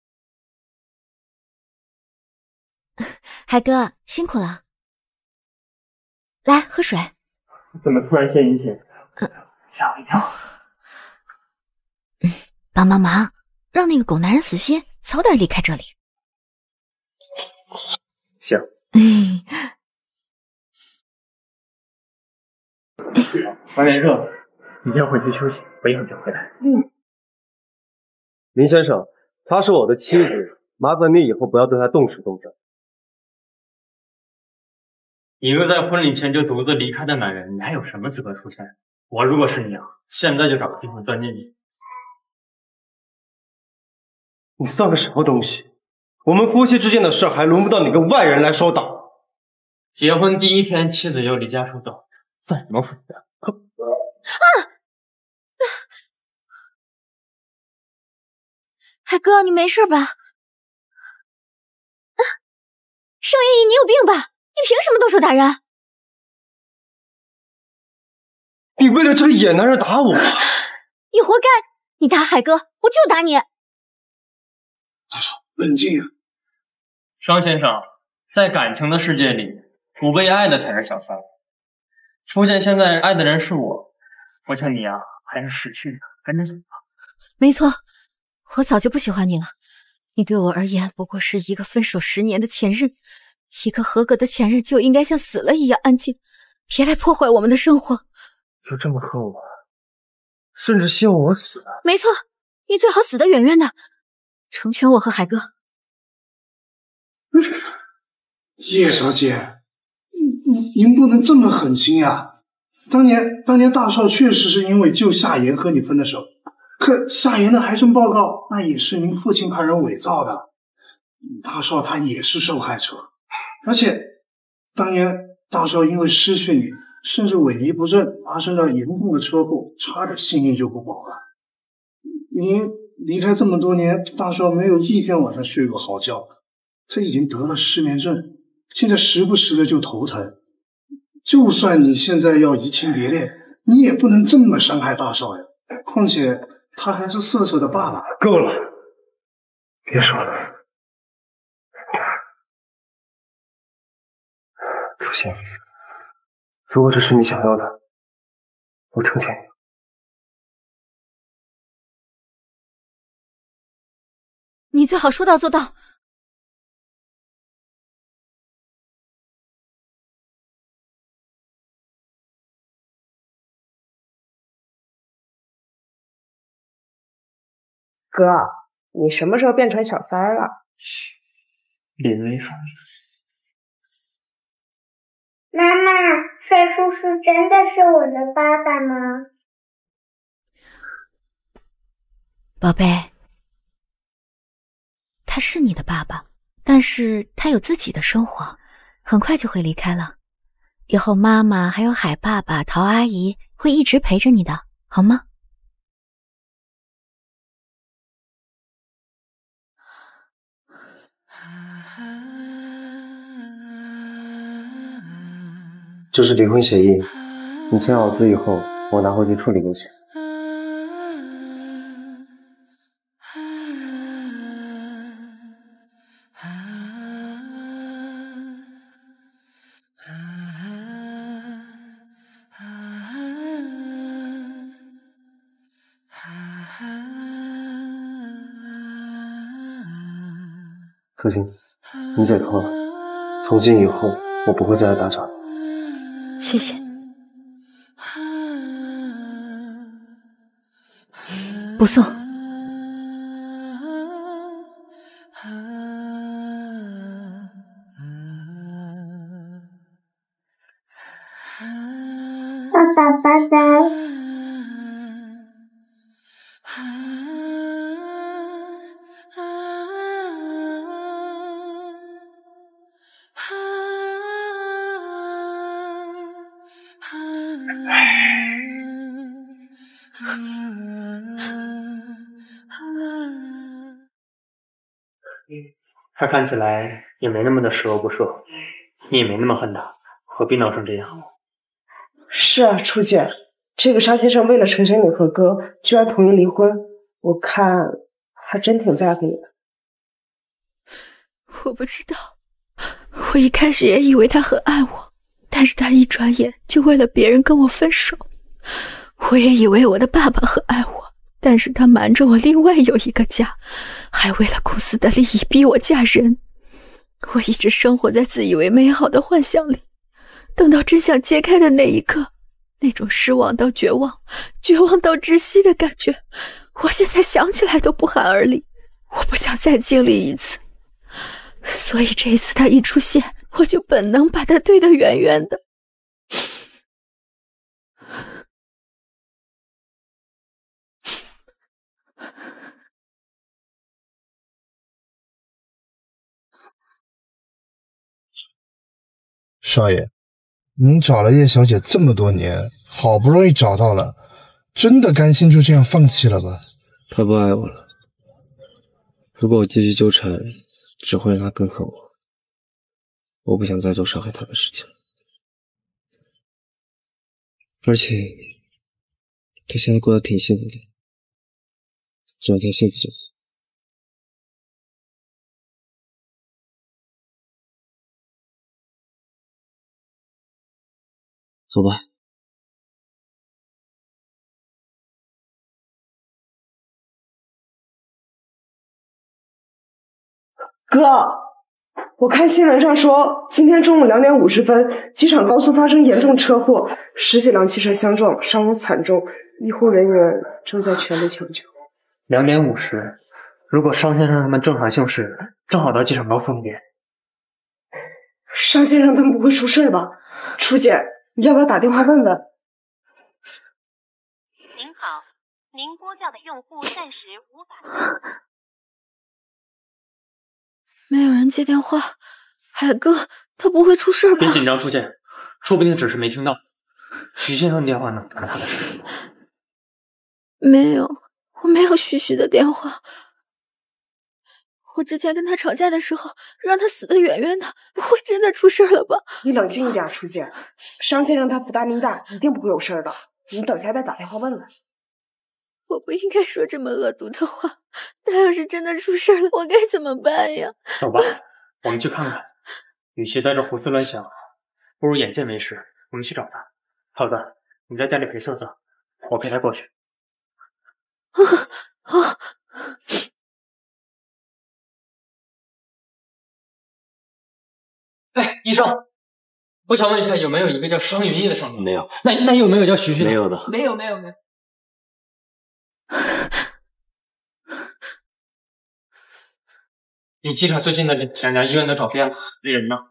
海哥，辛苦了，来喝水。 怎么突然献殷勤？吓我一跳。 帮帮忙，让那个狗男人死心，早点离开这里。 行。外面热，你先回去休息，我一会儿就回来。 嗯。林先生，她是我的妻子，麻烦你以后不要对她动手动脚。 一个在婚礼前就独自离开的男人，你还有什么资格出现？我如果是你啊，现在就找个地方钻进去。 你算个什么东西？我们夫妻之间的事还轮不到你个外人来说道。 结婚第一天，妻子就离家出走，算什么夫妻啊？ 啊！海哥，你没事吧？啊！盛依依，你有病吧？你凭什么动手打人？ 你为了这个野男人打我？ 你活该！你打海哥，我就打你！ 大少，冷静啊！ 商先生，在感情的世界里，不被爱的才是小三。出现现在爱的人是我，我劝你啊，还是识趣的，赶紧走吧。 没错，我早就不喜欢你了。你对我而言不过是一个分手十年的前任，一个合格的前任就应该像死了一样安静，别来破坏我们的生活。 就这么恨我，甚至希望我死？ 没错，你最好死得远远的，成全我和海哥。 叶小姐，您您不能这么狠心呀！当年当年大少确实是因为救夏言和你分的手，可夏言的癌症报告那也是您父亲派人伪造的，大少他也是受害者。而且当年大少因为失去你， 甚至萎靡不振，发生了严重的车祸，差点性命就不保了。您离开这么多年，大少没有一天晚上睡过好觉，他已经得了失眠症，现在时不时的就头疼。就算你现在要移情别恋，你也不能这么伤害大少呀。况且他还是瑟瑟的爸爸。 够了，别说了。初心，如果这是你想要的，我成全你。 你最好说到做到。 哥，你什么时候变成小三了？ 嘘，林薇说。 妈妈，帅叔叔真的是我的爸爸吗？ 宝贝，他是你的爸爸，但是他有自己的生活，很快就会离开了。以后妈妈还有海爸爸、陶阿姨会一直陪着你的，好吗？ 这是离婚协议，你签好字以后，我拿回去处理就行。可心，你解脱了，从今以后我不会再来打扰你。 谢谢。不送。 爸爸，拜拜。 他看起来也没那么的十恶不赦，你也没那么恨他，何必闹成这样？ 是啊，初姐，这个沙先生为了成全你和哥，居然同意离婚，我看还真挺在乎你的。 我不知道，我一开始也以为他很爱我，但是他一转眼就为了别人跟我分手。我也以为我的爸爸很爱我，但是他瞒着我另外有一个家，还为了公司的利益逼我嫁人。我一直生活在自以为美好的幻想里，等到真相揭开的那一刻，那种失望到绝望，绝望到窒息的感觉，我现在想起来都不寒而栗。我不想再经历一次，所以这一次他一出现，我就本能把他推得远远的。 少爷，您找了叶小姐这么多年，好不容易找到了，真的甘心就这样放弃了吗？ 她不爱我了，如果我继续纠缠，只会让她更恨我。我不想再做伤害她的事情了，而且她现在过得挺幸福的，只要她幸福就好。走吧。 哥，我看新闻上说，今天中午两点五十分，机场高速发生严重车祸，十几辆汽车相撞，伤亡惨重，医护人员正在全力抢救。 两点五十，如果商先生他们正常行驶，正好到机场高速那边。 商先生他们不会出事吧？初姐，你要不要打电话问问？ 您好，您拨叫的用户暂时无法。 没有人接电话，海哥他不会出事吧？ 别紧张，初见，说不定只是没听到。 徐先生电话呢？干啥的事？ 没有，我没有徐徐的电话。我之前跟他吵架的时候，让他死得远远的，不会真的出事了吧？ 你冷静一点，初见。商先生他福大命大，一定不会有事的。你等下再打电话问问。 我不应该说这么恶毒的话。他要是真的出事了，我该怎么办呀？ 走吧，我们去看看。与其在这胡思乱想，不如眼见为实。我们去找他。耗子，你在家里陪瑟瑟，我陪他过去。 好、啊。 哎，医生，我想问一下，有没有一个叫商云逸的伤者？没有。那那有没有叫徐徐的？没有的。 没有，没有，没有。 离机场最近的两家医院都找遍了，那人呢？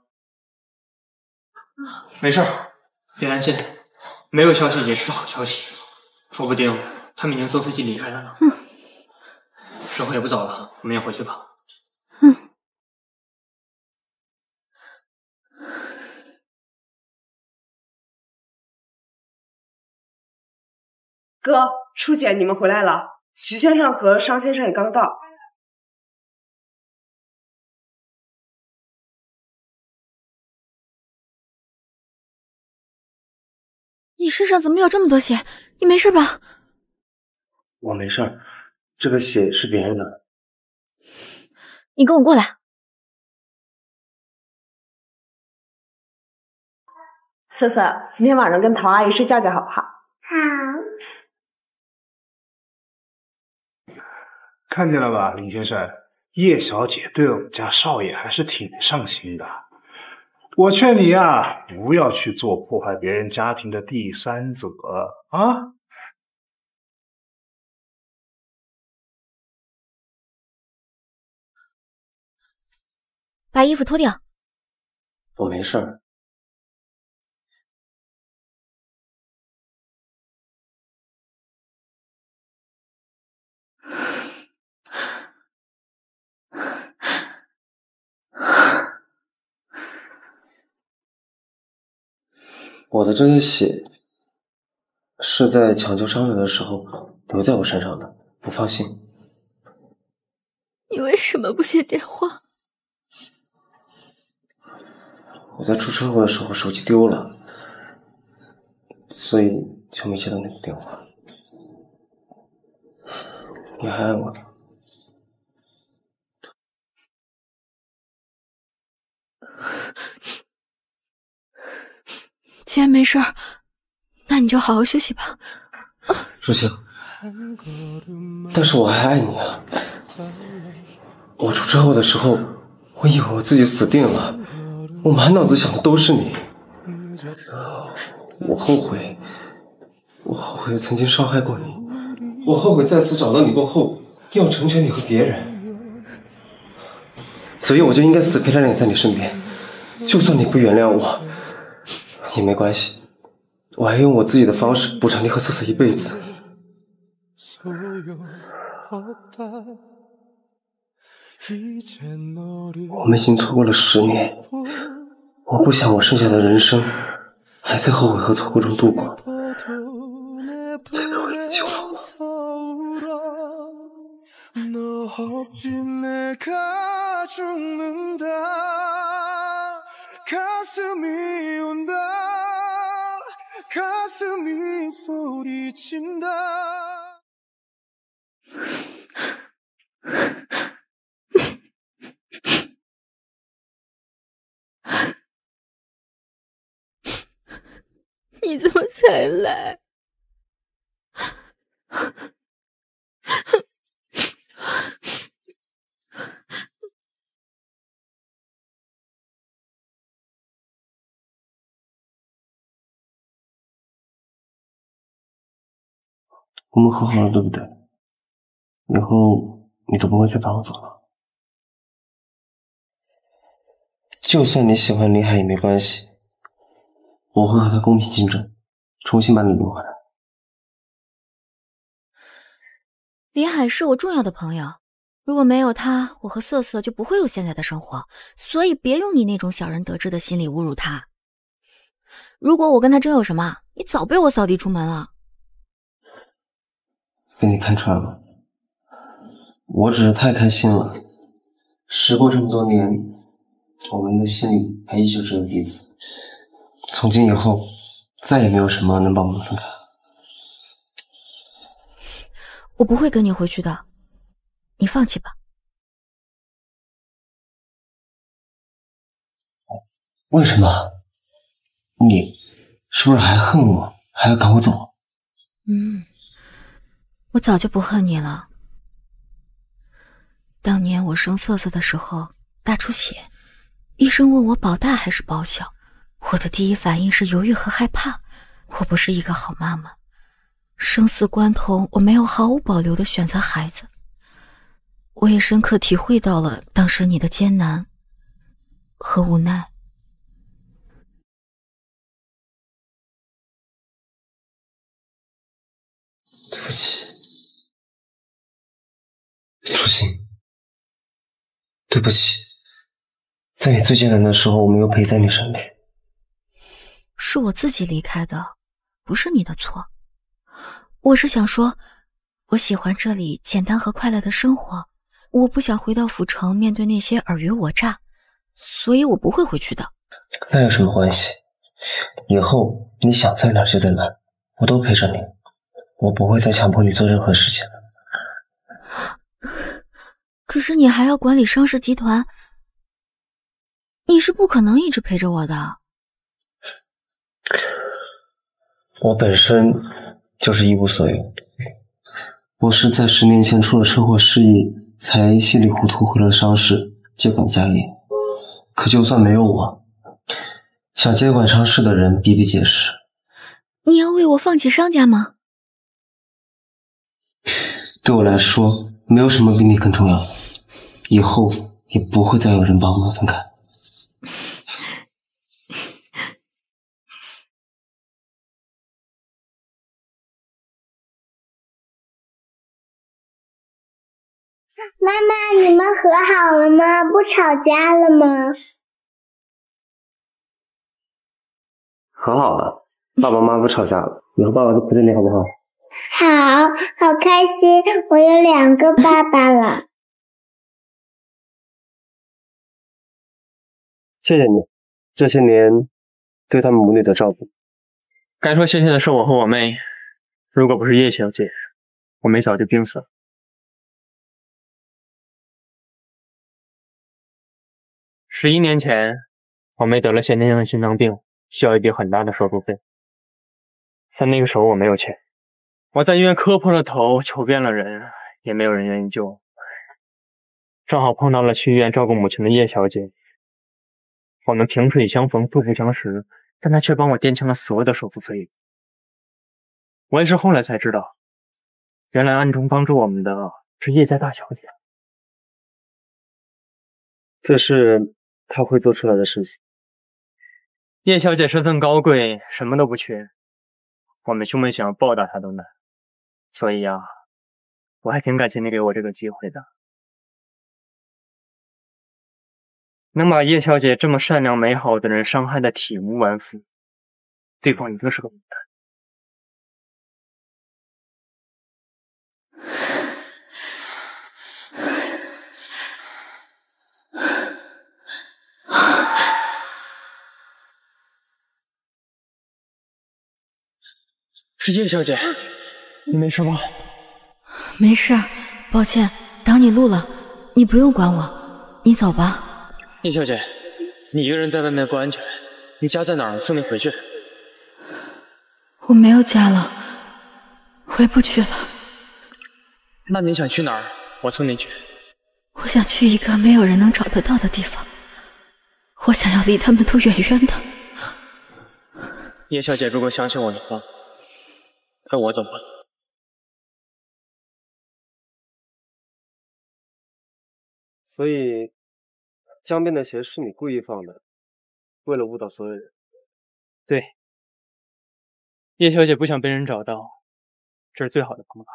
没事儿，别担心，没有消息也是好消息，说不定他们已经坐飞机离开了呢。嗯、时候也不早了，我们也回去吧。 嗯。 哥，初姐，你们回来了。徐先生和商先生也刚到。 你身上怎么有这么多血？你没事吧？ 我没事儿，这个血是别人的。 你跟我过来。 瑟瑟，今天晚上跟陶阿姨睡觉觉好不好？ 好。 看见了吧，林先生，叶小姐对我们家少爷还是挺上心的。我劝你呀，不要去做破坏别人家庭的第三者啊！ 把衣服脱掉。 我没事儿。我的这些血是在抢救伤者的时候留在我身上的，不放心。 你为什么不接电话？ 我在出车祸的时候手机丢了，所以就没接到那个电话。你还爱我的？ 既然没事儿，那你就好好休息吧。 如晴，但是我还爱你啊！我出车祸的时候，我以为我自己死定了，我满脑子想的都是你。我后悔，我后悔曾经伤害过你，我后悔再次找到你过后要成全你和别人，所以我就应该死皮赖脸在你身边，就算你不原谅我也没关系，我还用我自己的方式补偿你和瑟瑟一辈子。我们已经错过了十年，我不想我剩下的人生还在后悔和错过中度过，再给我一次机会好吗？ 你怎么才来？ 我们和好了，对不对？以后你都不会再赶我走了。就算你喜欢林海也没关系，我会和他公平竞争，重新把你赢回来。 林海是我重要的朋友，如果没有他，我和瑟瑟就不会有现在的生活，所以别用你那种小人得志的心理侮辱他。如果我跟他真有什么， 你早被我扫地出门了。 被你看穿了，我只是太开心了。时过这么多年，我们的心里还依旧只有彼此。从今以后，再也没有什么能把我们分开。 我不会跟你回去的，你放弃吧。 为什么？你是不是还恨我，还要赶我走？ 嗯，我早就不恨你了。当年我生瑟瑟的时候大出血，医生问我保大还是保小，我的第一反应是犹豫和害怕。我不是一个好妈妈，生死关头我没有毫无保留地选择孩子。我也深刻体会到了当时你的艰难和无奈。 对不起，初心，对不起，在你最艰难的时候，我没有陪在你身边。 是我自己离开的，不是你的错。我是想说，我喜欢这里简单和快乐的生活，我不想回到府城面对那些尔虞我诈，所以我不会回去的。 那有什么关系？以后你想在哪就在哪，我都陪着你。我不会再强迫你做任何事情了。 可是你还要管理商氏集团，你是不可能一直陪着我的。 我本身就是一无所有，我是在十年前出了车祸失忆，才稀里糊涂回了商氏接管家业。可就算没有我，想接管商氏的人比比皆是。 你要为我放弃商家吗？ 对我来说，没有什么比你更重要。以后也不会再有人把我们分开。 妈妈，你们和好了吗？不吵架了吗？ 和好了，爸爸妈妈不吵架了，以后爸爸都陪着你好不好？ 好，好开心，我有两个爸爸了。 谢谢你，这些年对他们母女的照顾。 该说谢谢的是我和我妹，如果不是叶小姐，我妹早就病死了。十一年前，我妹得了先天性心脏病，需要一笔很大的手术费。但那个时候我没有钱，我在医院磕破了头，求遍了人，也没有人愿意救我。正好碰到了去医院照顾母亲的叶小姐，我们萍水相逢，素不相识，但她却帮我垫清了所有的手术费用。我也是后来才知道，原来暗中帮助我们的是叶家大小姐。 这是她会做出来的事情。 叶小姐身份高贵，什么都不缺，我们兄妹想要报答她都难。所以啊，我还挺感谢你给我这个机会的。能把叶小姐这么善良美好的人伤害的体无完肤，对方一定是个笨蛋。是叶小姐，你没事吧？ 没事，抱歉挡你路了，你不用管我，你走吧。 叶小姐，你一个人在外面不安全，你家在哪儿？送你回去。 我没有家了，回不去了。 那你想去哪儿？我送你去。 我想去一个没有人能找得到的地方，我想要离他们都远远的。 叶小姐，如果相信我的话，跟我走吧。 所以江边的鞋是你故意放的，为了误导所有人。 对，叶小姐不想被人找到，这是最好的方法。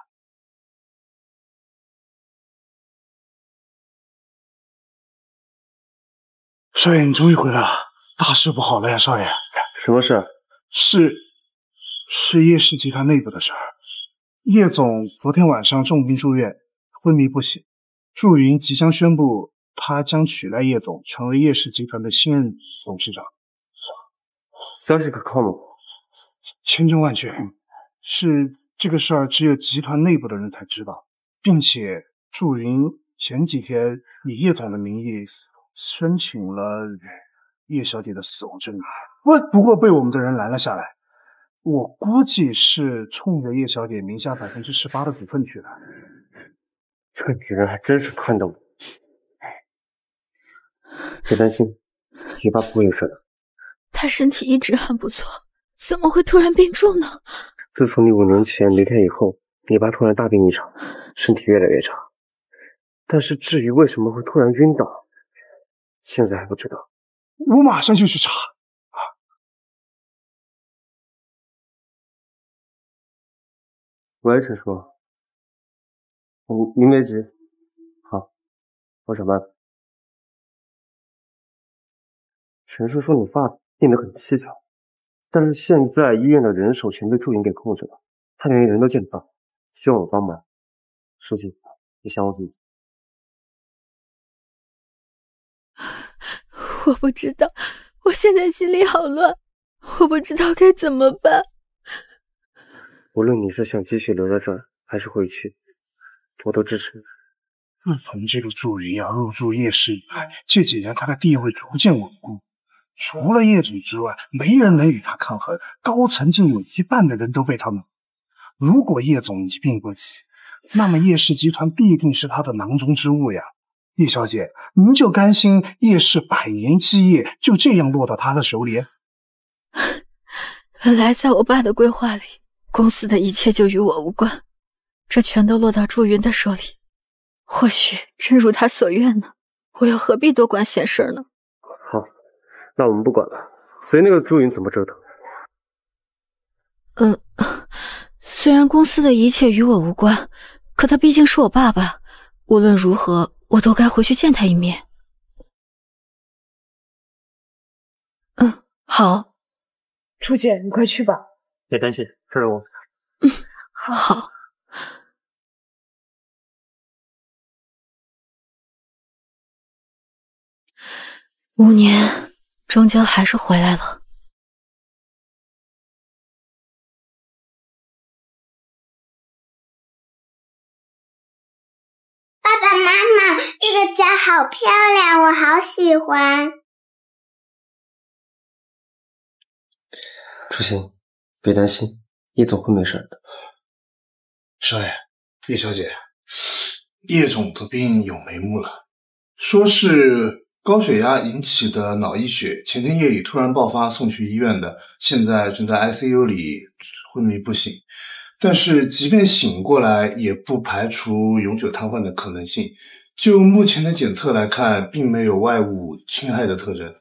少爷，你终于回来了，大事不好了呀，少爷！ 什么事？ 是是叶氏集团内部的事儿。叶总昨天晚上重病住院，昏迷不醒。祝云即将宣布，他将取代叶总，成为叶氏集团的新任董事长。 消息可靠吗？ 千真万确，是这个事儿只有集团内部的人才知道，并且祝云前几天以叶总的名义申请了叶小姐的死亡证明，不不过被我们的人拦了下来。我估计是冲着叶小姐名下百分之十八的股份去的。 这个女人还真是看得我。别担心，你爸不会有事的。 他身体一直很不错，怎么会突然病重呢？ 自从你五年前离开以后，你爸突然大病一场，身体越来越差。但是至于为什么会突然晕倒，现在还不知道。 我马上就去查。 喂，陈叔，您别急，好，我想办法。陈叔说你爸病得很蹊跷，但是现在医院的人手全被祝云给控制了，他连人都见不到，希望我帮忙。书记，你想我怎么做？ 我不知道，我现在心里好乱，我不知道该怎么办。 无论你是想继续留在这儿，还是回去，我都支持你。 自从这个祝云要入驻叶氏以来，这几年他的地位逐渐稳固，除了叶总之外，没人能与他抗衡。高层竟有一半的人都被他们。如果叶总一病不起，那么叶氏集团必定是他的囊中之物呀。叶小姐，您就甘心叶氏百年基业就这样落到他的手里？ 本来在我爸的规划里，公司的一切就与我无关，这全都落到祝云的手里，或许真如他所愿呢。我又何必多管闲事呢？ 好，那我们不管了，随那个祝云怎么折腾。 嗯，虽然公司的一切与我无关，可他毕竟是我爸爸，无论如何，我都该回去见他一面。嗯，好。 初姐，你快去吧。 别担心，这是我。 嗯，好。五年，终究还是回来了。 爸爸妈妈，这个家好漂亮，我好喜欢。 初心，别担心，叶总会没事的。 少爷，叶小姐，叶总的病有眉目了，说是高血压引起的脑溢血，前天夜里突然爆发，送去医院的，现在正在 I C U 里昏迷不醒。但是即便醒过来，也不排除永久瘫痪的可能性。就目前的检测来看，并没有外物侵害的特征。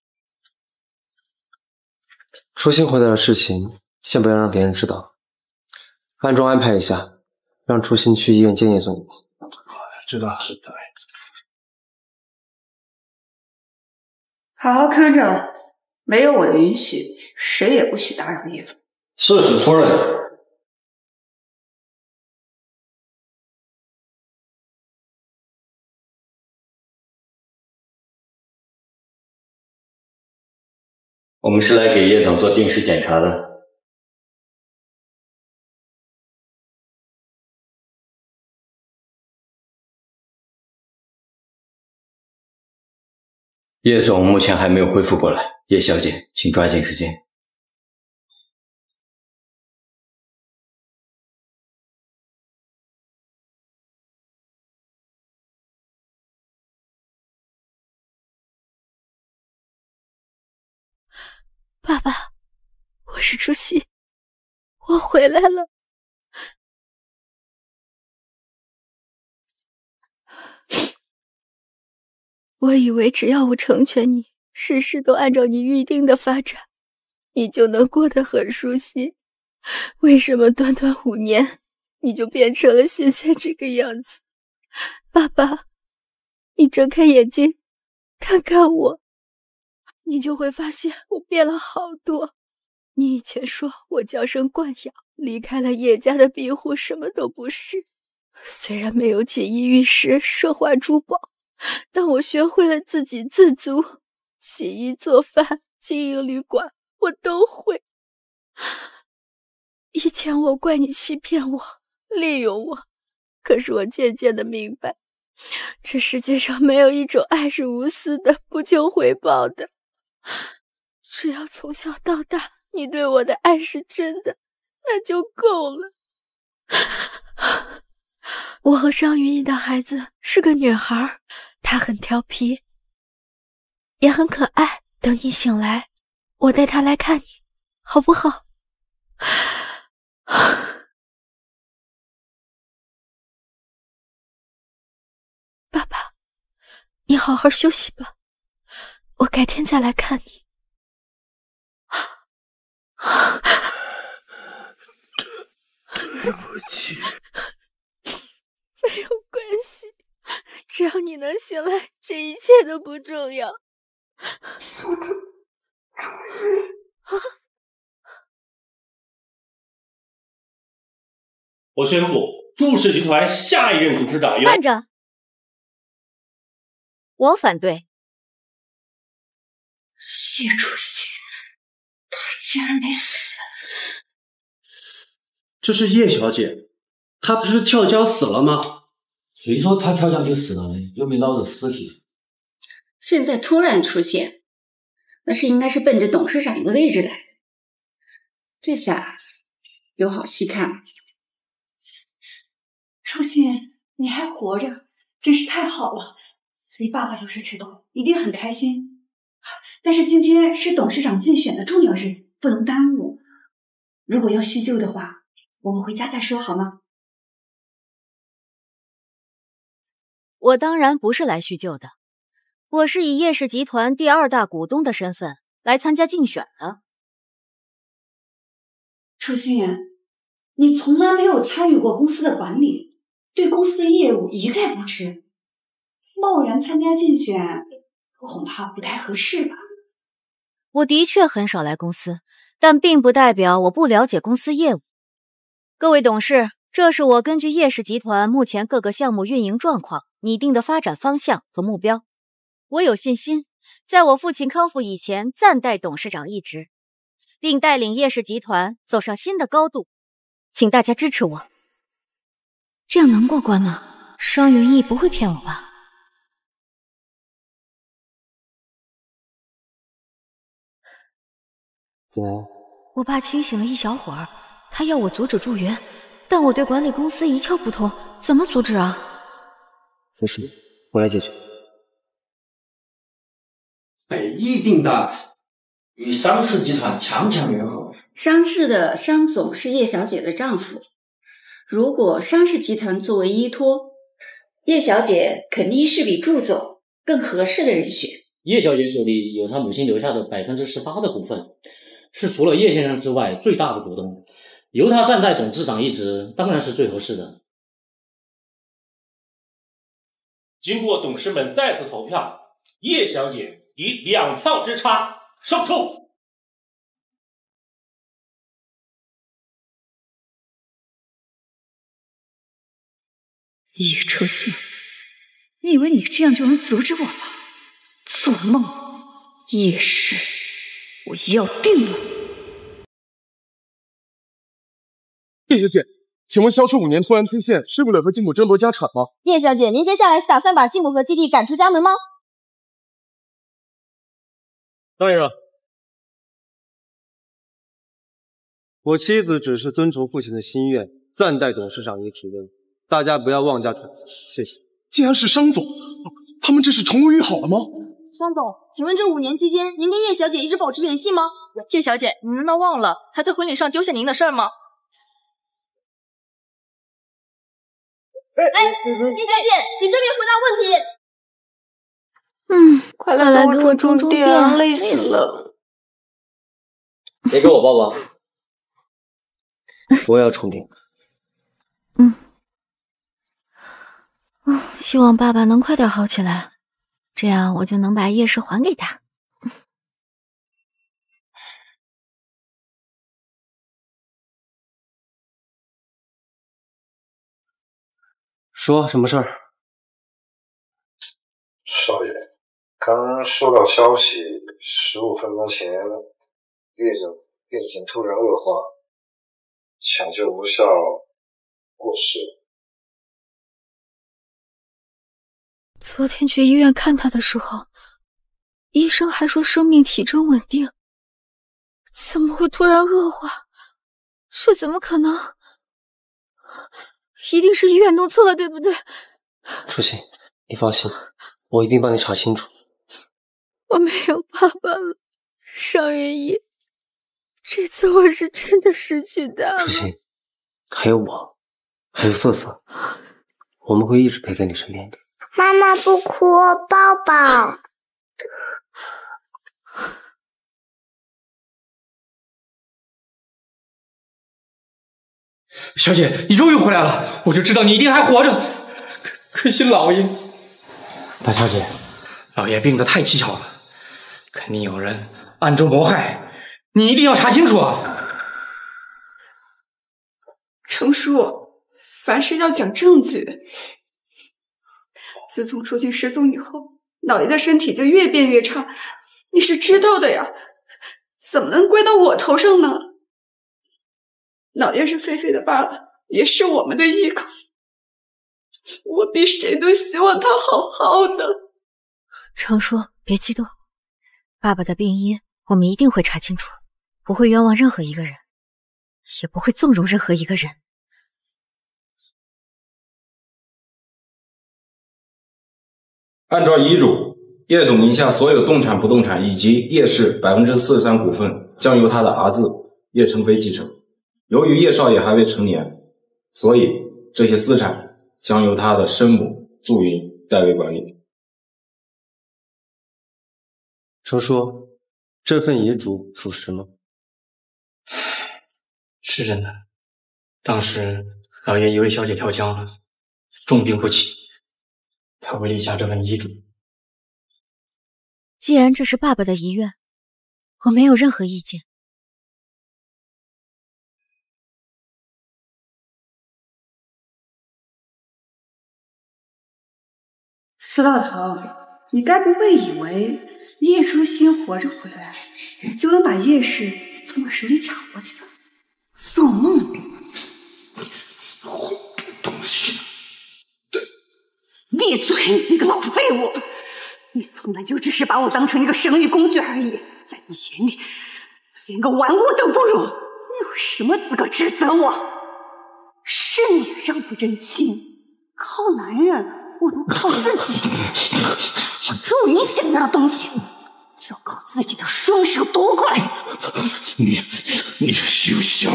初心回来的事情，先不要让别人知道，暗中安排一下，让初心去医院见叶总。 知道，知道。 好好看着，没有我的允许，谁也不许打扰叶总。 是是，夫人。我们是来给叶总做定时检查的。叶总目前还没有恢复过来，叶小姐，请抓紧时间。 爸爸，我是初心，我回来了。我以为只要我成全你，事事都按照你预定的发展，你就能过得很舒心。为什么短短五年，你就变成了现在这个样子？爸爸，你睁开眼睛，看看我。你就会发现我变了好多， 你以前说我娇生惯养，离开了叶家的庇护，什么都不是。虽然没有锦衣玉食、奢华珠宝，但我学会了自给自足，洗衣做饭、经营旅馆，我都会。以前我怪你欺骗我、利用我，可是我渐渐的明白，这世界上没有一种爱是无私的、不求回报的。只要从小到大你对我的爱是真的，那就够了。我和商云逸的孩子是个女孩，她很调皮，也很可爱。等你醒来，我带她来看你，好不好？爸爸，你好好休息吧，我改天再来看你。 对对不起。 没有关系，只要你能醒来，这一切都不重要。 组织终于啊！ 我宣布，祝氏集团下一任董事长由…… 慢着，我反对。 叶主席，他竟然没死！ 这是叶小姐，她不是跳江死了吗？ 谁说她跳江就死了呢？又没捞着尸体。 现在突然出现，那是应该是奔着董事长的位置来的。这下有好戏看了。 初心，你还活着，真是太好了。离爸爸有生之年，一定很开心。但是今天是董事长竞选的重要日子，不能耽误。如果要叙旧的话，我们回家再说好吗？ 我当然不是来叙旧的，我是以叶氏集团第二大股东的身份来参加竞选的。 初心，你从来没有参与过公司的管理，对公司的业务一概不知，贸然参加竞选，恐怕不太合适吧？ 我的确很少来公司，但并不代表我不了解公司业务。各位董事，这是我根据叶氏集团目前各个项目运营状况拟定的发展方向和目标。我有信心，在我父亲康复以前暂代董事长一职，并带领叶氏集团走上新的高度。请大家支持我。这样能过关吗？商云逸不会骗我吧？ 怎么？ 我爸清醒了一小会儿，他要我阻止祝元，但我对管理公司一窍不通，怎么阻止啊？ 没事，我来解决。 北翼订单与商氏集团强强联合。 商氏的商总是叶小姐的丈夫，如果商氏集团作为依托，叶小姐肯定是比祝总更合适的人选。 叶小姐手里有她母亲留下的百分之十八的股份，是除了叶先生之外最大的股东，由她暂代董事长一职，当然是最合适的。 经过董事们再次投票，叶小姐以两票之差胜出。 叶初心，你以为你这样就能阻止我吗？做梦！叶氏，我要定了！ 叶小姐，请问销售五年突然推现，是为了和继母争夺家产吗？ 叶小姐，您接下来是打算把继母和继弟赶出家门吗？ 当然。 我妻子只是遵从父亲的心愿，暂代董事长一职的，大家不要妄加揣测，谢谢。 既然是商总，他们这是重归于好了吗？ 商总，请问这五年期间，您跟叶小姐一直保持联系吗？叶小姐，您难道忘了她在婚礼上丢下您的事儿吗？哎，叶小姐，请这边回答问题。 嗯，快来给我充充电，累死了。 别给我抱抱，我也要充电。 嗯，嗯，希望爸爸能快点好起来，这样我就能把叶氏还给他。 说什么事儿？ 少爷，刚收到消息，十五分钟前叶总病情突然恶化，抢救无效过世。 昨天去医院看他的时候，医生还说生命体征稳定，怎么会突然恶化？这怎么可能？一定是医院弄错了，对不对？ 初心，你放心，我一定帮你查清楚。 我没有爸爸了，尚元一，这次我是真的失去他了。 初心，还有我，还有瑟瑟，我们会一直陪在你身边的。 妈妈不哭，抱抱。 小姐，你终于回来了，我就知道你一定还活着。可可惜老爷，大小姐，老爷病得太蹊跷了，肯定有人暗中谋害，你一定要查清楚啊！ 程叔，凡事要讲证据。自从初心失踪以后，老爷的身体就越变越差，你是知道的呀，怎么能怪到我头上呢？老爷是菲菲的爸爸，也是我们的依靠，我比谁都希望他好好的。 程叔，别激动，爸爸的病因我们一定会查清楚，不会冤枉任何一个人，也不会纵容任何一个人。 按照遗嘱，叶总名下所有动产、不动产以及叶氏百分之四十三股份将由他的儿子叶成飞继承。由于叶少爷还未成年，所以这些资产将由他的生母祝云代为管理。 程叔，这份遗嘱属实吗？ 是真的。当时老爷以为小姐跳江了，重病不起，才会立下这份遗嘱。 既然这是爸爸的遗愿，我没有任何意见。 司老头，你该不会以为叶初心活着回来，就能把叶氏从我手里抢过去吧？做梦！ 东西！ 闭嘴，你个老废物！你从来就只是把我当成一个生育工具而已，在你眼里，连个玩物都不如。你有什么资格指责我？是你让不认亲，靠男人。不如靠自己。祝云想要的东西，就要靠自己的双手夺过来。 你，你休想！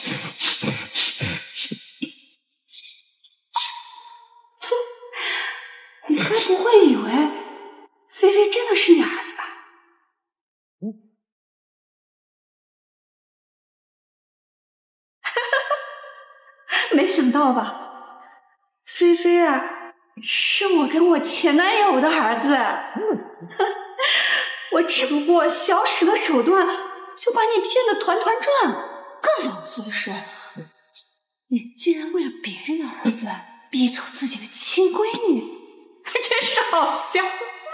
你该不会以为菲菲真的是你儿子吧？没想到吧？菲菲啊！是我跟我前男友的儿子，我只不过小使了手段，就把你骗得团团转。更讽刺的是，你竟然为了别人的儿子逼走自己的亲闺女，真是好笑。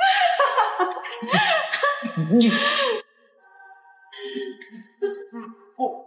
你， 我。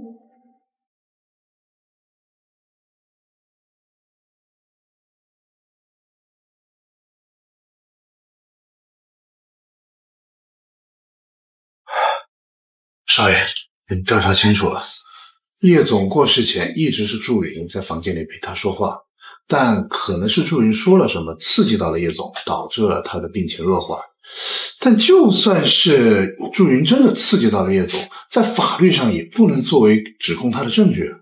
少爷，你调查清楚了，叶总过世前一直是祝云在房间里陪他说话，但可能是祝云说了什么刺激到了叶总，导致了他的病情恶化。但就算是祝云真的刺激到了叶总，在法律上也不能作为指控他的证据。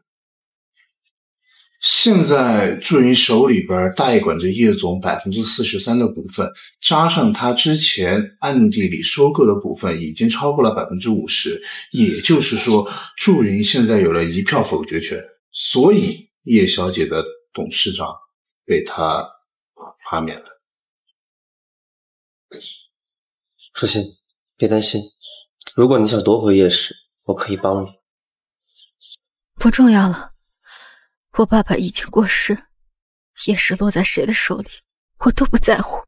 现在祝云手里边代管着叶总百分之四十三的股份，加上他之前暗地里收购的股份，已经超过了百分之五十。也就是说，祝云现在有了一票否决权，所以叶小姐的董事长被他罢免了。 初心，别担心，如果你想夺回叶氏，我可以帮你。 不重要了。我爸爸已经过世， 叶氏落在谁的手里，我都不在乎。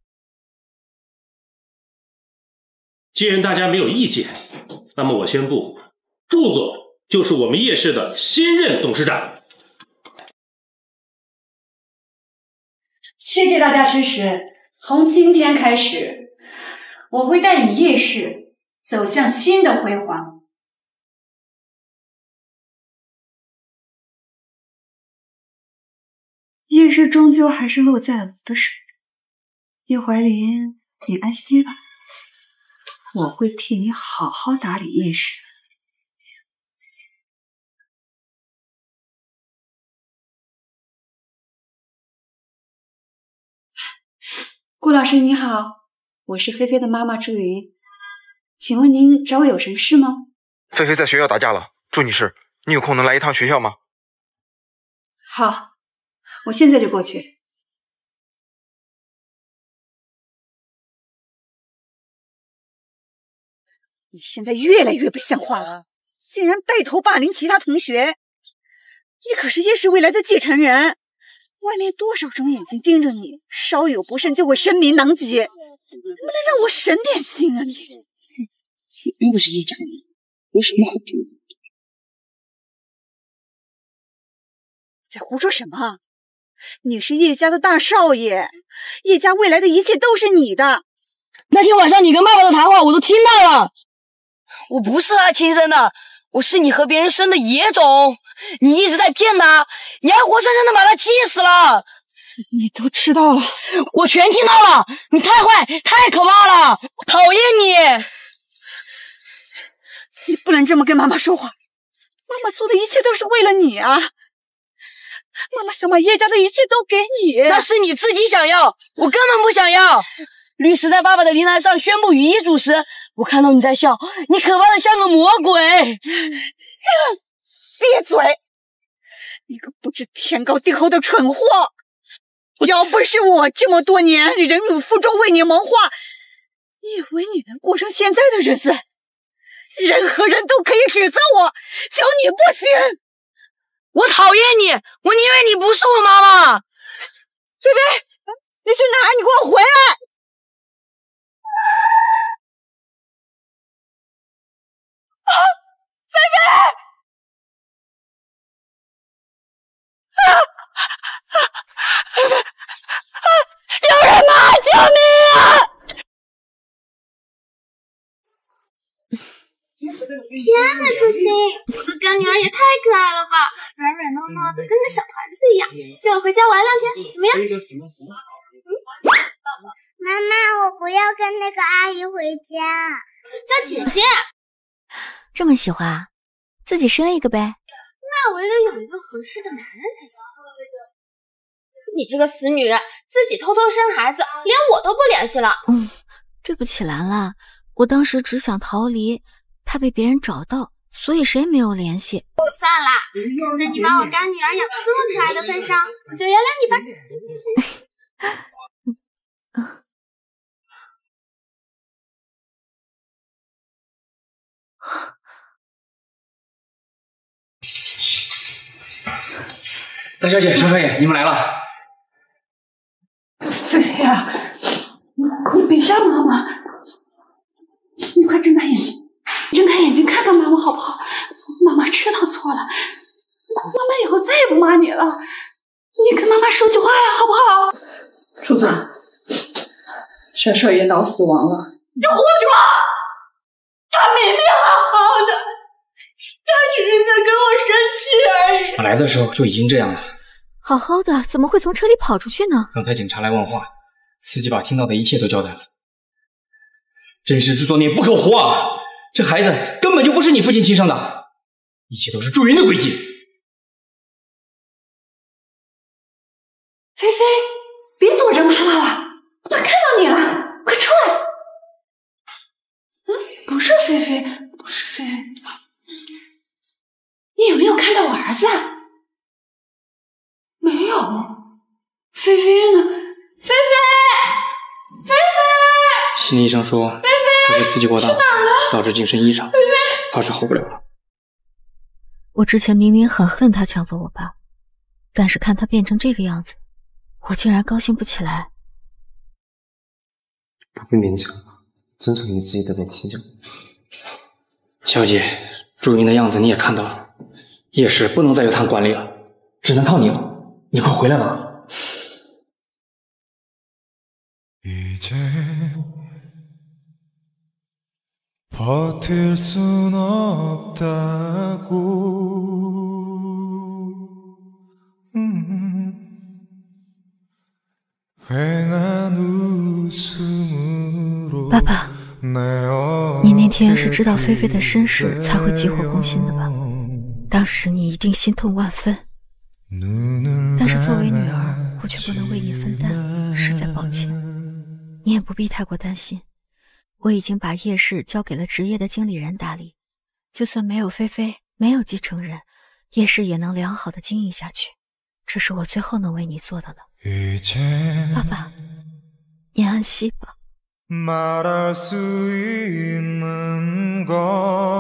既然大家没有意见，那么我宣布，柱总就是我们叶氏的新任董事长。 谢谢大家支持。从今天开始，我会带领叶氏走向新的辉煌。叶氏终究还是落在了我的手中。叶怀林，你安息吧，我会替你好好打理叶氏。顾老师你好，我是菲菲的妈妈朱云，请问您找我有什么事吗？ 菲菲在学校打架了，朱女士，你有空能来一趟学校吗？ 好，我现在就过去。你现在越来越不像话了，竟然带头霸凌其他同学！你可是叶氏未来的继承人，外面多少种眼睛盯着你，稍有不慎就会声名狼藉，能不能让我省点心啊你？ 你又不是叶家人，有什么好丢的？ 在胡说什么？你是叶家的大少爷，叶家未来的一切都是你的。 那天晚上你跟爸爸的谈话我都听到了，我不是他亲生的，我是你和别人生的野种，你一直在骗他，你还活生生的把他气死了。 你都知道了， 我全听到了，你太坏太可怕了，我讨厌你。 你不能这么跟妈妈说话，妈妈做的一切都是为了你啊。妈妈想把叶家的一切都给你， 那是你自己想要，我根本不想要。律师在爸爸的灵台上宣布与遗嘱时，我看到你在笑，你可怕的像个魔鬼。 闭嘴！你个不知天高地厚的蠢货！要不是我这么多年忍辱负重为你谋划，你以为你能过上现在的日子？任何人都可以指责我，就你不行。 我讨厌你，我宁愿你不是我妈妈。 菲菲，你去哪儿？你给我回来！啊，菲菲！啊啊菲菲！啊！有人吗？救命啊！ 天呐，初心，我的干女儿也太可爱了吧，软软糯糯的，跟个小团子一样。叫我回家玩两天，怎么样？ 妈妈，我不要跟那个阿姨回家， 叫姐姐。 这么喜欢，自己生一个呗。 那我也得有一个合适的男人才行。你这个死女人，自己偷偷生孩子，连我都不联系了。 嗯，对不起兰兰，我当时只想逃离。怕被别人找到，所以谁没有联系。 算了，看在你把我干女儿养得这么可爱的份上，我就原谅你吧。 大小姐、少少爷，你们来了。 菲菲啊，你别吓妈妈，你快睁开眼睛。睁开眼睛看看妈妈好不好？妈妈知道错了，妈妈以后再也不骂你了。你跟妈妈说句话呀，好不好？ 楚总，少少爷脑死亡了。 你胡说！他明明好好的，他只是在跟我生气而已。 我来的时候就已经这样了。 好好的，怎么会从车里跑出去呢？ 刚才警察来问话，司机把听到的一切都交代了。真是自作孽不可活啊！这孩子根本就不是你父亲亲生的，一切都是祝云的诡计。 菲菲，别躲着妈妈了，妈看到你了，快出来！嗯，不是菲菲，不是菲菲，你有没有看到我儿子？没有。菲菲呢？菲菲，菲菲！ 心理医生说，菲菲，他是刺激过大，导致精神异常，怕是好不了了。 我之前明明很恨他抢走我爸，但是看他变成这个样子， 我竟然高兴不起来。 不必勉强，遵从你自己的本心就好。 小姐，朱茵的样子你也看到了，叶氏不能再由他管理了，只能靠你了。你快回来吧。 버틸 순 없다고 음, 휑한 웃음으로 爸爸，你那天是知道菲菲的身世才会急火攻心的吧？当时你一定心痛万分，但是作为女儿，我却不能为你分担，实在抱歉。你也不必太过担心。 我已经把叶氏交给了职业的经理人打理，就算没有菲菲，没有继承人，叶氏也能良好的经营下去。这是我最后能为你做的了。爸爸，你安息吧。 말할 수 있는 건